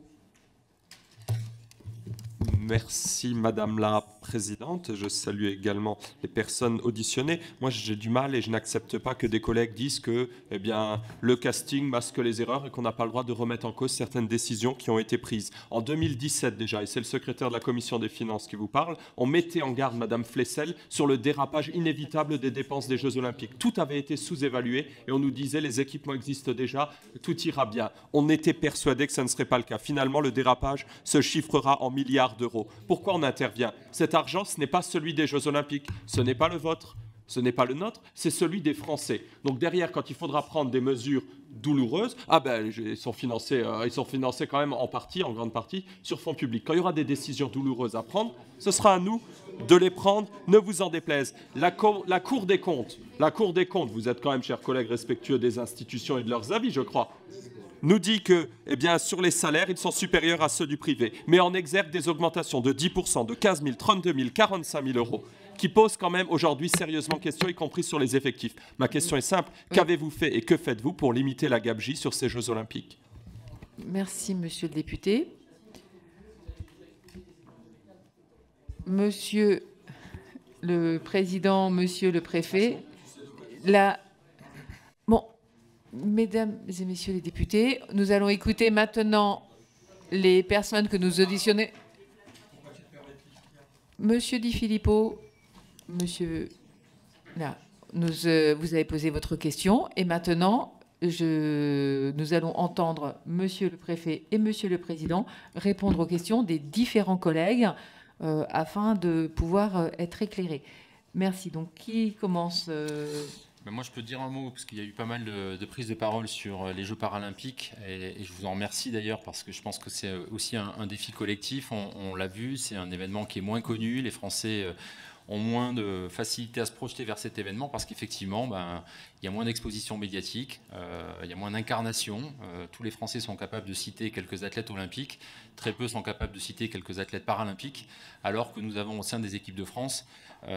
Merci Madame la Présidente. Je salue également les personnes auditionnées. Moi, j'ai du mal et je n'accepte pas que des collègues disent que le casting masque les erreurs et qu'on n'a pas le droit de remettre en cause certaines décisions qui ont été prises. En 2017 déjà, et c'est le secrétaire de la Commission des Finances qui vous parle, on mettait en garde Madame Flessel sur le dérapage inévitable des dépenses des Jeux Olympiques. Tout avait été sous-évalué et on nous disait les équipements existent déjà, tout ira bien. On était persuadé que ça ne serait pas le cas. Finalement, le dérapage se chiffrera en milliards d'euros. Pourquoi on intervient? Cet argent, ce n'est pas celui des Jeux Olympiques, ce n'est pas le vôtre, ce n'est pas le nôtre, c'est celui des Français. Donc derrière, quand il faudra prendre des mesures douloureuses, ils sont financés quand même en grande partie, sur fonds publics. Quand il y aura des décisions douloureuses à prendre, ce sera à nous de les prendre, ne vous en déplaise. La Cour des comptes, vous êtes quand même, chers collègues, respectueux des institutions et de leurs avis, je crois, nous dit que, sur les salaires, ils sont supérieurs à ceux du privé, mais en exergue des augmentations de 10%, de 15 000, 32 000, 45 000 euros, qui posent quand même aujourd'hui sérieusement question, y compris sur les effectifs. Ma question est simple, qu'avez-vous fait et que faites-vous pour limiter la gabegie sur ces Jeux Olympiques? Merci, Monsieur le député. Monsieur le Président, Monsieur le Préfet, Bon, mesdames et messieurs les députés, nous allons écouter maintenant les personnes que nous auditionnons. Monsieur Di Filippo, monsieur, là, vous avez posé votre question et maintenant, nous allons entendre monsieur le préfet et monsieur le président répondre aux questions des différents collègues afin de pouvoir être éclairés. Merci. Donc, qui commence Moi, je peux dire un mot, parce qu'il y a eu pas mal de prises de parole sur les Jeux paralympiques, et je vous en remercie d'ailleurs, parce que je pense que c'est aussi un défi collectif. On l'a vu, c'est un événement qui est moins connu. Les Français ont moins de facilité à se projeter vers cet événement, parce qu'effectivement, il y a moins d'exposition médiatique, il y a moins d'incarnation. Tous les Français sont capables de citer quelques athlètes olympiques, très peu sont capables de citer quelques athlètes paralympiques, alors que nous avons au sein des équipes de France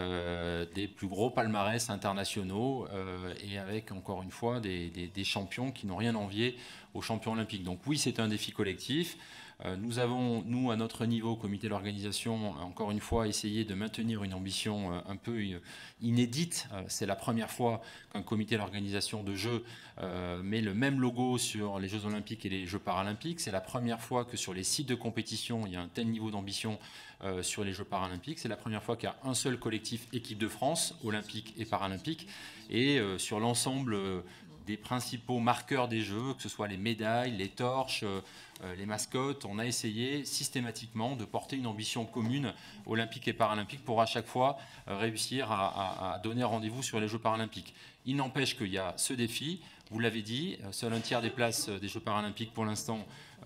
des plus gros palmarès internationaux et avec, encore une fois, des champions qui n'ont rien envié aux champions olympiques. Donc oui, c'est un défi collectif. Nous avons, nous, à notre niveau, comité d'organisation, encore une fois, essayé de maintenir une ambition un peu inédite. C'est la première fois qu'un comité d'organisation de Jeux met le même logo sur les Jeux olympiques et les Jeux paralympiques. C'est la première fois que sur les sites de compétition, il y a un tel niveau d'ambition sur les Jeux paralympiques. C'est la première fois qu'il y a un seul collectif équipe de France, olympique et paralympique. Et sur l'ensemble des principaux marqueurs des Jeux, que ce soit les médailles, les torches, les mascottes, on a essayé systématiquement de porter une ambition commune olympique et paralympique pour à chaque fois réussir à donner rendez-vous sur les Jeux paralympiques. Il n'empêche qu'il y a ce défi, vous l'avez dit, seul un tiers des places des Jeux paralympiques pour l'instant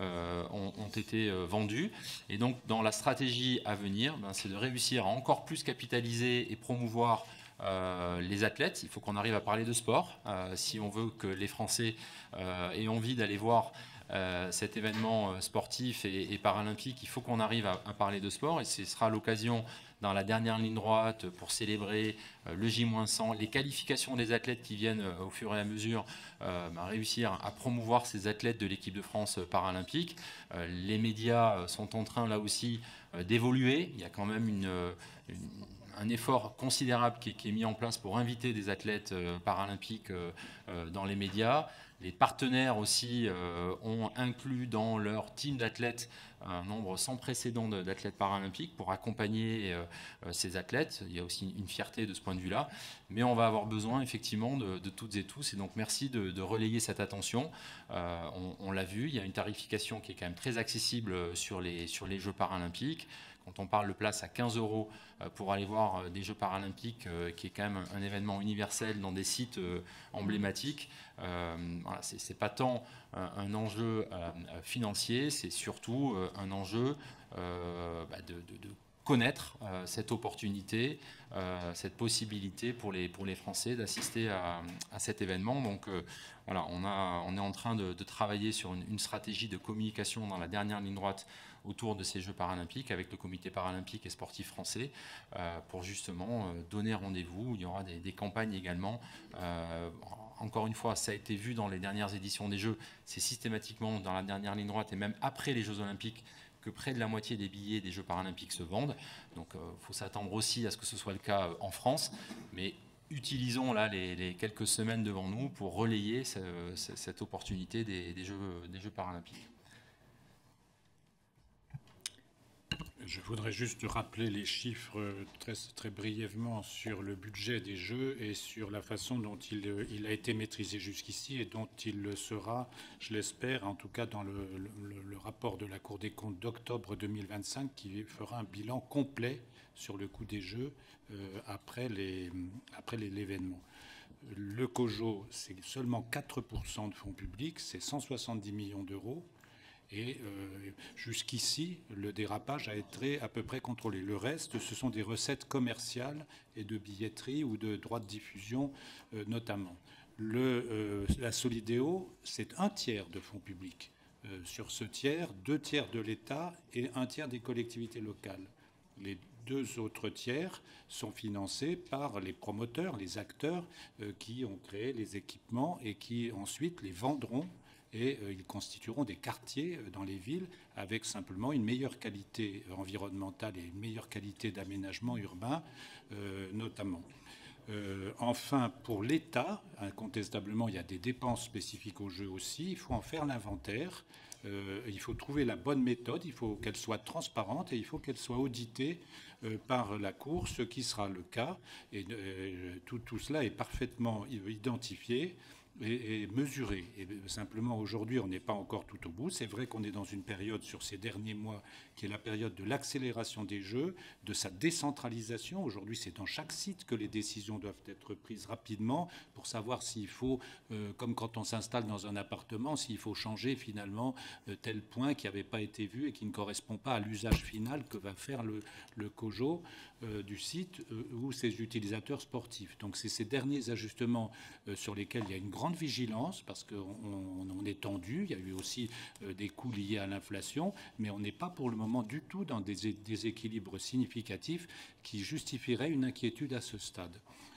ont été vendues. Et donc dans la stratégie à venir, c'est de réussir à encore plus capitaliser et promouvoir les athlètes. Il faut qu'on arrive à parler de sport. Si on veut que les Français aient envie d'aller voir cet événement sportif et paralympique, il faut qu'on arrive à parler de sport, et ce sera l'occasion dans la dernière ligne droite pour célébrer le J-100, les qualifications des athlètes qui viennent au fur et à mesure réussir à promouvoir ces athlètes de l'équipe de France paralympique. Les médias sont en train là aussi d'évoluer. Il y a quand même un effort considérable qui est mis en place pour inviter des athlètes paralympiques dans les médias. Les partenaires aussi ont inclus dans leur team d'athlètes un nombre sans précédent d'athlètes paralympiques pour accompagner ces athlètes. Il y a aussi une fierté de ce point de vue-là. Mais on va avoir besoin effectivement de toutes et tous. Et donc merci de relayer cette attention. On l'a vu, il y a une tarification qui est quand même très accessible sur les Jeux paralympiques. Quand on parle de place à 15 € pour aller voir des Jeux paralympiques, qui est quand même un événement universel dans des sites emblématiques, voilà, c'est pas tant un enjeu financier, c'est surtout un enjeu de connaître cette opportunité, cette possibilité pour les Français d'assister à cet événement. Donc voilà, on est en train de travailler sur une stratégie de communication dans la dernière ligne droite autour de ces Jeux paralympiques avec le comité paralympique et sportif français pour justement donner rendez-vous. Il y aura des campagnes également. Encore une fois, ça a été vu dans les dernières éditions des Jeux, c'est systématiquement dans la dernière ligne droite et même après les Jeux olympiques que près de la moitié des billets des Jeux paralympiques se vendent. Donc il faut s'attendre aussi à ce que ce soit le cas en France. Mais utilisons là les quelques semaines devant nous pour relayer cette opportunité des Jeux paralympiques. Je voudrais juste rappeler les chiffres très brièvement sur le budget des Jeux et sur la façon dont il a été maîtrisé jusqu'ici et dont il le sera, je l'espère, en tout cas dans le rapport de la Cour des comptes d'octobre 2025 qui fera un bilan complet sur le coût des Jeux après l'événement. Le COJO, c'est seulement 4% de fonds publics, c'est 170 millions d'euros. Et jusqu'ici, le dérapage a été à peu près contrôlé. Le reste, ce sont des recettes commerciales et de billetterie ou de droits de diffusion notamment. La Solidéo, c'est 1/3 de fonds publics. Sur ce tiers, 2/3 de l'État et 1/3 des collectivités locales. Les 2 autres tiers sont financés par les promoteurs, les acteurs qui ont créé les équipements et qui ensuite les vendront. Et ils constitueront des quartiers dans les villes avec simplement une meilleure qualité environnementale et une meilleure qualité d'aménagement urbain notamment. Enfin, pour l'État, incontestablement, il y a des dépenses spécifiques aux jeux aussi. Il faut en faire l'inventaire. Il faut trouver la bonne méthode. Il faut qu'elle soit transparente et il faut qu'elle soit auditée par la Cour, ce qui sera le cas. Et tout cela est parfaitement identifié et mesuré. Et simplement, aujourd'hui, on n'est pas encore tout au bout. C'est vrai qu'on est dans une période sur ces derniers mois qui est la période de l'accélération des jeux, de sa décentralisation. Aujourd'hui, c'est dans chaque site que les décisions doivent être prises rapidement pour savoir s'il faut, comme quand on s'installe dans un appartement, s'il faut changer finalement tel point qui n'avait pas été vu et qui ne correspond pas à l'usage final que va faire le COJO du site ou ses utilisateurs sportifs. Donc c'est ces derniers ajustements sur lesquels il y a une grande vigilance parce qu'on est tendu. Il y a eu aussi des coûts liés à l'inflation, mais on n'est pas pour le moment du tout dans des déséquilibres significatifs qui justifieraient une inquiétude à ce stade.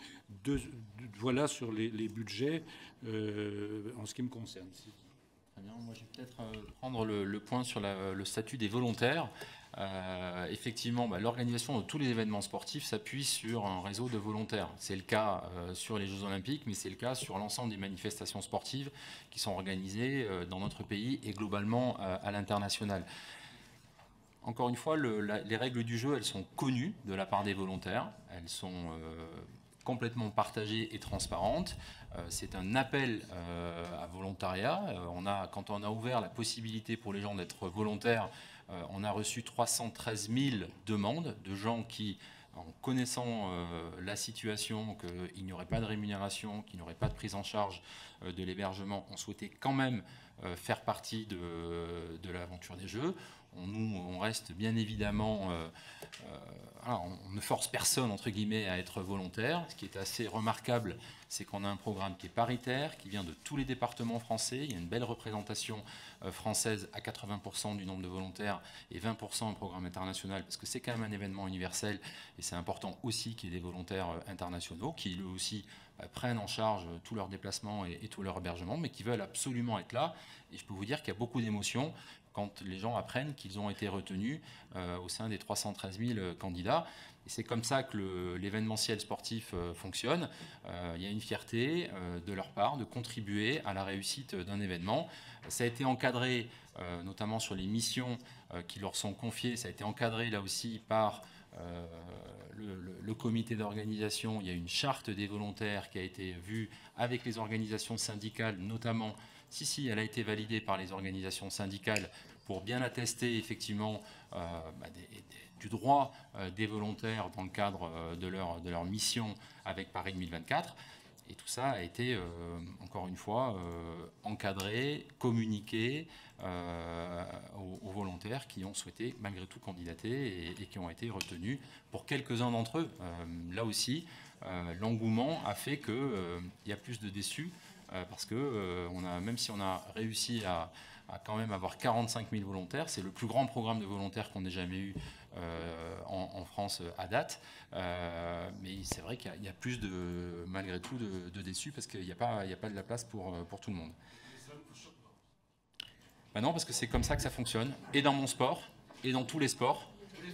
Voilà sur les budgets en ce qui me concerne. Très bien. Moi, je vais peut-être prendre le point sur le statut des volontaires. Effectivement, l'organisation de tous les événements sportifs s'appuie sur un réseau de volontaires. C'est le cas sur les Jeux Olympiques, mais c'est le cas sur l'ensemble des manifestations sportives qui sont organisées dans notre pays et globalement à l'international. Encore une fois, les règles du jeu, elles sont connues de la part des volontaires. Elles sont complètement partagées et transparentes. C'est un appel à volontariat. Quand on a ouvert la possibilité pour les gens d'être volontaires, on a reçu 313 000 demandes de gens qui, en connaissant la situation, qu'il n'y aurait pas de rémunération, qu'il n'y aurait pas de prise en charge de l'hébergement, ont souhaité quand même faire partie de l'aventure des Jeux. On reste bien évidemment, on ne force personne entre guillemets à être volontaire. Ce qui est assez remarquable, c'est qu'on a un programme qui est paritaire, qui vient de tous les départements français. Il y a une belle représentation française à 80% du nombre de volontaires et 20% au programme international, parce que c'est quand même un événement universel et c'est important aussi qu'il y ait des volontaires internationaux qui eux aussi prennent en charge tous leurs déplacements et tout leur hébergement, mais qui veulent absolument être là. Et je peux vous dire qu'il y a beaucoup d'émotions quand les gens apprennent qu'ils ont été retenus au sein des 313 000 candidats. Et c'est comme ça que l'événementiel sportif fonctionne. Il y a une fierté de leur part de contribuer à la réussite d'un événement. Ça a été encadré, notamment sur les missions qui leur sont confiées, ça a été encadré là aussi par le comité d'organisation. Il y a une charte des volontaires qui a été vue avec les organisations syndicales, notamment. Si, elle a été validée par les organisations syndicales pour bien attester effectivement du droit des volontaires dans le cadre de leur mission avec Paris 2024. Et tout ça a été, encore une fois, encadré, communiqué aux volontaires qui ont souhaité malgré tout candidater et qui ont été retenus. Pour quelques-uns d'entre eux, là aussi, l'engouement a fait qu'il y a plus de déçus. Parce que même si on a réussi à quand même avoir 45 000 volontaires, c'est le plus grand programme de volontaires qu'on ait jamais eu en France à date. Mais c'est vrai qu'il y a plus malgré tout de déçus parce qu'il n'y a pas de la place pour tout le monde. Non, parce que c'est comme ça que ça fonctionne, et dans mon sport, et dans tous les sports.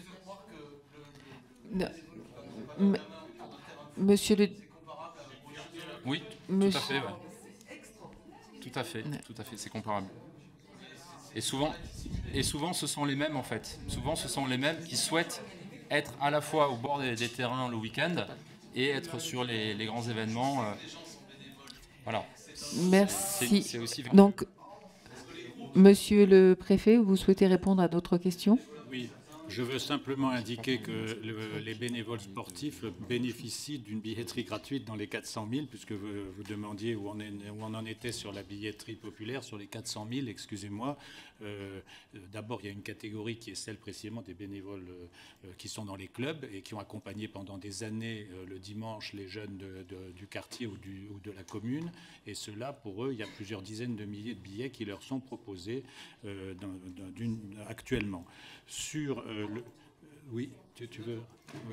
Monsieur le... Oui, tout à fait, ouais. Tout à fait, c'est comparable. Et souvent, ce sont les mêmes en fait. Souvent, ce sont les mêmes qui souhaitent être à la fois au bord des terrains le week-end et être sur les grands événements. Voilà. Merci. C'est aussi... Donc, Monsieur le Préfet, vous souhaitez répondre à d'autres questions ? Oui. Je veux simplement indiquer que les bénévoles sportifs bénéficient d'une billetterie gratuite dans les 400 000, puisque vous demandiez où on en était sur la billetterie populaire, sur les 400 000, excusez-moi. D'abord, il y a une catégorie qui est celle précisément des bénévoles qui sont dans les clubs et qui ont accompagné pendant des années le dimanche les jeunes du quartier ou de la commune. Et ceux-là, pour eux, il y a plusieurs dizaines de milliers de billets qui leur sont proposés actuellement. Sur oui, tu veux oui.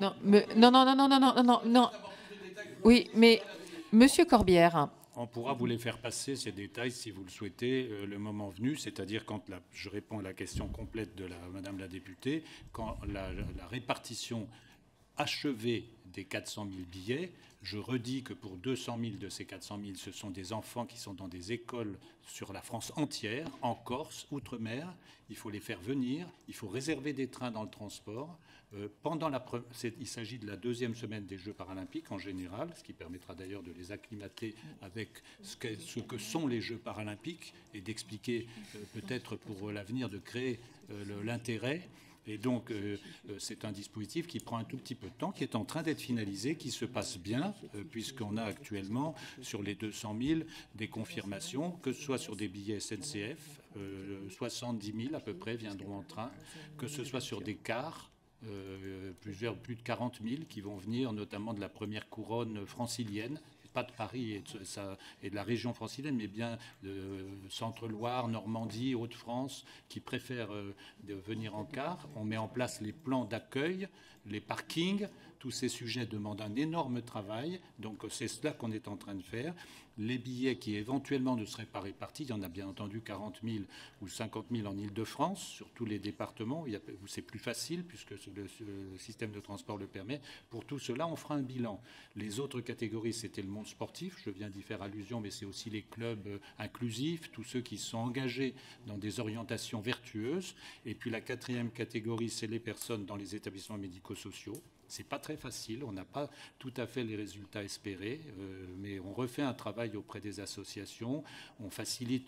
Non. Oui, mais Monsieur Corbière. On pourra vous les faire passer, ces détails, si vous le souhaitez, le moment venu, c'est-à-dire quand je réponds à la question complète de Madame la députée, quand la répartition achevée des 400 000 billets. Je redis que pour 200 000 de ces 400 000, ce sont des enfants qui sont dans des écoles sur la France entière, en Corse, outre-mer. Il faut les faire venir, il faut réserver des trains dans le transport. Il s'agit de la deuxième semaine des Jeux paralympiques en général, ce qui permettra d'ailleurs de les acclimater avec ce que sont les Jeux paralympiques et d'expliquer peut-être pour l'avenir de créer l'intérêt. Et donc, c'est un dispositif qui prend un tout petit peu de temps, qui est en train d'être finalisé, qui se passe bien, puisqu'on a actuellement, sur les 200 000, des confirmations, que ce soit sur des billets SNCF, 70 000 à peu près viendront en train, que ce soit sur des cars, plus de 40 000 qui vont venir, notamment de la première couronne francilienne, pas de Paris et de la région francilienne, mais bien de Centre-Loire, Normandie, Hauts-de-France, qui préfèrent venir en car. On met en place les plans d'accueil, les parkings. Tous ces sujets demandent un énorme travail. Donc c'est cela qu'on est en train de faire. Les billets qui éventuellement ne seraient pas répartis, il y en a bien entendu 40 000 ou 50 000 en Île-de-France, sur tous les départements, où c'est plus facile puisque le système de transport le permet. Pour tout cela, on fera un bilan. Les autres catégories, c'était le monde sportif, je viens d'y faire allusion, mais c'est aussi les clubs inclusifs, tous ceux qui sont engagés dans des orientations vertueuses. Et puis la quatrième catégorie, c'est les personnes dans les établissements médico-sociaux. C'est pas très facile, on n'a pas tout à fait les résultats espérés, mais on refait un travail auprès des associations, on facilite,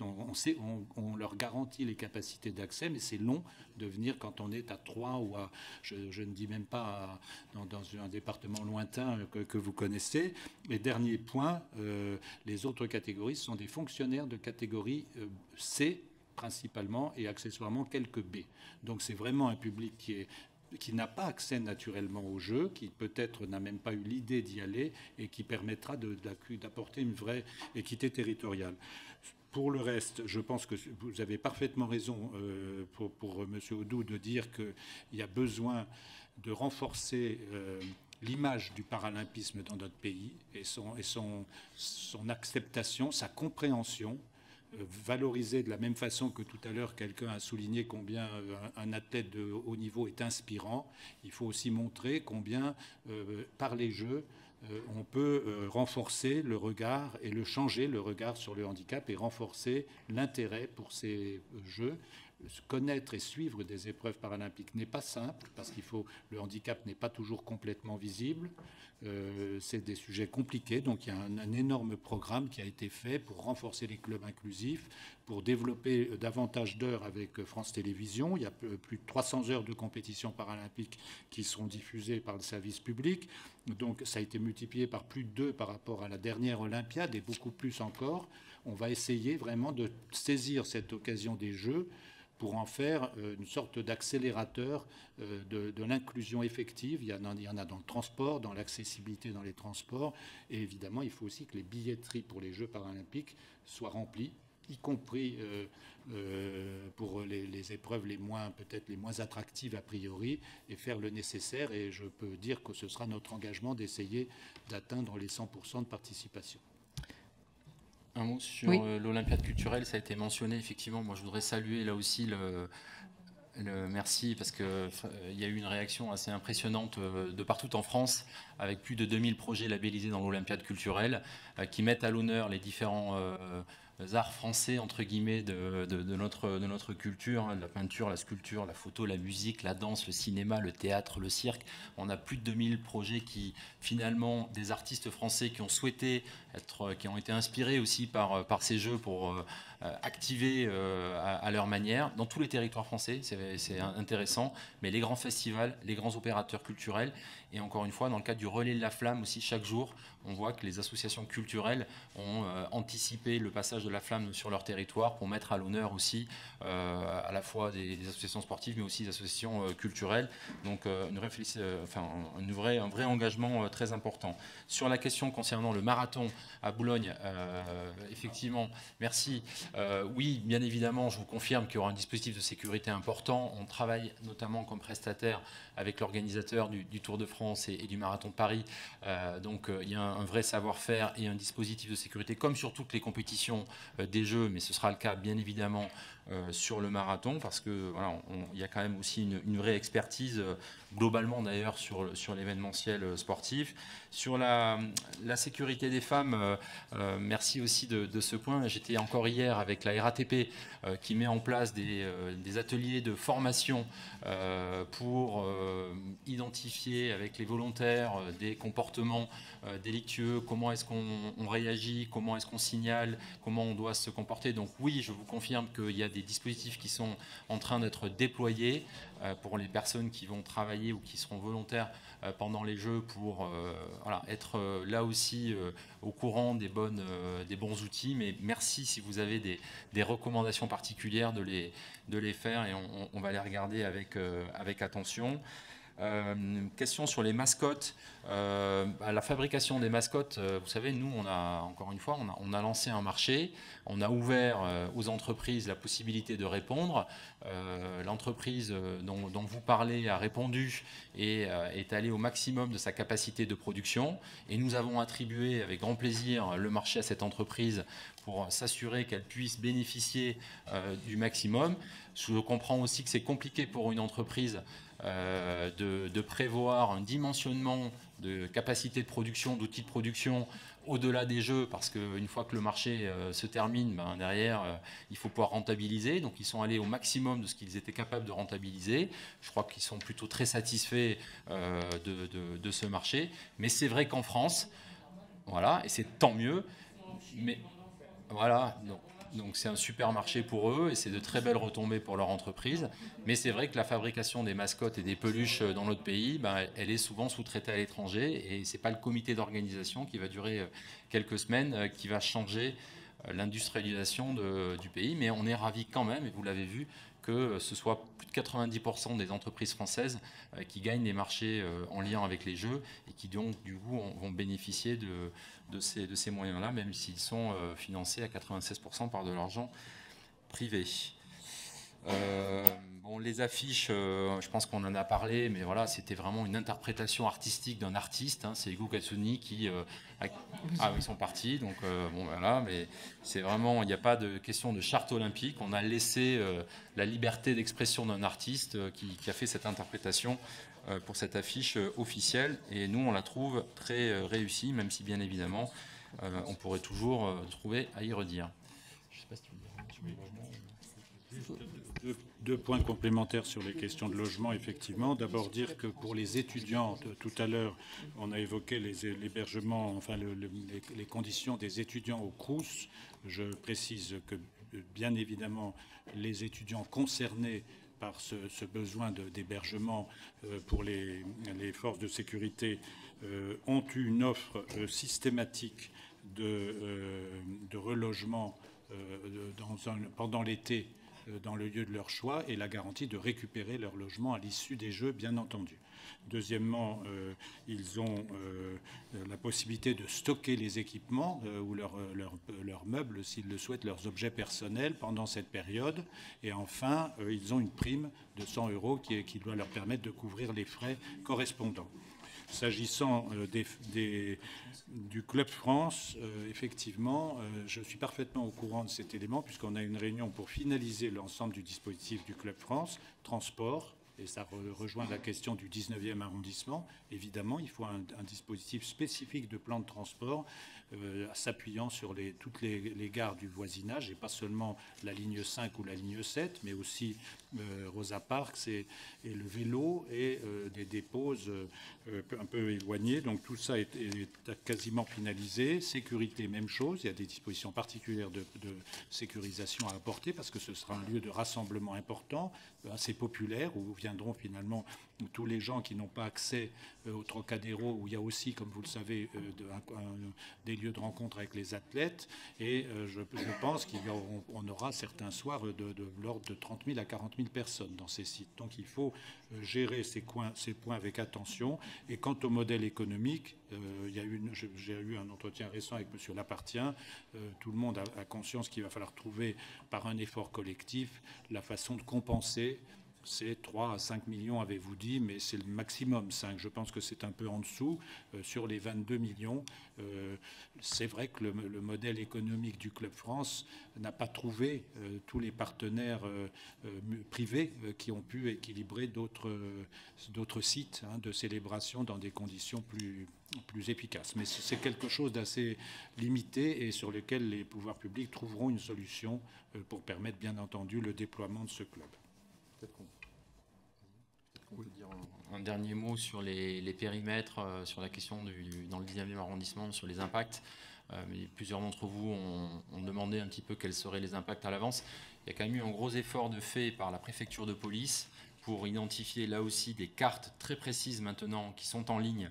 on leur garantit les capacités d'accès, mais c'est long de venir quand on est à 3 ou à, je ne dis même pas dans un département lointain que vous connaissez. Et dernier point, les autres catégories sont des fonctionnaires de catégorie C principalement et accessoirement quelques B. Donc c'est vraiment un public qui n'a pas accès naturellement au jeu, qui peut-être n'a même pas eu l'idée d'y aller et qui permettra d'apporter une vraie équité territoriale. Pour le reste, je pense que vous avez parfaitement raison pour M. Audoux de dire qu'il y a besoin de renforcer l'image du paralympisme dans notre pays et son acceptation, sa compréhension, valoriser de la même façon que tout à l'heure quelqu'un a souligné combien un athlète de haut niveau est inspirant. Il faut aussi montrer combien par les Jeux on peut renforcer le regard et changer le regard sur le handicap et renforcer l'intérêt pour ces Jeux. Connaître et suivre des épreuves paralympiques n'est pas simple parce le handicap n'est pas toujours complètement visible. C'est des sujets compliqués, donc il y a un énorme programme qui a été fait pour renforcer les clubs inclusifs, pour développer davantage d'heures avec France Télévisions. Il y a plus de 300 heures de compétition paralympique qui seront diffusées par le service public. Donc ça a été multiplié par plus de 2 par rapport à la dernière Olympiade et beaucoup plus encore. On va essayer vraiment de saisir cette occasion des Jeux pour en faire une sorte d'accélérateur de l'inclusion effective. Il y en a dans le transport, dans l'accessibilité dans les transports. Et évidemment, il faut aussi que les billetteries pour les Jeux paralympiques soient remplies, y compris pour les épreuves peut-être les moins attractives a priori, et faire le nécessaire. Et je peux dire que ce sera notre engagement d'essayer d'atteindre les 100% de participation. Un mot sur l'Olympiade culturelle, ça a été mentionné effectivement. Moi, je voudrais saluer là aussi le merci parce qu'il y a eu une réaction assez impressionnante de partout en France avec plus de 2000 projets labellisés dans l'Olympiade culturelle qui mettent à l'honneur les différents arts français entre guillemets de notre culture, hein, la peinture, la sculpture, la photo, la musique, la danse, le cinéma, le théâtre, le cirque. On a plus de 2000 projets qui finalement des artistes français qui ont souhaité qui ont été inspirés aussi par ces jeux pour activer à leur manière dans tous les territoires français. C'est intéressant, mais les grands festivals, les grands opérateurs culturels et encore une fois dans le cadre du relais de la flamme aussi chaque jour on voit que les associations culturelles ont anticipé le passage de la flamme sur leur territoire pour mettre à l'honneur aussi à la fois des associations sportives mais aussi des associations culturelles. Donc un vrai engagement très important. Sur la question concernant le marathon à Boulogne, effectivement, merci. Oui, bien évidemment, je vous confirme qu'il y aura un dispositif de sécurité important. On travaille notamment comme prestataire avec l'organisateur du Tour de France et du Marathon de Paris. Donc il y a un vrai savoir-faire et un dispositif de sécurité comme sur toutes les compétitions des Jeux, mais ce sera le cas bien évidemment sur le marathon parce que voilà, il y a quand même aussi une vraie expertise globalement d'ailleurs sur l'événementiel sportif. Sur la sécurité des femmes, merci aussi de ce point. J'étais encore hier avec la RATP qui met en place des ateliers de formation pour identifier avec les volontaires des comportements délictueux, comment est-ce qu'on réagit, comment est-ce qu'on signale, comment on doit se comporter. Donc oui, je vous confirme qu'il y a des dispositifs qui sont en train d'être déployés pour les personnes qui vont travailler ou qui seront volontaires pendant les Jeux pour être là aussi au courant des bons outils. Mais merci si vous avez des recommandations particulières de les faire et on va les regarder avec attention. Question sur les mascottes. La fabrication des mascottes, vous savez, nous, on a lancé un marché, on a ouvert aux entreprises la possibilité de répondre. L'entreprise dont vous parlez a répondu et est allée au maximum de sa capacité de production. Et nous avons attribué avec grand plaisir le marché à cette entreprise pour s'assurer qu'elle puisse bénéficier du maximum. Je comprends aussi que c'est compliqué pour une entreprise de prévoir un dimensionnement de capacité de production, d'outils de production au-delà des Jeux, parce qu'une fois que le marché se termine, derrière, il faut pouvoir rentabiliser. Donc ils sont allés au maximum de ce qu'ils étaient capables de rentabiliser. Je crois qu'ils sont plutôt très satisfaits de ce marché. Mais c'est vrai qu'en France, voilà, et c'est tant mieux, mais voilà, donc c'est un super marché pour eux et c'est de très belles retombées pour leur entreprise. Mais c'est vrai que la fabrication des mascottes et des peluches dans notre pays, elle est souvent sous-traitée à l'étranger et ce n'est pas le comité d'organisation qui va durer quelques semaines qui va changer l'industrialisation du pays. Mais on est ravis quand même, et vous l'avez vu, que ce soit plus de 90% des entreprises françaises qui gagnent les marchés en lien avec les Jeux et qui donc du coup vont bénéficier de ces moyens-là, même s'ils sont financés à 96% par de l'argent privé. Les affiches, je pense qu'on en a parlé, mais voilà, c'était vraiment une interprétation artistique d'un artiste. C'est Hugo Katsuni qui... ils sont partis, donc voilà, mais c'est vraiment, il n'y a pas de question de charte olympique. On a laissé la liberté d'expression d'un artiste qui a fait cette interprétation pour cette affiche officielle, et nous, on la trouve très réussie, même si, bien évidemment, on pourrait toujours trouver à y redire. Je ne sais pas si tu veux dire sur les logements. Deux points complémentaires sur les questions de logement, effectivement. D'abord dire que pour les étudiants, tout à l'heure, on a évoqué l'hébergement, enfin les conditions des étudiants au Crous. Je précise que, bien évidemment, les étudiants concernés par ce besoin d'hébergement pour les forces de sécurité ont eu une offre systématique de relogement pendant l'été dans le lieu de leur choix et la garantie de récupérer leur logement à l'issue des Jeux, bien entendu. Deuxièmement, ils ont la possibilité de stocker les équipements ou leurs meubles, s'ils le souhaitent, leurs objets personnels pendant cette période. Et enfin, ils ont une prime de 100 € qui doit leur permettre de couvrir les frais correspondants. S'agissant du Club France, effectivement, je suis parfaitement au courant de cet élément puisqu'on a une réunion pour finaliser l'ensemble du dispositif du Club France, transport, et ça rejoint la question du 19e arrondissement. Évidemment, il faut un dispositif spécifique de plan de transport s'appuyant sur toutes les gares du voisinage, et pas seulement la ligne 5 ou la ligne 7, mais aussi Rosa Parks et le vélo et des dépôts un peu éloignés. Donc tout ça est quasiment finalisé. Sécurité, même chose. Il y a des dispositions particulières de sécurisation à apporter parce que ce sera un lieu de rassemblement important, assez populaire, où viendront finalement tous les gens qui n'ont pas accès au Trocadéro, où il y a aussi, comme vous le savez, des lieux de rencontre avec les athlètes. Et je pense qu'on aura certains soirs de l'ordre de 30 000 à 40 000 personnes dans ces sites. Donc il faut gérer ces points avec attention. Et quant au modèle économique, j'ai eu un entretien récent avec M. Lapartien. Tout le monde a conscience qu'il va falloir trouver, par un effort collectif, la façon de compenser C'est 3 à 5 millions, avez-vous dit, mais c'est le maximum 5. Je pense que c'est un peu en dessous. Sur les 22 millions, c'est vrai que le modèle économique du Club France n'a pas trouvé tous les partenaires privés qui ont pu équilibrer d'autres sites de célébration dans des conditions plus efficaces. Mais c'est quelque chose d'assez limité et sur lequel les pouvoirs publics trouveront une solution pour permettre, bien entendu, le déploiement de ce club. Un dernier mot sur les périmètres, sur la question dans le 19e arrondissement, sur les impacts. Mais plusieurs d'entre vous ont demandé un petit peu quels seraient les impacts à l'avance. Il y a quand même eu un gros effort de fait par la préfecture de police pour identifier là aussi des cartes très précises maintenant qui sont en ligne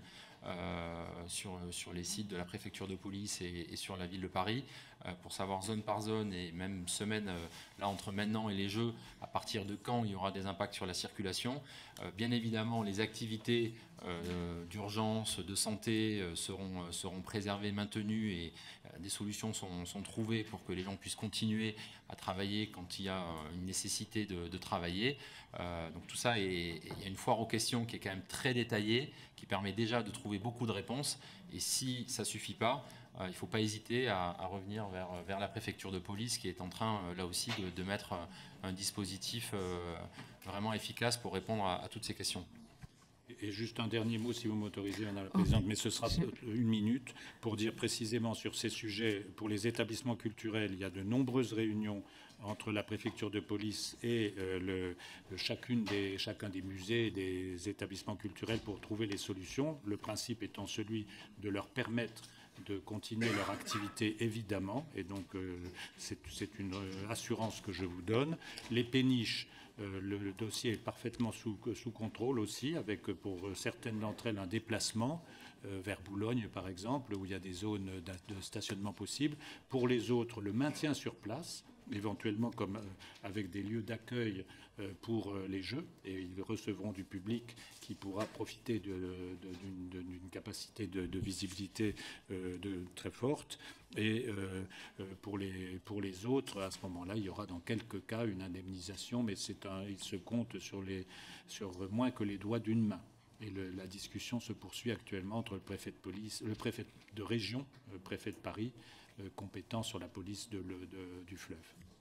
sur les sites de la préfecture de police et sur la ville de Paris, pour savoir zone par zone et même semaine, là entre maintenant et les Jeux, à partir de quand il y aura des impacts sur la circulation. Bien évidemment, les activités d'urgence, de santé seront préservées, maintenues et des solutions sont trouvées pour que les gens puissent continuer à travailler quand il y a une nécessité de travailler. Donc tout ça, il y a une foire aux questions qui est quand même très détaillée, qui permet déjà de trouver beaucoup de réponses. Et si ça ne suffit pas, il ne faut pas hésiter à revenir vers la préfecture de police qui est en train, là aussi, de mettre un dispositif vraiment efficace pour répondre à toutes ces questions. Et juste un dernier mot, si vous m'autorisez, Madame la Présidente, mais ce sera une minute pour dire précisément sur ces sujets. Pour les établissements culturels, il y a de nombreuses réunions entre la préfecture de police et chacun des musées et des établissements culturels pour trouver les solutions. Le principe étant celui de leur permettre de continuer leur activité, évidemment, et donc c'est une assurance que je vous donne. Les péniches, le dossier est parfaitement sous contrôle aussi, avec pour certaines d'entre elles un déplacement vers Boulogne, par exemple, où il y a des zones de stationnement possibles. Pour les autres, le maintien sur place, éventuellement comme avec des lieux d'accueil pour les Jeux, et ils recevront du public qui pourra profiter d'une capacité de visibilité très forte. Et pour les autres, à ce moment-là, il y aura dans quelques cas une indemnisation, mais il se compte sur moins que les doigts d'une main. Et la discussion se poursuit actuellement entre le préfet de police, le préfet de région, le préfet de Paris, compétent sur la police du fleuve.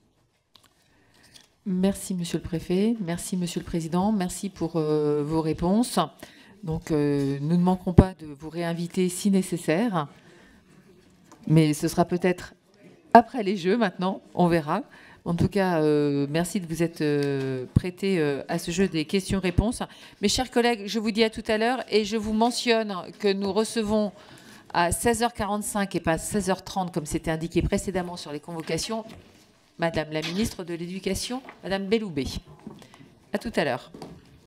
Merci, Monsieur le Préfet. Merci, Monsieur le Président. Merci pour vos réponses. Donc, nous ne manquerons pas de vous réinviter si nécessaire. Mais ce sera peut-être après les Jeux maintenant, on verra. En tout cas, merci de vous être prêté à ce jeu des questions-réponses. Mes chers collègues, je vous dis à tout à l'heure et je vous mentionne que nous recevons à 16h45 et pas 16h30 comme c'était indiqué précédemment sur les convocations, Madame la ministre de l'Éducation, Madame Belloubet. À tout à l'heure.